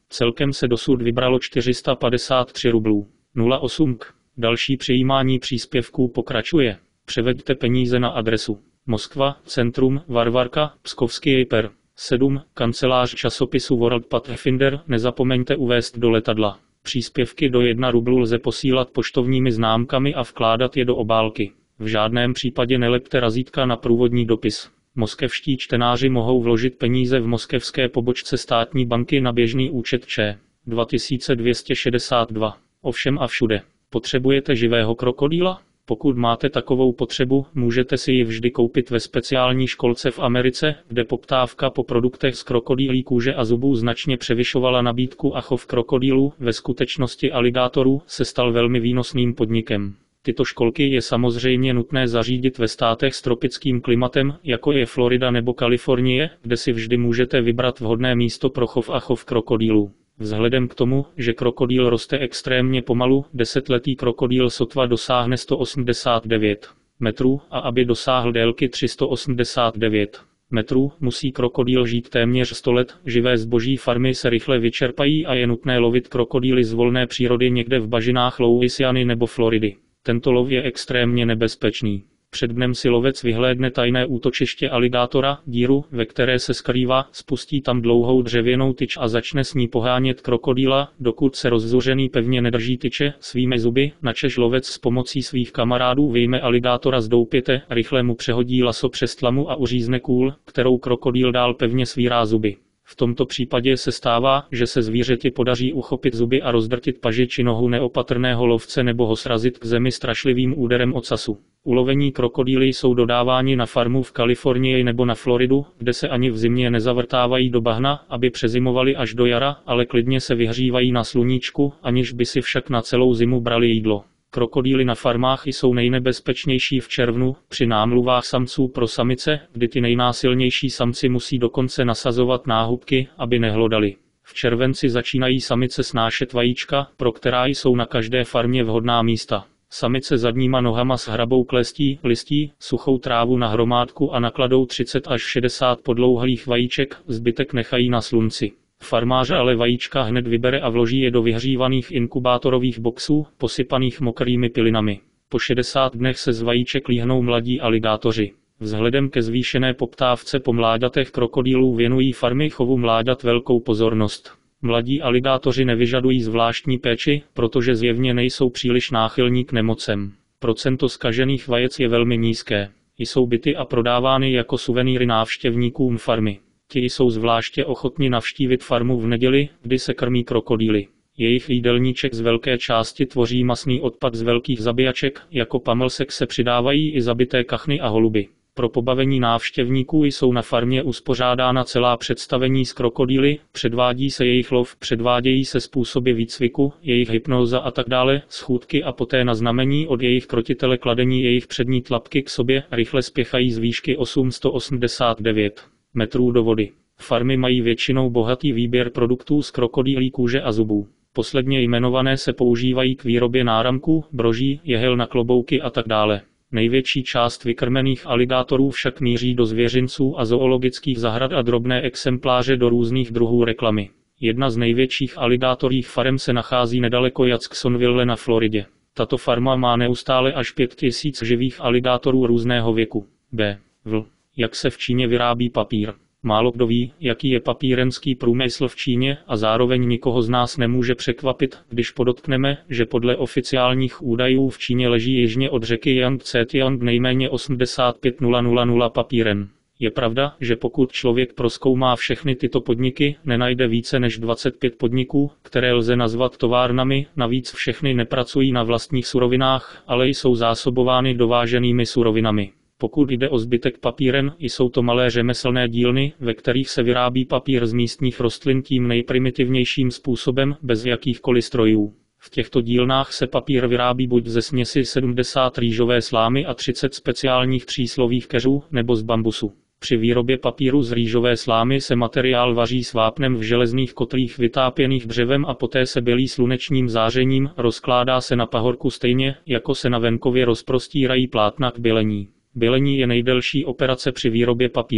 Celkem se dosud vybralo čtyři sta padesát tři rublů. nula osm k. Další přijímání příspěvků pokračuje. Převeďte peníze na adresu Moskva, Centrum, Varvarka, Pskovský Jejper. sedm. Kancelář časopisu World Pathfinder. Nezapomeňte uvést do letadla. Příspěvky do jedna rublu lze posílat poštovními známkami a vkládat je do obálky. V žádném případě nelepte razítka na průvodní dopis. Moskevští čtenáři mohou vložit peníze v moskevské pobočce státní banky na běžný účet Č. dva tisíce dvě stě šedesát dva. Ovšem a všude. Potřebujete živého krokodýla? Pokud máte takovou potřebu, můžete si ji vždy koupit ve speciální školce v Americe, kde poptávka po produktech z krokodýlí kůže a zubů značně převyšovala nabídku a chov krokodýlů, ve skutečnosti aligátorů, se stal velmi výnosným podnikem. Tyto školky je samozřejmě nutné zařídit ve státech s tropickým klimatem, jako je Florida nebo Kalifornie, kde si vždy můžete vybrat vhodné místo pro chov a chov krokodýlů. Vzhledem k tomu, že krokodýl roste extrémně pomalu, desetiletý krokodýl sotva dosáhne sto osmdesát devět metrů a aby dosáhl délky tři sta osmdesát devět metrů, musí krokodýl žít téměř sto let. Živé zboží farmy se rychle vyčerpají a je nutné lovit krokodýly z volné přírody někde v bažinách Louisiany nebo Floridy. Tento lov je extrémně nebezpečný. Před dnem si lovec vyhlédne tajné útočiště aligátora, díru, ve které se skrývá, spustí tam dlouhou dřevěnou tyč a začne s ní pohánět krokodýla, dokud se rozzuřený pevně nedrží tyče svými zuby, načež lovec s pomocí svých kamarádů vyjme aligátora z doupěte, rychle mu přehodí laso přes tlamu a uřízne kůl, kterou krokodýl dál pevně svírá zuby. V tomto případě se stává, že se zvířeti podaří uchopit zuby a rozdrtit paži či nohu neopatrného lovce nebo ho srazit k zemi strašlivým úderem ocasu. Ulovení krokodýly jsou dodáváni na farmu v Kalifornii nebo na Floridu, kde se ani v zimě nezavrtávají do bahna, aby přezimovali až do jara, ale klidně se vyhřívají na sluníčku, aniž by si však na celou zimu brali jídlo. Krokodýly na farmách jsou nejnebezpečnější v červnu, při námluvách samců pro samice, kdy ty nejnásilnější samci musí dokonce nasazovat náhubky, aby nehlodali. V červenci začínají samice snášet vajíčka, pro která jsou na každé farmě vhodná místa. Samice zadníma nohama shrabou klestí, listí, suchou trávu na hromádku a nakladou třicet až šedesát podlouhlých vajíček, zbytek nechají na slunci. Farmář ale vajíčka hned vybere a vloží je do vyhřívaných inkubátorových boxů, posypaných mokrými pilinami. Po šedesáti dnech se z vajíček líhnou mladí aligátoři. Vzhledem ke zvýšené poptávce po mláďatech krokodýlů věnují farmy chovu mláďat velkou pozornost. Mladí aligátoři nevyžadují zvláštní péči, protože zjevně nejsou příliš náchylní k nemocem. Procento zkažených vajec je velmi nízké. Jsou byty a prodávány jako suvenýry návštěvníkům farmy. Ti jsou zvláště ochotni navštívit farmu v neděli, kdy se krmí krokodýly. Jejich jídelníček z velké části tvoří masný odpad z velkých zabíjaček, jako pamlsek se přidávají i zabité kachny a holuby. Pro pobavení návštěvníků jsou na farmě uspořádána celá představení s krokodýly, předvádí se jejich lov, předvádějí se způsoby výcviku, jejich hypnóza a tak dále, schůdky a poté na znamení od jejich krotitele kladení jejich přední tlapky k sobě, rychle spěchají z výšky osm set osmdesát devět metrů do vody. Farmy mají většinou bohatý výběr produktů z krokodýlí kůže a zubů. Posledně jmenované se používají k výrobě náramků, broží, jehel na klobouky a tak dále. Největší část vykrmených aligátorů však míří do zvěřinců a zoologických zahrad a drobné exempláře do různých druhů reklamy. Jedna z největších aligátorích farem se nachází nedaleko Jacksonville na Floridě. Tato farma má neustále až pět tisíc živých aligátorů různého věku. B. V. Jak se v Číně vyrábí papír. Málo kdo ví, jaký je papírenský průmysl v Číně a zároveň nikoho z nás nemůže překvapit, když podotkneme, že podle oficiálních údajů v Číně leží jižně od řeky Yangtze-kiang nejméně osmdesát pět tisíc papíren. Je pravda, že pokud člověk prozkoumá všechny tyto podniky, nenajde více než dvacet pět podniků, které lze nazvat továrnami, navíc všechny nepracují na vlastních surovinách, ale jsou zásobovány dováženými surovinami. Pokud jde o zbytek papíren, jsou to malé řemeslné dílny, ve kterých se vyrábí papír z místních rostlin tím nejprimitivnějším způsobem, bez jakýchkoliv strojů. V těchto dílnách se papír vyrábí buď ze směsi sedmdesát rýžové slámy a třicet speciálních tříslových keřů, nebo z bambusu. Při výrobě papíru z rýžové slámy se materiál vaří s vápnem v železných kotlích vytápěných dřevem a poté se bělí slunečním zářením, rozkládá se na pahorku stejně, jako se na venkově rozprostírají plátna k bělení. Bělení je nejdelší operace při výrobě papíru.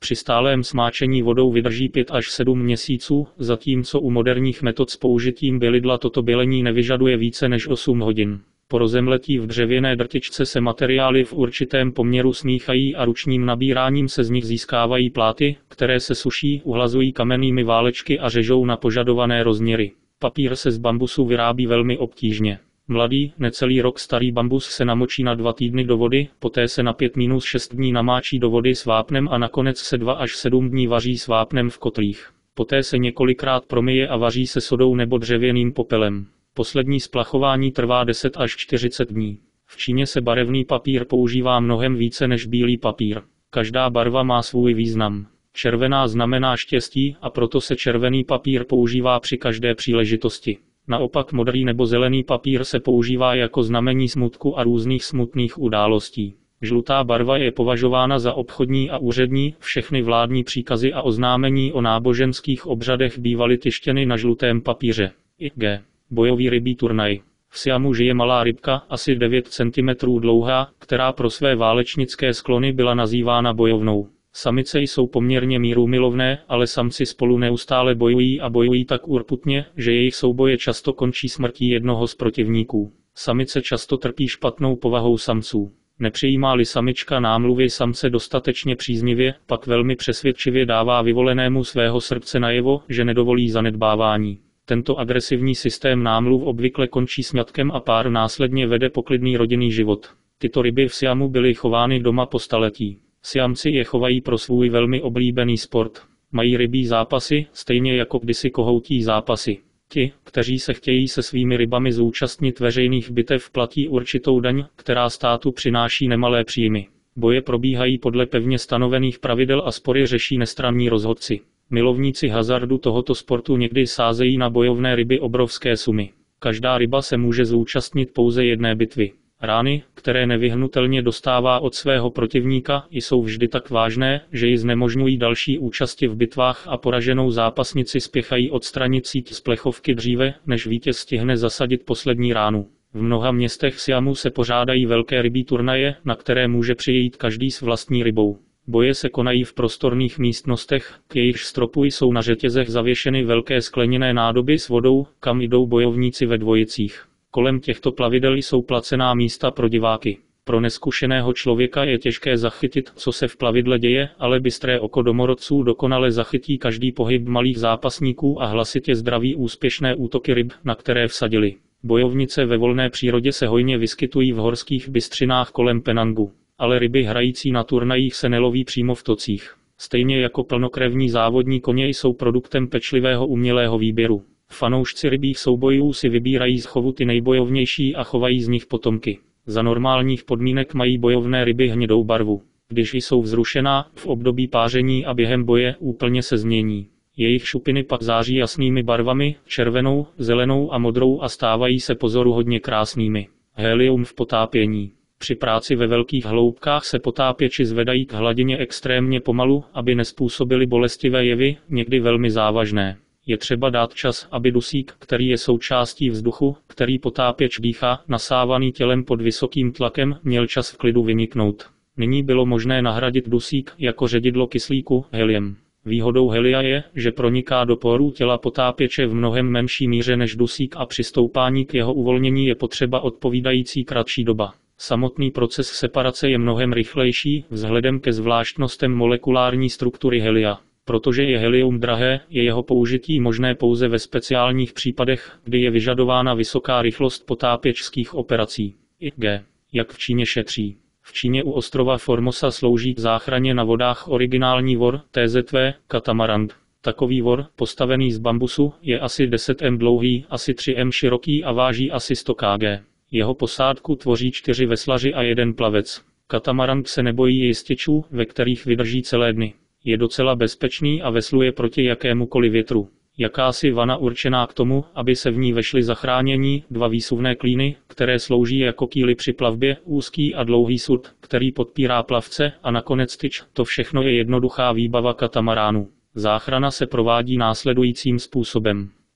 Při stálém smáčení vodou vydrží pět až sedm měsíců, zatímco u moderních metod s použitím bělidla toto bělení nevyžaduje více než osm hodin. Po rozemletí v dřevěné drtičce se materiály v určitém poměru smíchají a ručním nabíráním se z nich získávají pláty, které se suší, uhlazují kamennými válečky a řežou na požadované rozměry. Papír se z bambusu vyrábí velmi obtížně. Mladý, necelý rok starý bambus se namočí na dva týdny do vody, poté se na pět až šest dní namáčí do vody s vápnem a nakonec se dva až sedm dní vaří s vápnem v kotlích. Poté se několikrát promyje a vaří se sodou nebo dřevěným popelem. Poslední splachování trvá deset až čtyřicet dní. V Číně se barevný papír používá mnohem více než bílý papír. Každá barva má svůj význam. Červená znamená štěstí a proto se červený papír používá při každé příležitosti. Naopak modrý nebo zelený papír se používá jako znamení smutku a různých smutných událostí. Žlutá barva je považována za obchodní a úřední, všechny vládní příkazy a oznámení o náboženských obřadech bývaly tištěny na žlutém papíře. I G. Bojový rybí turnaj. V Siamu žije malá rybka, asi devět centimetrů dlouhá, která pro své válečnické sklony byla nazývána bojovnou. Samice jsou poměrně mírumilovné, ale samci spolu neustále bojují a bojují tak urputně, že jejich souboje často končí smrtí jednoho z protivníků. Samice často trpí špatnou povahou samců. Nepřijímá-li samička námluvy samce dostatečně příznivě, pak velmi přesvědčivě dává vyvolenému svého srdce najevo, že nedovolí zanedbávání. Tento agresivní systém námluv obvykle končí sňatkem a pár následně vede poklidný rodinný život. Tyto ryby v Siamu byly chovány doma po staletí. Siamci je chovají pro svůj velmi oblíbený sport. Mají rybí zápasy, stejně jako kdysi kohoutí zápasy. Ti, kteří se chtějí se svými rybami zúčastnit veřejných bitev, platí určitou daň, která státu přináší nemalé příjmy. Boje probíhají podle pevně stanovených pravidel a spory řeší nestranní rozhodci. Milovníci hazardu tohoto sportu někdy sázejí na bojovné ryby obrovské sumy. Každá ryba se může zúčastnit pouze jedné bitvy. Rány, které nevyhnutelně dostává od svého protivníka, jsou vždy tak vážné, že ji znemožňují další účasti v bitvách a poraženou zápasnici spěchají odstranit síť z plechovky dříve, než vítěz stihne zasadit poslední ránu. V mnoha městech Siamu se pořádají velké rybí turnaje, na které může přijít každý s vlastní rybou. Boje se konají v prostorných místnostech, k jejichž stropu jsou na řetězech zavěšeny velké skleněné nádoby s vodou, kam jdou bojovníci ve dvojicích. Kolem těchto plavidel jsou placená místa pro diváky. Pro neskušeného člověka je těžké zachytit, co se v plavidle děje, ale bystré oko domorodců dokonale zachytí každý pohyb malých zápasníků a hlasitě zdraví úspěšné útoky ryb, na které vsadili. Bojovnice ve volné přírodě se hojně vyskytují v horských bystřinách kolem Penangu. Ale ryby hrající na turnajích se neloví přímo v tocích. Stejně jako plnokrevní závodní koně jsou produktem pečlivého umělého výběru. Fanoušci rybích soubojů si vybírají z chovu ty nejbojovnější a chovají z nich potomky. Za normálních podmínek mají bojovné ryby hnědou barvu. Když jsou vzrušená, v období páření a během boje úplně se změní. Jejich šupiny pak září jasnými barvami, červenou, zelenou a modrou a stávají se pozoruhodně krásnými. Helium v potápění. Při práci ve velkých hloubkách se potápěči zvedají k hladině extrémně pomalu, aby nezpůsobili bolestivé jevy, někdy velmi závažné. Je třeba dát čas, aby dusík, který je součástí vzduchu, který potápěč dýchá, nasávaný tělem pod vysokým tlakem, měl čas v klidu vyniknout. Nyní bylo možné nahradit dusík jako ředidlo kyslíku heliem. Výhodou helia je, že proniká do porů těla potápěče v mnohem menší míře než dusík a při stoupání k jeho uvolnění je potřeba odpovídající kratší doba. Samotný proces separace je mnohem rychlejší, vzhledem ke zvláštnostem molekulární struktury helia. Protože je helium drahé, je jeho použití možné pouze ve speciálních případech, kdy je vyžadována vysoká rychlost potápěčských operací. I G. Jak v Číně šetří. V Číně u ostrova Formosa slouží k záchraně na vodách originální vor, T Z V, katamarand. Takový vor, postavený z bambusu, je asi deset metrů dlouhý, asi tři metry široký a váží asi sto kilogramů. Jeho posádku tvoří čtyři veslaři a jeden plavec. Katamarand se nebojí jističů, ve kterých vydrží celé dny. Je docela bezpečný a vesluje proti jakémukoliv větru. Jakási vana určená k tomu, aby se v ní vešly zachránění, dva výsuvné klíny, které slouží jako kýly při plavbě, úzký a dlouhý sud, který podpírá plavce, a nakonec tyč, to všechno je jednoduchá výbava katamaránu. Záchrana se provádí následujícím způsobem.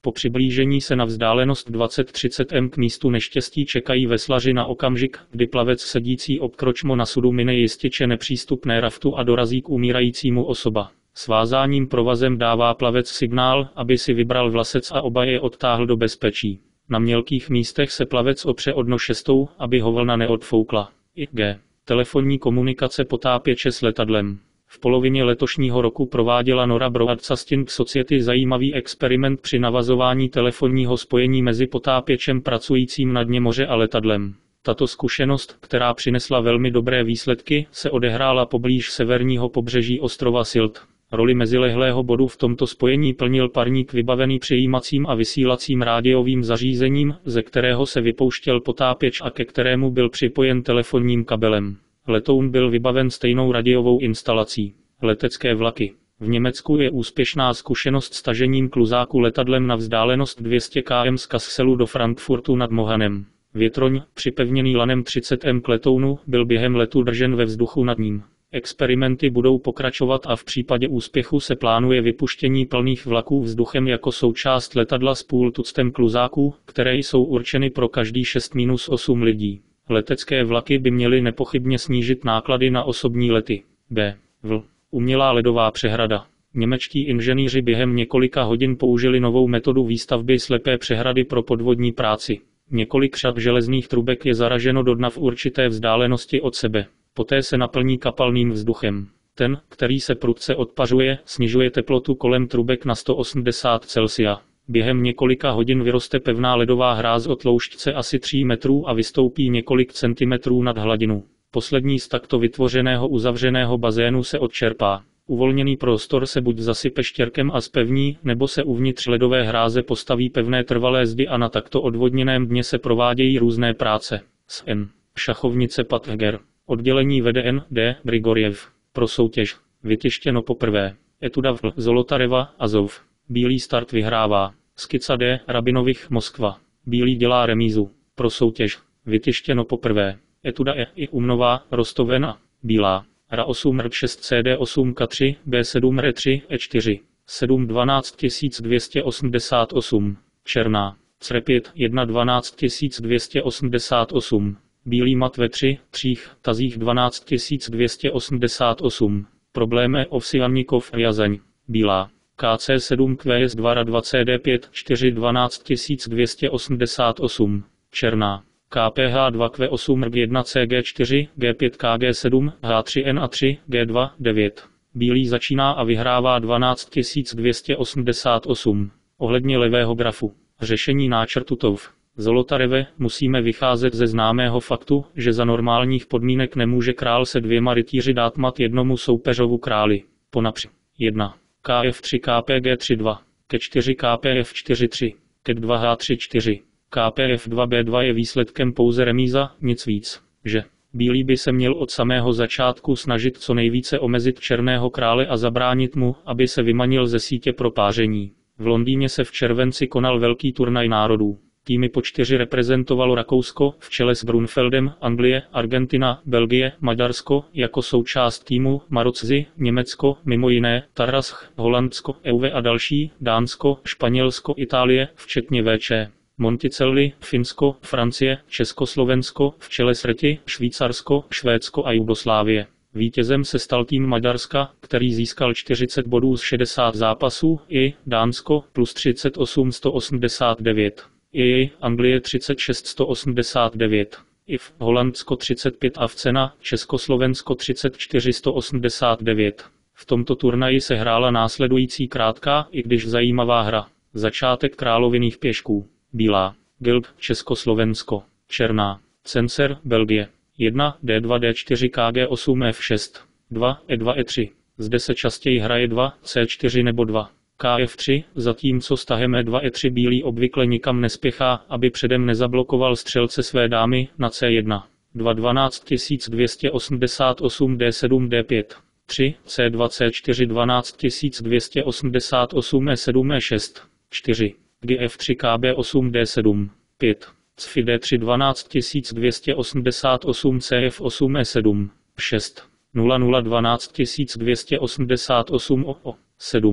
Po přiblížení se na vzdálenost dvacet třicet metrů k místu neštěstí čekají veslaři na okamžik, kdy plavec sedící obkročmo na sudu mine jističe nepřístupné raftu a dorazí k umírajícímu osoba. Svázáním provazem dává plavec signál, aby si vybral vlasec a oba je odtáhl do bezpečí. Na mělkých místech se plavec opře o dno šestou, aby ho vlna neodfoukla. I G. Telefonní komunikace potápěče s letadlem. V polovině letošního roku prováděla Nora Broadcasting Society zajímavý experiment při navazování telefonního spojení mezi potápěčem pracujícím na dně moře a letadlem. Tato zkušenost, která přinesla velmi dobré výsledky, se odehrála poblíž severního pobřeží ostrova Sylt. Roli mezilehlého bodu v tomto spojení plnil parník vybavený přijímacím a vysílacím rádiovým zařízením, ze kterého se vypouštěl potápěč a ke kterému byl připojen telefonním kabelem. Letoun byl vybaven stejnou radiovou instalací. Letecké vlaky. V Německu je úspěšná zkušenost s tažením kluzáku letadlem na vzdálenost dvě stě kilometrů z Kasselu do Frankfurtu nad Mohanem. Větroň, připevněný lanem třicet metrů k letounu, byl během letu držen ve vzduchu nad ním. Experimenty budou pokračovat a v případě úspěchu se plánuje vypuštění plných vlaků vzduchem jako součást letadla s půl tuctem kluzáků, které jsou určeny pro každý šest až osm lidí. Letecké vlaky by měly nepochybně snížit náklady na osobní lety. B. V. Umělá ledová přehrada. Němečtí inženýři během několika hodin použili novou metodu výstavby slepé přehrady pro podvodní práci. Několik řad železných trubek je zaraženo do dna v určité vzdálenosti od sebe. Poté se naplní kapalným vzduchem. Ten, který se prudce odpařuje, snižuje teplotu kolem trubek na sto osmdesát Celsia. Během několika hodin vyroste pevná ledová hráz o tloušťce asi tří metrů a vystoupí několik centimetrů nad hladinu. Poslední z takto vytvořeného uzavřeného bazénu se odčerpá. Uvolněný prostor se buď zasype štěrkem a zpevní, nebo se uvnitř ledové hráze postaví pevné trvalé zdi a na takto odvodněném dně se provádějí různé práce. S N. Šachovnice Patger. Oddělení vede N. D. Grigorjev. Pro soutěž. Vytištěno poprvé. Etuda v Zolotareva, Azov. Bílý start vyhrává. Skica D. Rabinovich, Moskva. Bílý dělá remízu. Pro soutěž. Vytištěno poprvé. Etuda E. I Umnová, Rostovena. Bílá. R A osm R šest C D osm K tři, B sedm R tři, E čtyři. sedm dvanáct dvě stě osmdesát osm. Černá. C R pět jedna dvanáct dvě stě osmdesát osm. Bílý mat ve tři, třích, tazích dvanáct dvě stě osmdesát osm. Probléme Ovsiannikov, Jazeň. Bílá. K C sedm Q S dva R A dva C D pět, čtyři dvanáct dvě stě osmdesát osm. Černá. K P H dva Q osm R G jedna C G čtyři, G pět K G sedm, H tři N A tři, G dva, devět. Bílý začíná a vyhrává dvanáct dvě stě osmdesát osm. Ohledně levého grafu. Řešení náčrtu T O V. Zolotareve, musíme vycházet ze známého faktu, že za normálních podmínek nemůže král se dvěma rytíři dát mat jednomu soupeřovu králi. Ponapř. jedna. K F tři K P G tři dva. Ke čtyři K P F čtyři tři. Ke dva H tři čtyři. K P F dva B dva je výsledkem pouze remíza, nic víc. Že bílý by se měl od samého začátku snažit co nejvíce omezit černého krále a zabránit mu, aby se vymanil ze sítě pro páření. V Londýně se v červenci konal velký turnaj národů. Týmy po čtyři reprezentovalo Rakousko, v čele s Grunfeldem, Anglie, Argentina, Belgie, Maďarsko, jako součást týmu, Maroczi, Německo, mimo jiné, Tarrasch, Holandsko, E V a další, Dánsko, Španělsko, Itálie, včetně V Č. Monticelli, Finsko, Francie, Československo, v čele s Reti, Švýcarsko, Švédsko a Jugoslávie. Vítězem se stal tým Maďarska, který získal čtyřicet bodů z šedesáti zápasů, i Dánsko plus třicet osm sto osmdesát devět. I Anglie třicet šest sto osmdesát devět. I v Holandsko třicet pět a v cena, Československo třicet čtyři sto osmdesát devět. V tomto turnaji se hrála následující krátká, i když zajímavá hra. Začátek královinných pěšků. Bílá. Gilb, Československo. Černá. Censer, Belgie. jedna, D dva D čtyři K G osm F šest. dva, E dva E tři. Zde se častěji hraje dva, C čtyři nebo dva. K F tři, zatímco s tahem E dva E tři bílý obvykle nikam nespěchá, aby předem nezablokoval střelce své dámy, na C jedna. dva dvanáct dvě stě osmdesát osm D sedm D pět. tři, C dva C čtyři dvanáct dvě stě osmdesát osm E sedm E šest. čtyři. G F tři K B osm D sedm. pět. C F I D tři dvanáct dvě stě osmdesát osm C F osm E sedm. šest. nula nula dvanáct dvě stě osmdesát osm O O. sedm.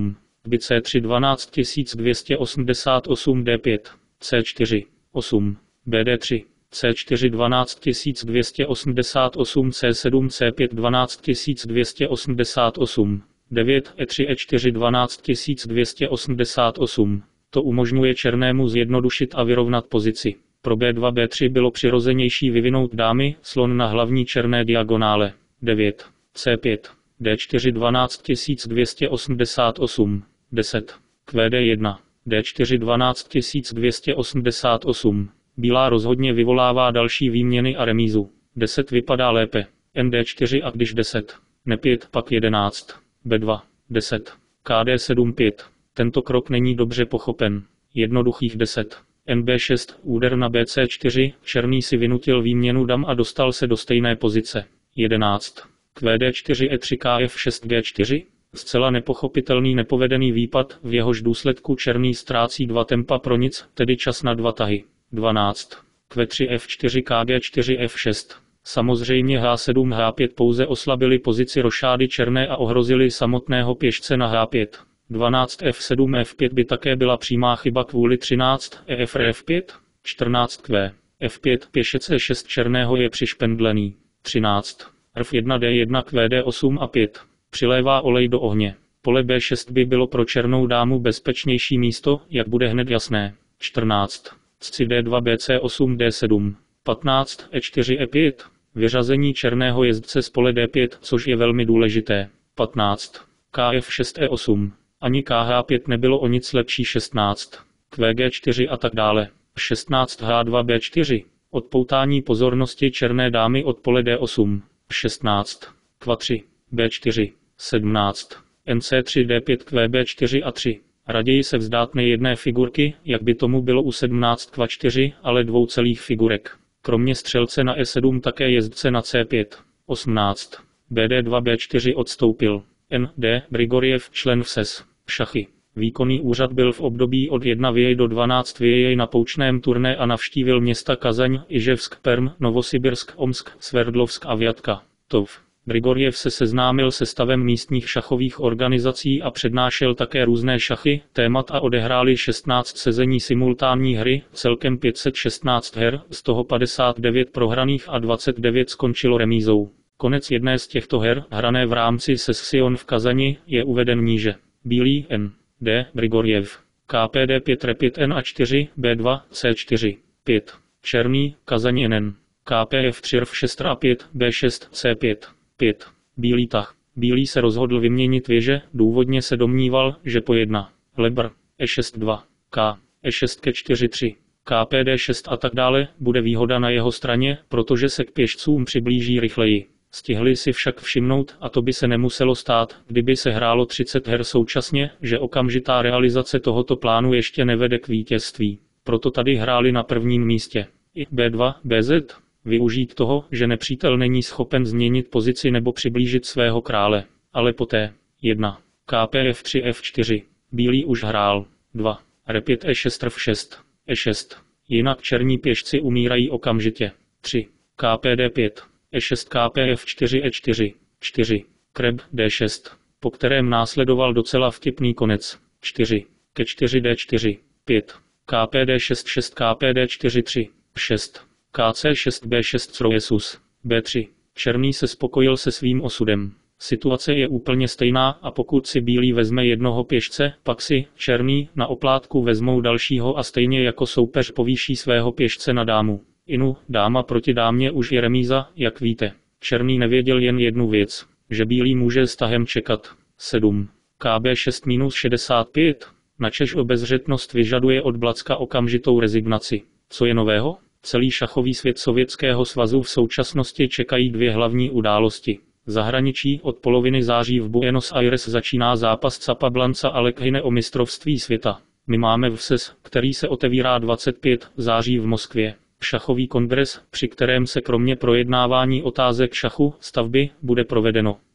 By C tři dvanáct tisíc dvě stě osmdesát osm D pět, C čtyři, osm, B D tři, C čtyři dvanáct tisíc dvě stě osmdesát osm C sedm C pět dvanáct tisíc dvě stě osmdesát osm, devět E tři E čtyři dvanáct tisíc dvě stě osmdesát osm. To umožňuje černému zjednodušit a vyrovnat pozici. Pro B dva B tři bylo přirozenější vyvinout dámy, slon na hlavní černé diagonále. devět C pět D čtyři dvanáct tisíc dvě stě osmdesát osm, deset Q D jedna D čtyři dvanáct tisíc dvě stě osmdesát osm. Bílá rozhodně vyvolává další výměny a remízu. deset vypadá lépe. N D čtyři a když deset, ne pět, pak jedenáct. B dva, deset. K D sedm pět. Tento krok není dobře pochopen. Jednoduchých deset. N B šest, úder na B C čtyři, černý si vynutil výměnu dam a dostal se do stejné pozice. jedenáct. Q D čtyři E tři K F šest G čtyři. Zcela nepochopitelný nepovedený výpad, v jehož důsledku černý ztrácí dva tempa pro nic, tedy čas na dva tahy. dvanáct. Q tři F čtyři K G čtyři F šest. Samozřejmě H sedm H pět pouze oslabili pozici rošády černé a ohrozili samotného pěšce na H pět. dvanáct F sedm F pět by také byla přímá chyba kvůli třináct E F F pět. čtrnáct Q. F pět pěšec E šest černého je přišpendlený. třináct. F jedna D jedna Q D osm a pět. Přilévá olej do ohně. Pole B šest by bylo pro černou dámu bezpečnější místo, jak bude hned jasné. čtrnáct. C D dva B C osm D sedm. patnáct E čtyři E pět. Vyřazení černého jezdce z pole D pět, což je velmi důležité. patnáct. K F šest E osm. Ani K H pět nebylo o nic lepší. šestnáct. Q G čtyři a tak dále. šestnáct H dva B čtyři. Odpoutání pozornosti černé dámy od pole D osm. šestnáct. Q tři. B čtyři. sedmnáct. N C tři D pět Q B čtyři a tři. Raději se vzdát nejedné figurky, jak by tomu bylo u sedmnáct Q čtyři, ale dvou celých figurek. Kromě střelce na E sedm také jezdce na C pět. osmnáct. B D dva B čtyři odstoupil. N D Grigoriev, člen V S E S. Šachy. Výkonný úřad byl v období od jedna věj do dvanáct věj na poučném turné a navštívil města Kazaň, Iževsk, Perm, Novosibirsk, Omsk, Sverdlovsk a Vjatka. Tov. Grigoriev se seznámil se stavem místních šachových organizací a přednášel také různé šachy, témat a odehráli šestnáct sezení simultánní hry, celkem pět set šestnáct her, z toho padesát devět prohraných a dvacet devět skončilo remízou. Konec jedné z těchto her, hrané v rámci Session v Kazani, je uveden níže. Bílý N. D. Grigoriev. K P D pět R pět N A čtyři, B dva, C čtyři. pět. Černý, Kazaň N N. K P F tři R šest A pět, B šest, C pět. pět. Bílý tah. Bílý se rozhodl vyměnit věže, důvodně se domníval, že po jedna. Lebr. E šest dva. K. E šest ke čtyři tři. K P D šest a tak dále, bude výhoda na jeho straně, protože se k pěšcům přiblíží rychleji. Stihli si však všimnout, a to by se nemuselo stát, kdyby se hrálo třicet her současně, že okamžitá realizace tohoto plánu ještě nevede k vítězství. Proto tady hráli na prvním místě. I B dva, B Z. Využít toho, že nepřítel není schopen změnit pozici nebo přiblížit svého krále. Ale poté. jedna. K P F tři F čtyři. Bílý už hrál. dva. R pět E šest R šest. E šest. Jinak černí pěšci umírají okamžitě. tři. K P D pět. E šest K P F čtyři E čtyři. čtyři. Kreb D šest. Po kterém následoval docela vtipný konec. čtyři. Ke čtyři D čtyři. pět. K P D šest šest K P D čtyři tři. šest. K C šest B šest Croesus. B tři. Černý se spokojil se svým osudem. Situace je úplně stejná a pokud si bílý vezme jednoho pěšce, pak si, černý, na oplátku vezmou dalšího a stejně jako soupeř povýší svého pěšce na dámu. Inu, dáma proti dámě už je remíza, jak víte. Černý nevěděl jen jednu věc, že bílý může s tahem čekat. sedm. K B šest minus šedesát pět. Načež obezřetnost vyžaduje od Blacka okamžitou rezignaci. Co je nového? Celý šachový svět Sovětského svazu v současnosti čekají dvě hlavní události. Zahraničí od poloviny září v Buenos Aires začíná zápas Capablanca a Lekhine o mistrovství světa. My máme V S E S, který se otevírá dvacátého pátého září v Moskvě. Šachový kongres, při kterém se kromě projednávání otázek šachu, stavby, bude provedeno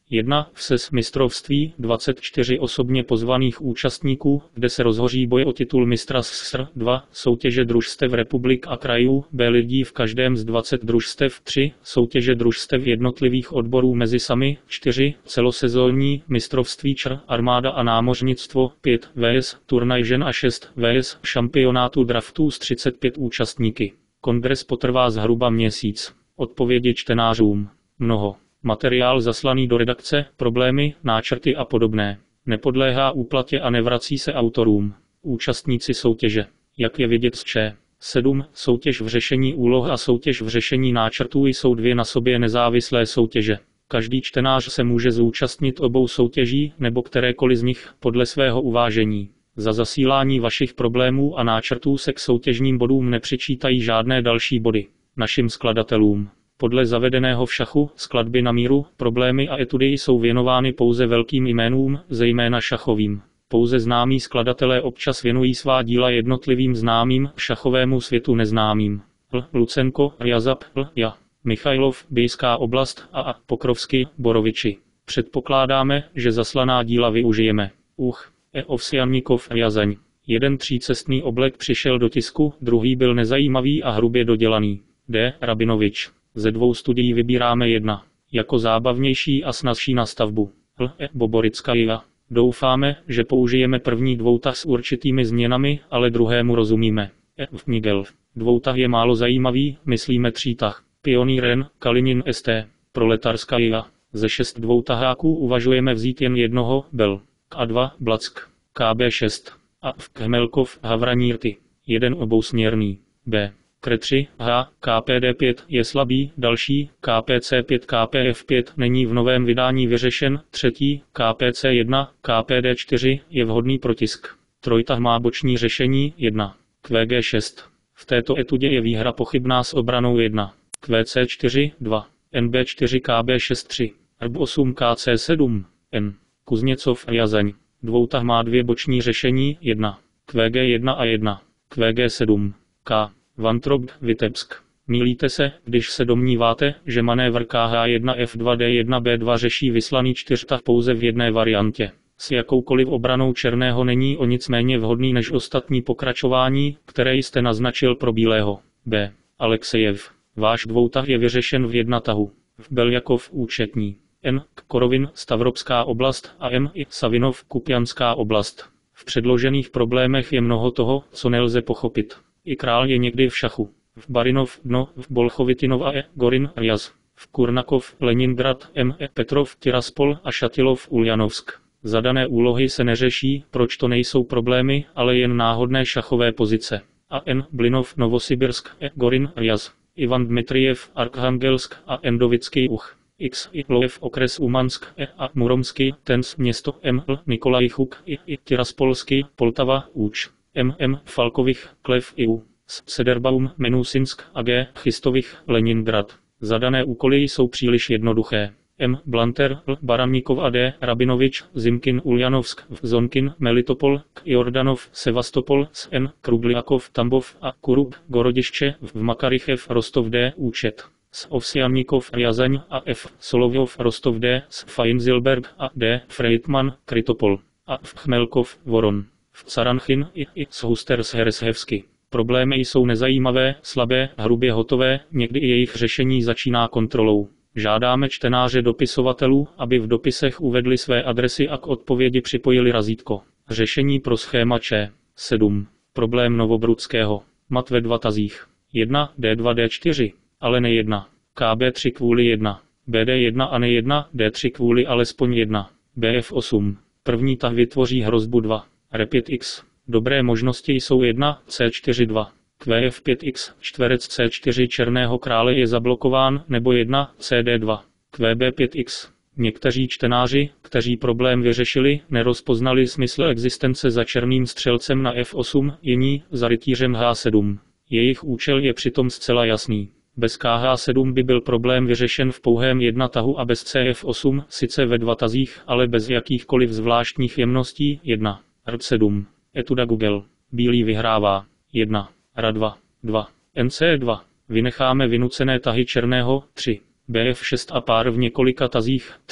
jedna. Vses mistrovství, dvacet čtyři osobně pozvaných účastníků, kde se rozhoří boje o titul mistra S S R. dva. Soutěže družstev republik a krajů, B lidí v každém z dvaceti družstev. tři. Soutěže družstev jednotlivých odborů mezi sami. čtyři. Celosezónní mistrovství ČR, armáda a námořnictvo. pět. V S turnaj žen a šest. V S šampionátu draftů s třiceti pěti účastníky. Kongres potrvá zhruba měsíc. Odpovědi čtenářům. Mnoho. Materiál zaslaný do redakce, problémy, náčrty a podobné. Nepodléhá úplatě a nevrací se autorům. Účastníci soutěže. Jak je vidět z Č. sedm. Soutěž v řešení úloh a soutěž v řešení náčrtů jsou dvě na sobě nezávislé soutěže. Každý čtenář se může zúčastnit obou soutěží nebo kterékoliv z nich podle svého uvážení. Za zasílání vašich problémů a náčrtů se k soutěžním bodům nepřičítají žádné další body. Našim skladatelům. Podle zavedeného v šachu, skladby na míru, problémy a etudy jsou věnovány pouze velkým jménům, zejména šachovým. Pouze známí skladatelé občas věnují svá díla jednotlivým známým, šachovému světu neznámým. L. Lucenko, Rjazap, L. Ja. Michajlov, Bějská oblast a A. Pokrovsky, Boroviči. Předpokládáme, že zaslaná díla využijeme. Uch. E. Ovsjannikov, Rjazeň. Jeden třícestný oblek přišel do tisku, druhý byl nezajímavý a hrubě dodělaný. D. Rabinovič. Ze dvou studií vybíráme jedna. Jako zábavnější a snazší na stavbu. L. E. Boborickaja. Doufáme, že použijeme první dvoutah s určitými změnami, ale druhému rozumíme. E. Nigel. Dvoutah je málo zajímavý, myslíme třítah. Pionýren, Kalinin S T. Proletarskaja. Ze šest dvoutaháků uvažujeme vzít jen jednoho, Bel. K A dva, Black. K B šest. A. Khmelkov, Havranírty. Jeden obousměrný. B. K tři, H, K P D pět je slabý, další, K P C pět, K P F pět není v novém vydání vyřešen, třetí, K P C jedna, K P D čtyři je vhodný protisk. Trojtah má boční řešení jedna. K V G šest. V této etudě je výhra pochybná s obranou jedna. K V C čtyři, dva. N B čtyři, K B šest, tři. R B osm, K C sedm. N. Kuzněcov, Rjazeň. Dvoutah má dvě boční řešení jedna. K V G jedna a jedna. K V G sedm. K. Vantrop, Vitebsk. Mýlíte se, když se domníváte, že manévr K H jedna F dva D jedna B dva řeší vyslaný čtyřtah pouze v jedné variantě. S jakoukoliv obranou černého není o nic méně vhodný než ostatní pokračování, které jste naznačil pro bílého. B. Alexejev. Váš dvoutah je vyřešen v jednotahu. V Beljakov účetní. N. Korovin, Stavropská oblast a M. I. Savinov, Kupjanská oblast. V předložených problémech je mnoho toho, co nelze pochopit. I král je někdy v šachu. V Barinov, Dno, v Bolchovitinov a E. Gorin, Rjaz. V Kurnakov, Leningrad, M. E. Petrov, Tiraspol a Šatilov, Uljanovsk. Zadané úlohy se neřeší, proč to nejsou problémy, ale jen náhodné šachové pozice. A N. Blinov, Novosibirsk, E. Gorin, Rjaz. Ivan Dmitrijev, Arkhangelsk a Endovický Uch. X. I. Lojev, okres Umansk, E. A. Muromský, Tens, město M. L. Nikolajchuk, I. I. Tiraspolský, Poltava, Úč. M. M. Falkovich, Klev, I U. S. Sederbaum, Menusinsk a G. Chistovich, Leningrad. Zadané úkoly jsou příliš jednoduché. M. Blanter, L. Baranníkov a D. Rabinovič, Zimkin, Uljanovsk, Zonkin, Melitopol, K. Jordanov, Sevastopol, S. N. Krugliakov, Tambov a Kurub, Gorodišče, v Makarichev, Rostov D. Účet. S. Ovsjannikov, Rjazeň a F. Solovjov, Rostov D. S. Feinzilberg a D. Freitman, Krytopol. A. Chmelkov, Voron. V Caranchin i, i s Husters Hereshevsky. Problémy jsou nezajímavé, slabé, hrubě hotové, někdy i jejich řešení začíná kontrolou. Žádáme čtenáře dopisovatelů, aby v dopisech uvedli své adresy a k odpovědi připojili razítko. Řešení pro schéma Č. sedm. Problém Novobrudského. Mat ve dva tazích. jedna, D dva, D čtyři, ale ne jedna. K B tři kvůli jedna. B D jedna a ne jedna, D tři kvůli alespoň jedna. B F osm. První tah vytvoří hrozbu dva. R pět X. Dobré možnosti jsou jedna, C čtyři dva. Q F pět X, čtverec C čtyři černého krále je zablokován, nebo jedna, C D dva. Q B pět X. Někteří čtenáři, kteří problém vyřešili, nerozpoznali smysl existence za černým střelcem na F osm, jiní, za rytířem H sedm. Jejich účel je přitom zcela jasný. Bez K H sedm by byl problém vyřešen v pouhém jedna tahu a bez C F osm, sice ve dva tazích, ale bez jakýchkoliv zvláštních jemností, jedna. R sedm. Etuda Google. Bílý vyhrává. jedna. R dva. dva. N C dva. Vynecháme vynucené tahy černého, tři. B F šest a pár v několika tazích, tři.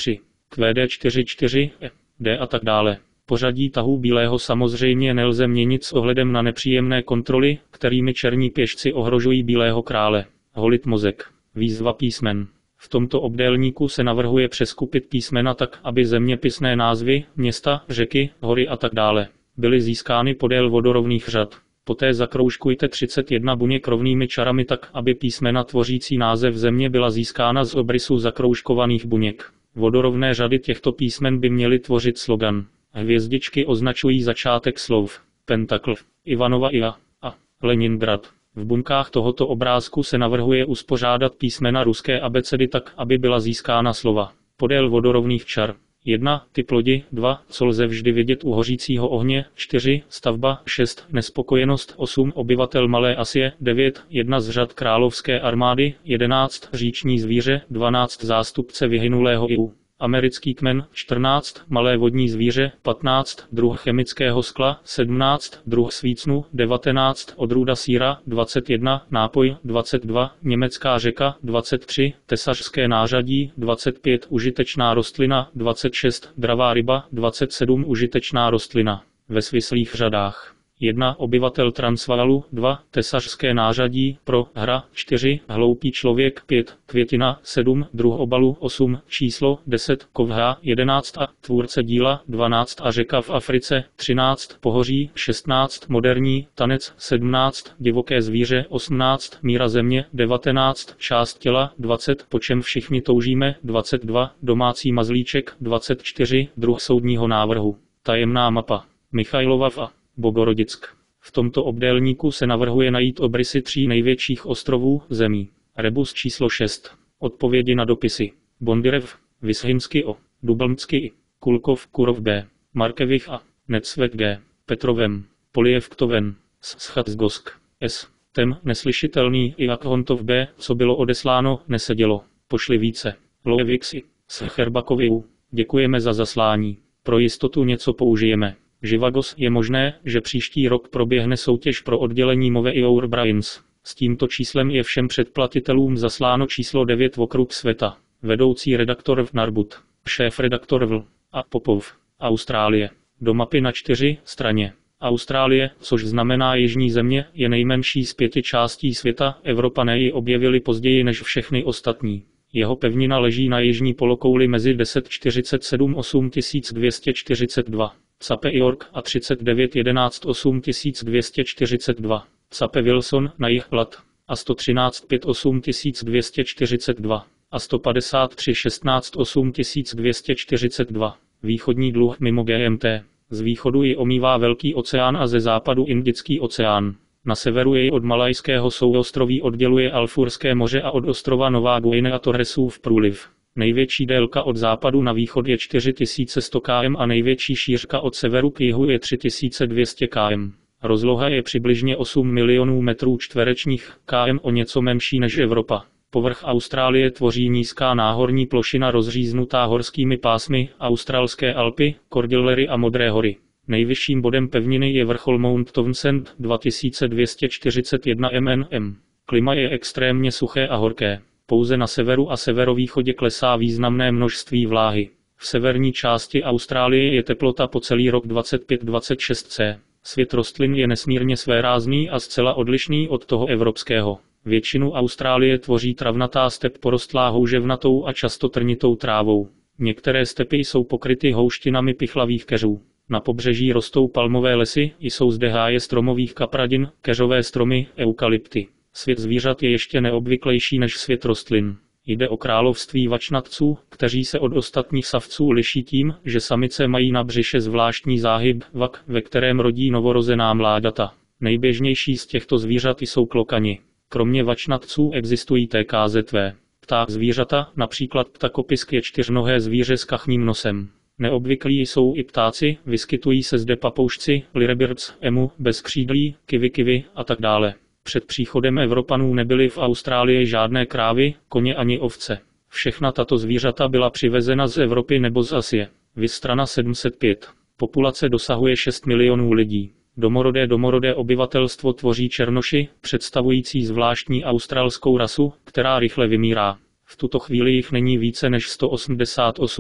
Q D čtyřicet čtyři, E, D a tak dále. Pořadí tahů bílého samozřejmě nelze měnit s ohledem na nepříjemné kontroly, kterými černí pěšci ohrožují bílého krále. Holit mozek. Výzva písmen. V tomto obdélníku se navrhuje přeskupit písmena tak, aby zeměpisné názvy, města, řeky, hory a tak dále byly získány podél vodorovných řad. Poté zakroužkujte třicet jedna buněk rovnými čarami tak, aby písmena tvořící název země byla získána z obrysu zakroužkovaných buněk. Vodorovné řady těchto písmen by měly tvořit slogan. Hvězdičky označují začátek slov. Pentakl, Ivanova I A a Leningrad. V buňkách tohoto obrázku se navrhuje uspořádat písmena ruské abecedy tak, aby byla získána slova podél vodorovných čar. jedna. Typ lodi, dva. Co lze vždy vidět u hořícího ohně, čtyři. Stavba, šest. Nespokojenost, osm. Obyvatel Malé Asie, devět. Jedna z řad královské armády, jedenáct. Říční zvíře, dvanáct. Zástupce vyhynulého I U. Americký kmen, čtrnáct. Malé vodní zvíře, patnáct. Druh chemického skla, sedmnáct. Druh svícnu, devatenáct. Odrůda sýra, dvacet jedna. Nápoj, dvacet dva. Německá řeka, dvacet tři. Tesařské nářadí, dvacet pět. Užitečná rostlina, dvacet šest. Dravá ryba, dvacet sedm. Užitečná rostlina. Ve svislých řadách. jedna. Obyvatel Transvaalu, dva. Tesařské nářadí, pro, hra, čtyři. Hloupý člověk, pět. Květina, sedm. Druh obalu, osm. Číslo, deset. Kovha, jedenáct. A tvůrce díla, dvanáct. A řeka v Africe, třináct. Pohoří, šestnáct. Moderní, tanec, sedmnáct. Divoké zvíře, osmnáct. Míra země, devatenáct. Část těla, dvacet. Po čem všichni toužíme, dvacet dva. Domácí mazlíček, dvacet čtyři. Druh soudního návrhu. Tajemná mapa. Michailova v A. Bogorodick. V tomto obdélníku se navrhuje najít obrysy tří největších ostrovů, zemí. Rebus číslo šest. Odpovědi na dopisy. Bondirev, Vyshinsky O. Dublmsky I. Kulkov, Kurov B. Markevich A. Necvet G. Petrovem. Polijevktoven. Schatzgosk. S. Tem, neslyšitelný I. Akhontov B. Co bylo odesláno, nesedělo. Pošli více. Loevix I. Scherbakovi U. Děkujeme za zaslání. Pro jistotu něco použijeme. Živagos, je možné, že příští rok proběhne soutěž pro oddělení Move i Our Brains. S tímto číslem je všem předplatitelům zasláno číslo devět v okruh světa. Vedoucí redaktor v Narbut. Šéf-redaktor v a Popov. Austrálie. Do mapy na čtyři straně. Austrálie, což znamená jižní země, je nejmenší z pěti částí světa, Evropané ji objevili později než všechny ostatní. Jeho pevnina leží na jižní polokouli mezi deset čtyřicet sedm osm dvě stě čtyřicet dva. Cape York a třicet devět jedenáct osm dvě stě čtyřicet dva. Cape Wilson na jih Lat a sto třináct pět osm dvě stě čtyřicet dva a sto padesát tři šestnáct osm dvě stě čtyřicet dva. Východní dluh mimo G M T. Z východu ji omývá Velký oceán a ze západu Indický oceán. Na severu jej od Malajského souostroví odděluje Alfurské moře a od ostrova Nová Guinea Torresův průliv. Největší délka od západu na východ je čtyři tisíce sto kilometrů a největší šířka od severu k jihu je tři tisíce dvě stě kilometrů. Rozloha je přibližně osm milionů metrů čtverečních, km o něco menší než Evropa. Povrch Austrálie tvoří nízká náhorní plošina rozříznutá horskými pásmy, australské Alpy, Cordillery a Modré hory. Nejvyšším bodem pevniny je vrchol Mount Townsend dva tisíce dvě stě čtyřicet jedna metrů. Klima je extrémně suché a horké. Pouze na severu a severovýchodě klesá významné množství vláhy. V severní části Austrálie je teplota po celý rok dvacet pět až dvacet šest stupňů. Svět rostlin je nesmírně svérázný a zcela odlišný od toho evropského. Většinu Austrálie tvoří travnatá step porostlá houževnatou a často trnitou trávou. Některé stepy jsou pokryty houštinami pichlavých keřů. Na pobřeží rostou palmové lesy, jsou zde háje stromových kapradin, keřové stromy, eukalypty. Svět zvířat je ještě neobvyklejší než svět rostlin. Jde o království vačnatců, kteří se od ostatních savců liší tím, že samice mají na břiše zvláštní záhyb, vak, ve kterém rodí novorozená mláďata. Nejběžnější z těchto zvířat jsou klokani. Kromě vačnatců existují T K Z V. Pták zvířata, například ptakopisk je čtyřnohé zvíře s kachním nosem. Neobvyklí jsou i ptáci, vyskytují se zde papoušci, lyrebirds, emu, bezkřídlí, kivikivy a tak dále. Před příchodem Evropanů nebyly v Austrálii žádné krávy, koně ani ovce. Všechna tato zvířata byla přivezena z Evropy nebo z Asie. Viz strana sedm set pět. Populace dosahuje šest milionů lidí. Domorodé domorodé obyvatelstvo tvoří černoši, představující zvláštní australskou rasu, která rychle vymírá. V tuto chvíli jich není více než sto osmdesát osm.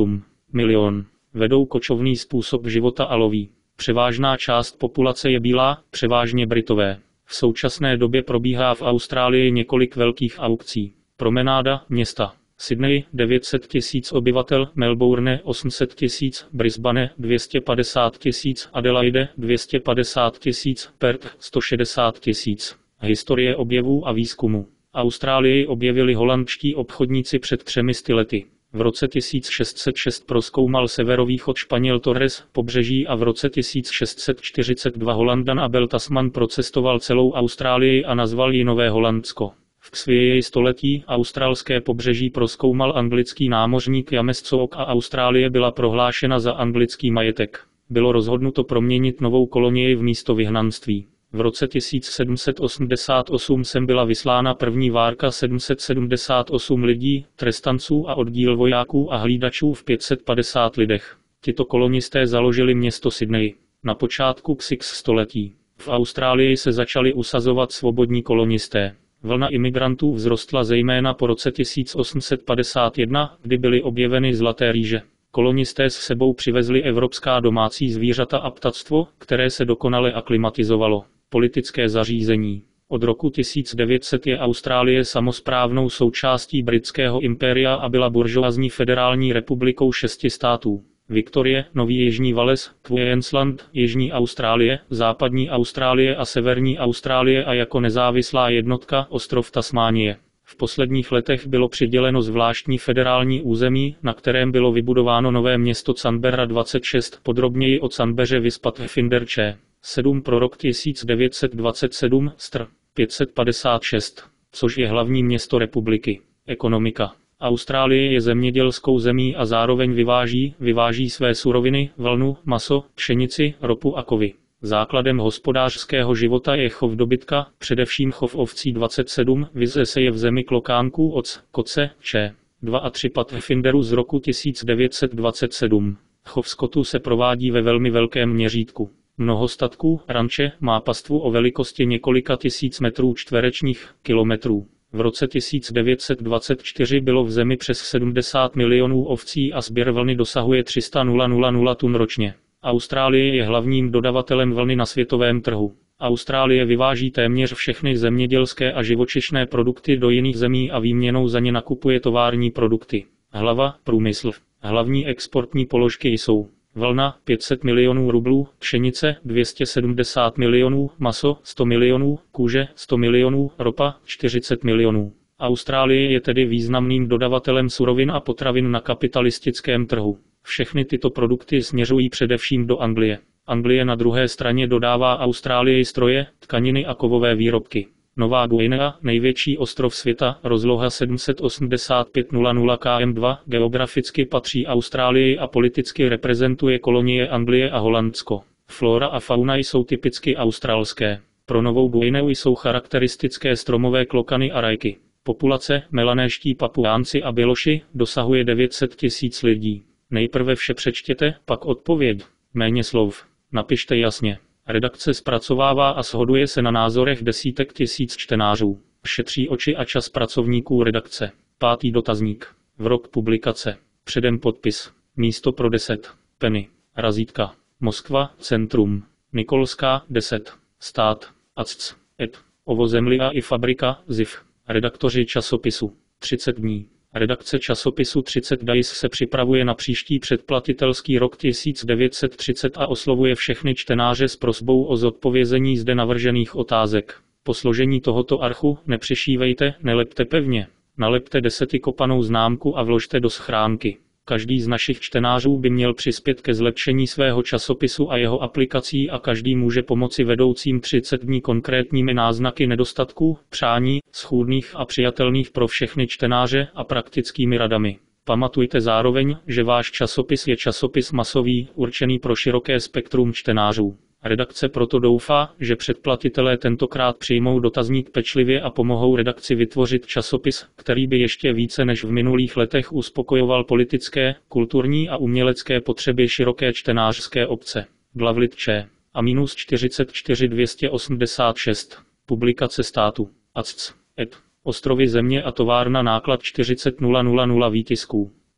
milion. Vedou kočovný způsob života a loví. Převážná část populace je bílá, převážně Britové. V současné době probíhá v Austrálii několik velkých aukcí. Promenáda města. Sydney devět set tisíc obyvatel, Melbourne osm set tisíc, Brisbane dvě stě padesát tisíc, Adelaide dvě stě padesát tisíc, Perth sto šedesát tisíc. Historie objevů a výzkumu. Austrálii objevili holandští obchodníci před třemi sty lety. V roce tisíc šest set šest prozkoumal severovýchod Španěl Torres pobřeží a v roce tisíc šest set čtyřicet dva Holanďan Abel Tasman procestoval celou Austrálii a nazval ji Nové Holandsko. V své století australské pobřeží prozkoumal anglický námořník James Cook a Austrálie byla prohlášena za anglický majetek. Bylo rozhodnuto proměnit novou kolonii v místo vyhnanství. V roce tisíc sedm set osmdesát osm sem byla vyslána první várka sedm set sedmdesát osm lidí, trestanců a oddíl vojáků a hlídačů v pět set padesát lidech. Tito kolonisté založili město Sydney. Na počátku ksix století. V Austrálii se začali usazovat svobodní kolonisté. Vlna imigrantů vzrostla zejména po roce tisíc osm set padesát jedna, kdy byly objeveny zlaté rýže. Kolonisté s sebou přivezli evropská domácí zvířata a ptactvo, které se dokonale aklimatizovalo. Politické zařízení. Od roku tisíc devět set je Austrálie samosprávnou součástí britského impéria a byla buržoazní federální republikou šesti států. Viktorie, Nový Jižní Wales, Queensland, Jižní Austrálie, Západní Austrálie a Severní Austrálie a jako nezávislá jednotka ostrov Tasmánie. V posledních letech bylo přiděleno zvláštní federální území, na kterém bylo vybudováno nové město Canberra dvacet šest, podrobněji o Canbeře vyspat Finderče. sedm pro rok tisíc devět set dvacet sedm, str. pět set padesát šest, což je hlavní město republiky. Ekonomika. Austrálie je zemědělskou zemí a zároveň vyváží, vyváží své suroviny, vlnu, maso, pšenici, ropu a kovy. Základem hospodářského života je chov dobytka, především chov ovcí dvacet sedm, vyze se je v zemi klokánků oc, koce, če. dva a tři Pathfinderu z roku tisíc devět set dvacet sedm. Chov skotu se provádí ve velmi velkém měřítku. Mnoho statků, ranče, má pastvu o velikosti několika tisíc metrů čtverečních, kilometrů. V roce tisíc devět set dvacet čtyři bylo v zemi přes sedmdesát milionů ovcí a sběr vlny dosahuje tři sta tisíc tun ročně. Austrálie je hlavním dodavatelem vlny na světovém trhu. Austrálie vyváží téměř všechny zemědělské a živočišné produkty do jiných zemí a výměnou za ně nakupuje tovární produkty. Hlava, průmysl. Hlavní exportní položky jsou vlna pět set milionů rublů, pšenice dvě stě sedmdesát milionů, maso sto milionů, kůže sto milionů, ropa čtyřicet milionů. Austrálie je tedy významným dodavatelem surovin a potravin na kapitalistickém trhu. Všechny tyto produkty směřují především do Anglie. Anglie na druhé straně dodává Austrálii stroje, tkaniny a kovové výrobky. Nová Guinea, největší ostrov světa, rozloha sedm set osmdesát pět tisíc kilometrů dva, geograficky patří Austrálii a politicky reprezentuje kolonie Anglie a Holandsko. Flora a fauna jsou typicky australské. Pro Novou Guineu jsou charakteristické stromové klokany a rajky. Populace, melanéští Papuánci a Běloši, dosahuje devět set tisíc lidí. Nejprve vše přečtěte, pak odpověď. Méně slov. Napište jasně. Redakce zpracovává a shoduje se na názorech desítek tisíc čtenářů. Šetří oči a čas pracovníků redakce. Pátý dotazník. V rok publikace. Předem podpis. Místo pro deset. Penny. Razítka. Moskva, centrum. Nikolská, deset. Stát. A C C. Ed. Ovozemlia i fabrika, ziv. Redaktoři časopisu. třicet dní. Redakce časopisu třicet Days se připravuje na příští předplatitelský rok tisíc devět set třicet a oslovuje všechny čtenáře s prosbou o zodpovězení zde navržených otázek. Po složení tohoto archu nepřešívejte, nelepte pevně. Nalepte desetikopanou známku a vložte do schránky. Každý z našich čtenářů by měl přispět ke zlepšení svého časopisu a jeho aplikací a každý může pomoci vedoucím třicet dní konkrétními náznaky nedostatků, přání, schůdných a přijatelných pro všechny čtenáře a praktickými radami. Pamatujte zároveň, že váš časopis je časopis masový, určený pro široké spektrum čtenářů. Redakce proto doufá, že předplatitelé tentokrát přijmou dotazník pečlivě a pomohou redakci vytvořit časopis, který by ještě více než v minulých letech uspokojoval politické, kulturní a umělecké potřeby široké čtenářské obce. Glavlit Č. A minus čtyřicet čtyři dvě stě osmdesát šest. Publikace státu. A C C. Ed. Ostrovy země a továrna náklad čtyřicet tisíc výtisků. Typ.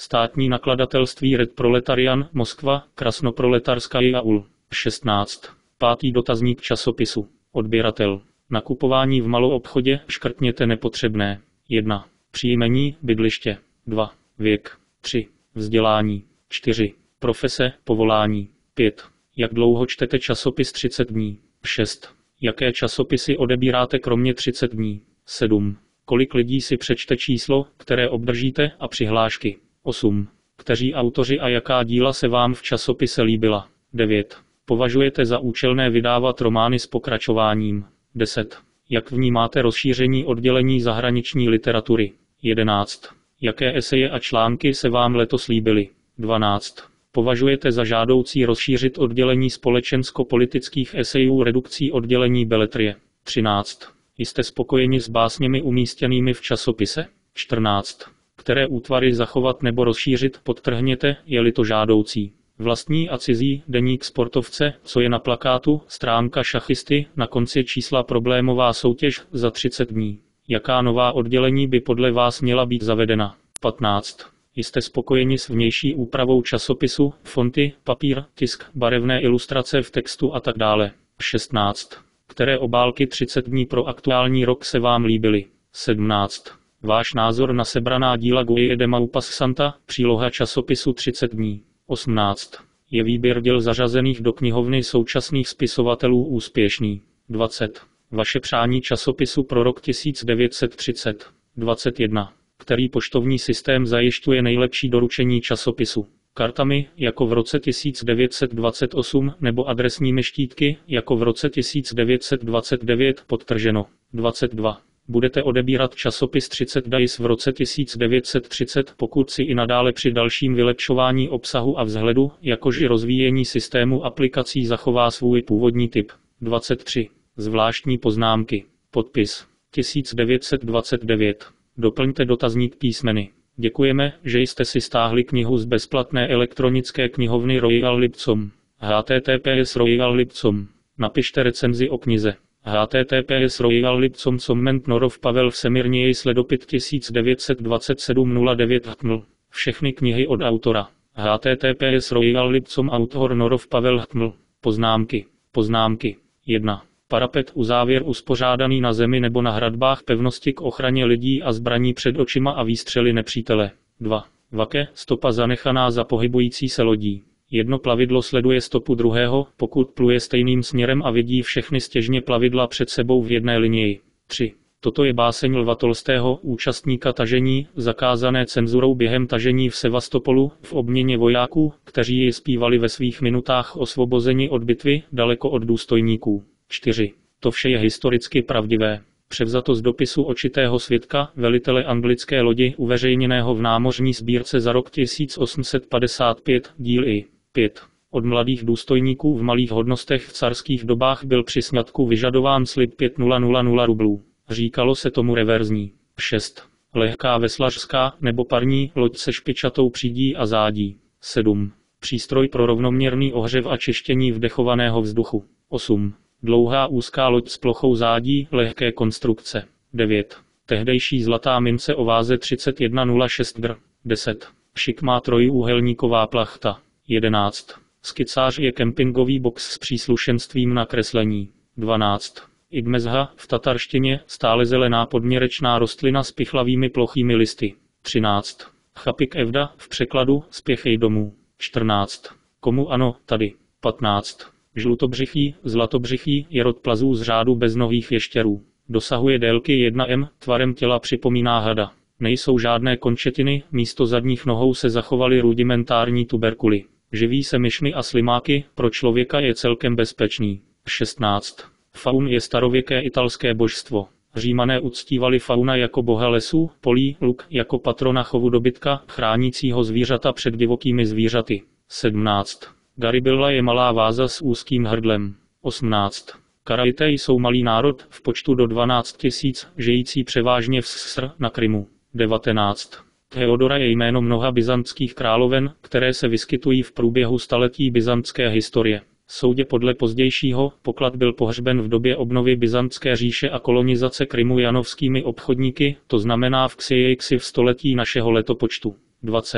Státní nakladatelství Red Proletarian, Moskva, Krasnoproletarskaja ul. šestnáct. Pátý dotazník časopisu. Odběratel. Nakupování v maloobchodě, škrtněte nepotřebné. jedna. Příjmení, bydliště. dva. Věk. tři. Vzdělání. čtyři. Profese, povolání. pět. Jak dlouho čtete časopis třicet dní? šest. Jaké časopisy odebíráte kromě třicet dní? sedm. Kolik lidí si přečte číslo, které obdržíte, a přihlášky? osm. Kteří autoři a jaká díla se vám v časopise líbila? devět. Považujete za účelné vydávat romány s pokračováním? deset. Jak vnímáte rozšíření oddělení zahraniční literatury? jedenáct. Jaké eseje a články se vám letos líbily? dvanáct. Považujete za žádoucí rozšířit oddělení společensko-politických esejů redukcí oddělení beletrie? třináct. Jste spokojeni s básněmi umístěnými v časopise? čtrnáct. Které útvary zachovat nebo rozšířit, podtrhněte, je-li to žádoucí? Vlastní a cizí, deník sportovce, co je na plakátu, stránka šachisty, na konci čísla problémová soutěž, za třicet dní. Jaká nová oddělení by podle vás měla být zavedena? patnáct. Jste spokojeni s vnější úpravou časopisu, fonty, papír, tisk, barevné ilustrace v textu a tak dále? šestnáct. Které obálky třicet dní pro aktuální rok se vám líbily? sedmnáct. Váš názor na sebraná díla Guy de Maupassanta, příloha časopisu třicet dní? osmnáct. Je výběr děl zařazených do knihovny současných spisovatelů úspěšný? dvacet. Vaše přání časopisu pro rok tisíc devět set třicet? dvacet jedna. Který poštovní systém zajišťuje nejlepší doručení časopisu? Kartami, jako v roce tisíc devět set dvacet osm, nebo adresními štítky, jako v roce tisíc devět set dvacet devět, podtrženo? dvacet dva. Budete odebírat časopis třicet Dice v roce tisíc devět set třicet, pokud si i nadále při dalším vylepšování obsahu a vzhledu, jakož i rozvíjení systému aplikací zachová svůj původní typ? dvacet tři. Zvláštní poznámky. Podpis. tisíc devět set dvacet devět. Doplňte dotazník písmeny. Děkujeme, že jste si stáhli knihu z bezplatné elektronické knihovny Royal Lipcom. H T T P S Royal Lipcom. Napište recenzi o knize. H T T P S Royal Lipcom Comment Norov Pavel Vsemirněj Sledopit tisíc devět set dvacet sedm nula devět Html. Všechny knihy od autora. H T T P S Royal Lipcom Autor Norov Pavel Html. Poznámky. Poznámky. jedna. Parapet uzávěr uspořádaný na zemi nebo na hradbách pevnosti k ochraně lidí a zbraní před očima a výstřely nepřítele. dva. Vake, stopa zanechaná za pohybující se lodí. Jedno plavidlo sleduje stopu druhého, pokud pluje stejným směrem a vidí všechny stěžně plavidla před sebou v jedné linii. tři. Toto je báseň Lva Tolstého, účastníka tažení, zakázané cenzurou během tažení v Sevastopolu, v obměně vojáků, kteří ji zpívali ve svých minutách osvobozeni od bitvy, daleko od důstojníků. čtyři. To vše je historicky pravdivé. Převzato z dopisu očitého svědka, velitele anglické lodi, uveřejněného v námořní sbírce za rok tisíc osm set padesát pět, díl I. pět. Od mladých důstojníků v malých hodnostech v carských dobách byl při sňatku vyžadován slib pět tisíc rublů. Říkalo se tomu reverzní. šest. Lehká veslařská nebo parní loď se špičatou přídí a zádí. sedm. Přístroj pro rovnoměrný ohřev a čištění vdechovaného vzduchu. osm. Dlouhá úzká loď s plochou zádí, lehké konstrukce. devět. Tehdejší zlatá mince o váze třicet jedna nula šest gr. deset. Šikmá trojúhelníková plachta. jedenáct. Skicář je kempingový box s příslušenstvím na kreslení. dvanáct. Igmezha, v tatarštině, stále zelená podměrečná rostlina s pichlavými plochými listy. třináct. Chapik Evda, v překladu, spěchej domů. čtrnáct. Komu ano, tady. patnáct. Žlutobřichý, zlatobřichý je rod plazů z řádu beznohých ještěrů. Dosahuje délky jedna metr, tvarem těla připomíná hada. Nejsou žádné končetiny, místo zadních nohou se zachovaly rudimentární tuberkuly. Živí se myšmi a slimáky, pro člověka je celkem bezpečný. šestnáct. Faun je starověké italské božstvo. Římané uctívali fauna jako boha lesů, polí, luk, jako patrona chovu dobytka, chránícího zvířata před divokými zvířaty. sedmnáct. Garibilla je malá váza s úzkým hrdlem. osmnáct. Karaité jsou malý národ, v počtu do dvanáct tisíc, žijící převážně v Ssr na Krymu. devatenáct. Theodora je jméno mnoha byzantských královen, které se vyskytují v průběhu staletí byzantské historie. Soudě podle pozdějšího, poklad byl pohřben v době obnovy byzantské říše a kolonizace Krymu janovskými obchodníky, to znamená v Ksijejksi v století našeho letopočtu. dvacet.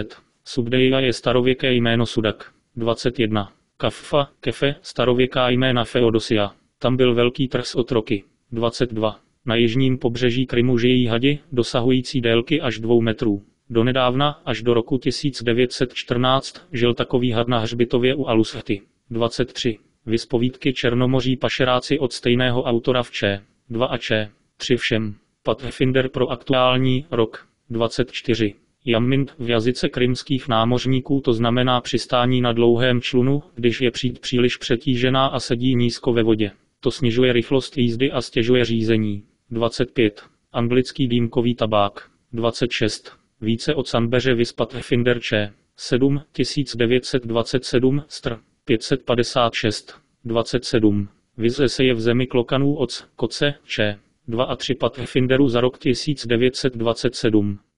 Subdeia je starověké jméno Sudak. dvacet jedna. Kaffa, Kefe, starověká jména Feodosia. Tam byl velký trh s otroky. dvacet dva. Na jižním pobřeží Krymu žijí hadi, dosahující délky až dvou metrů. Donedávna, až do roku tisíc devět set čtrnáct, žil takový had na hřbitově u Alushty. dvacet tři. Vyspovídky Černomoří pašeráci od stejného autora v Č. dva a Č. tři všem. Pathfinder pro aktuální rok. dvacet čtyři. Jammind v jazyce krymských námořníků to znamená přistání na dlouhém člunu, když je příď příliš přetížená a sedí nízko ve vodě. To snižuje rychlost jízdy a stěžuje řízení. dvacet pět. Anglický dýmkový tabák. dvacet šest. Více o Canbeře viz Pathfinder Č. sedm tisíc devět set dvacet sedm str. pět set padesát šest. dvacet sedm. Viz eseje v zemi klokanů od Koce Č. dva a tři Pathfinderu za rok tisíc devět set dvacet sedm.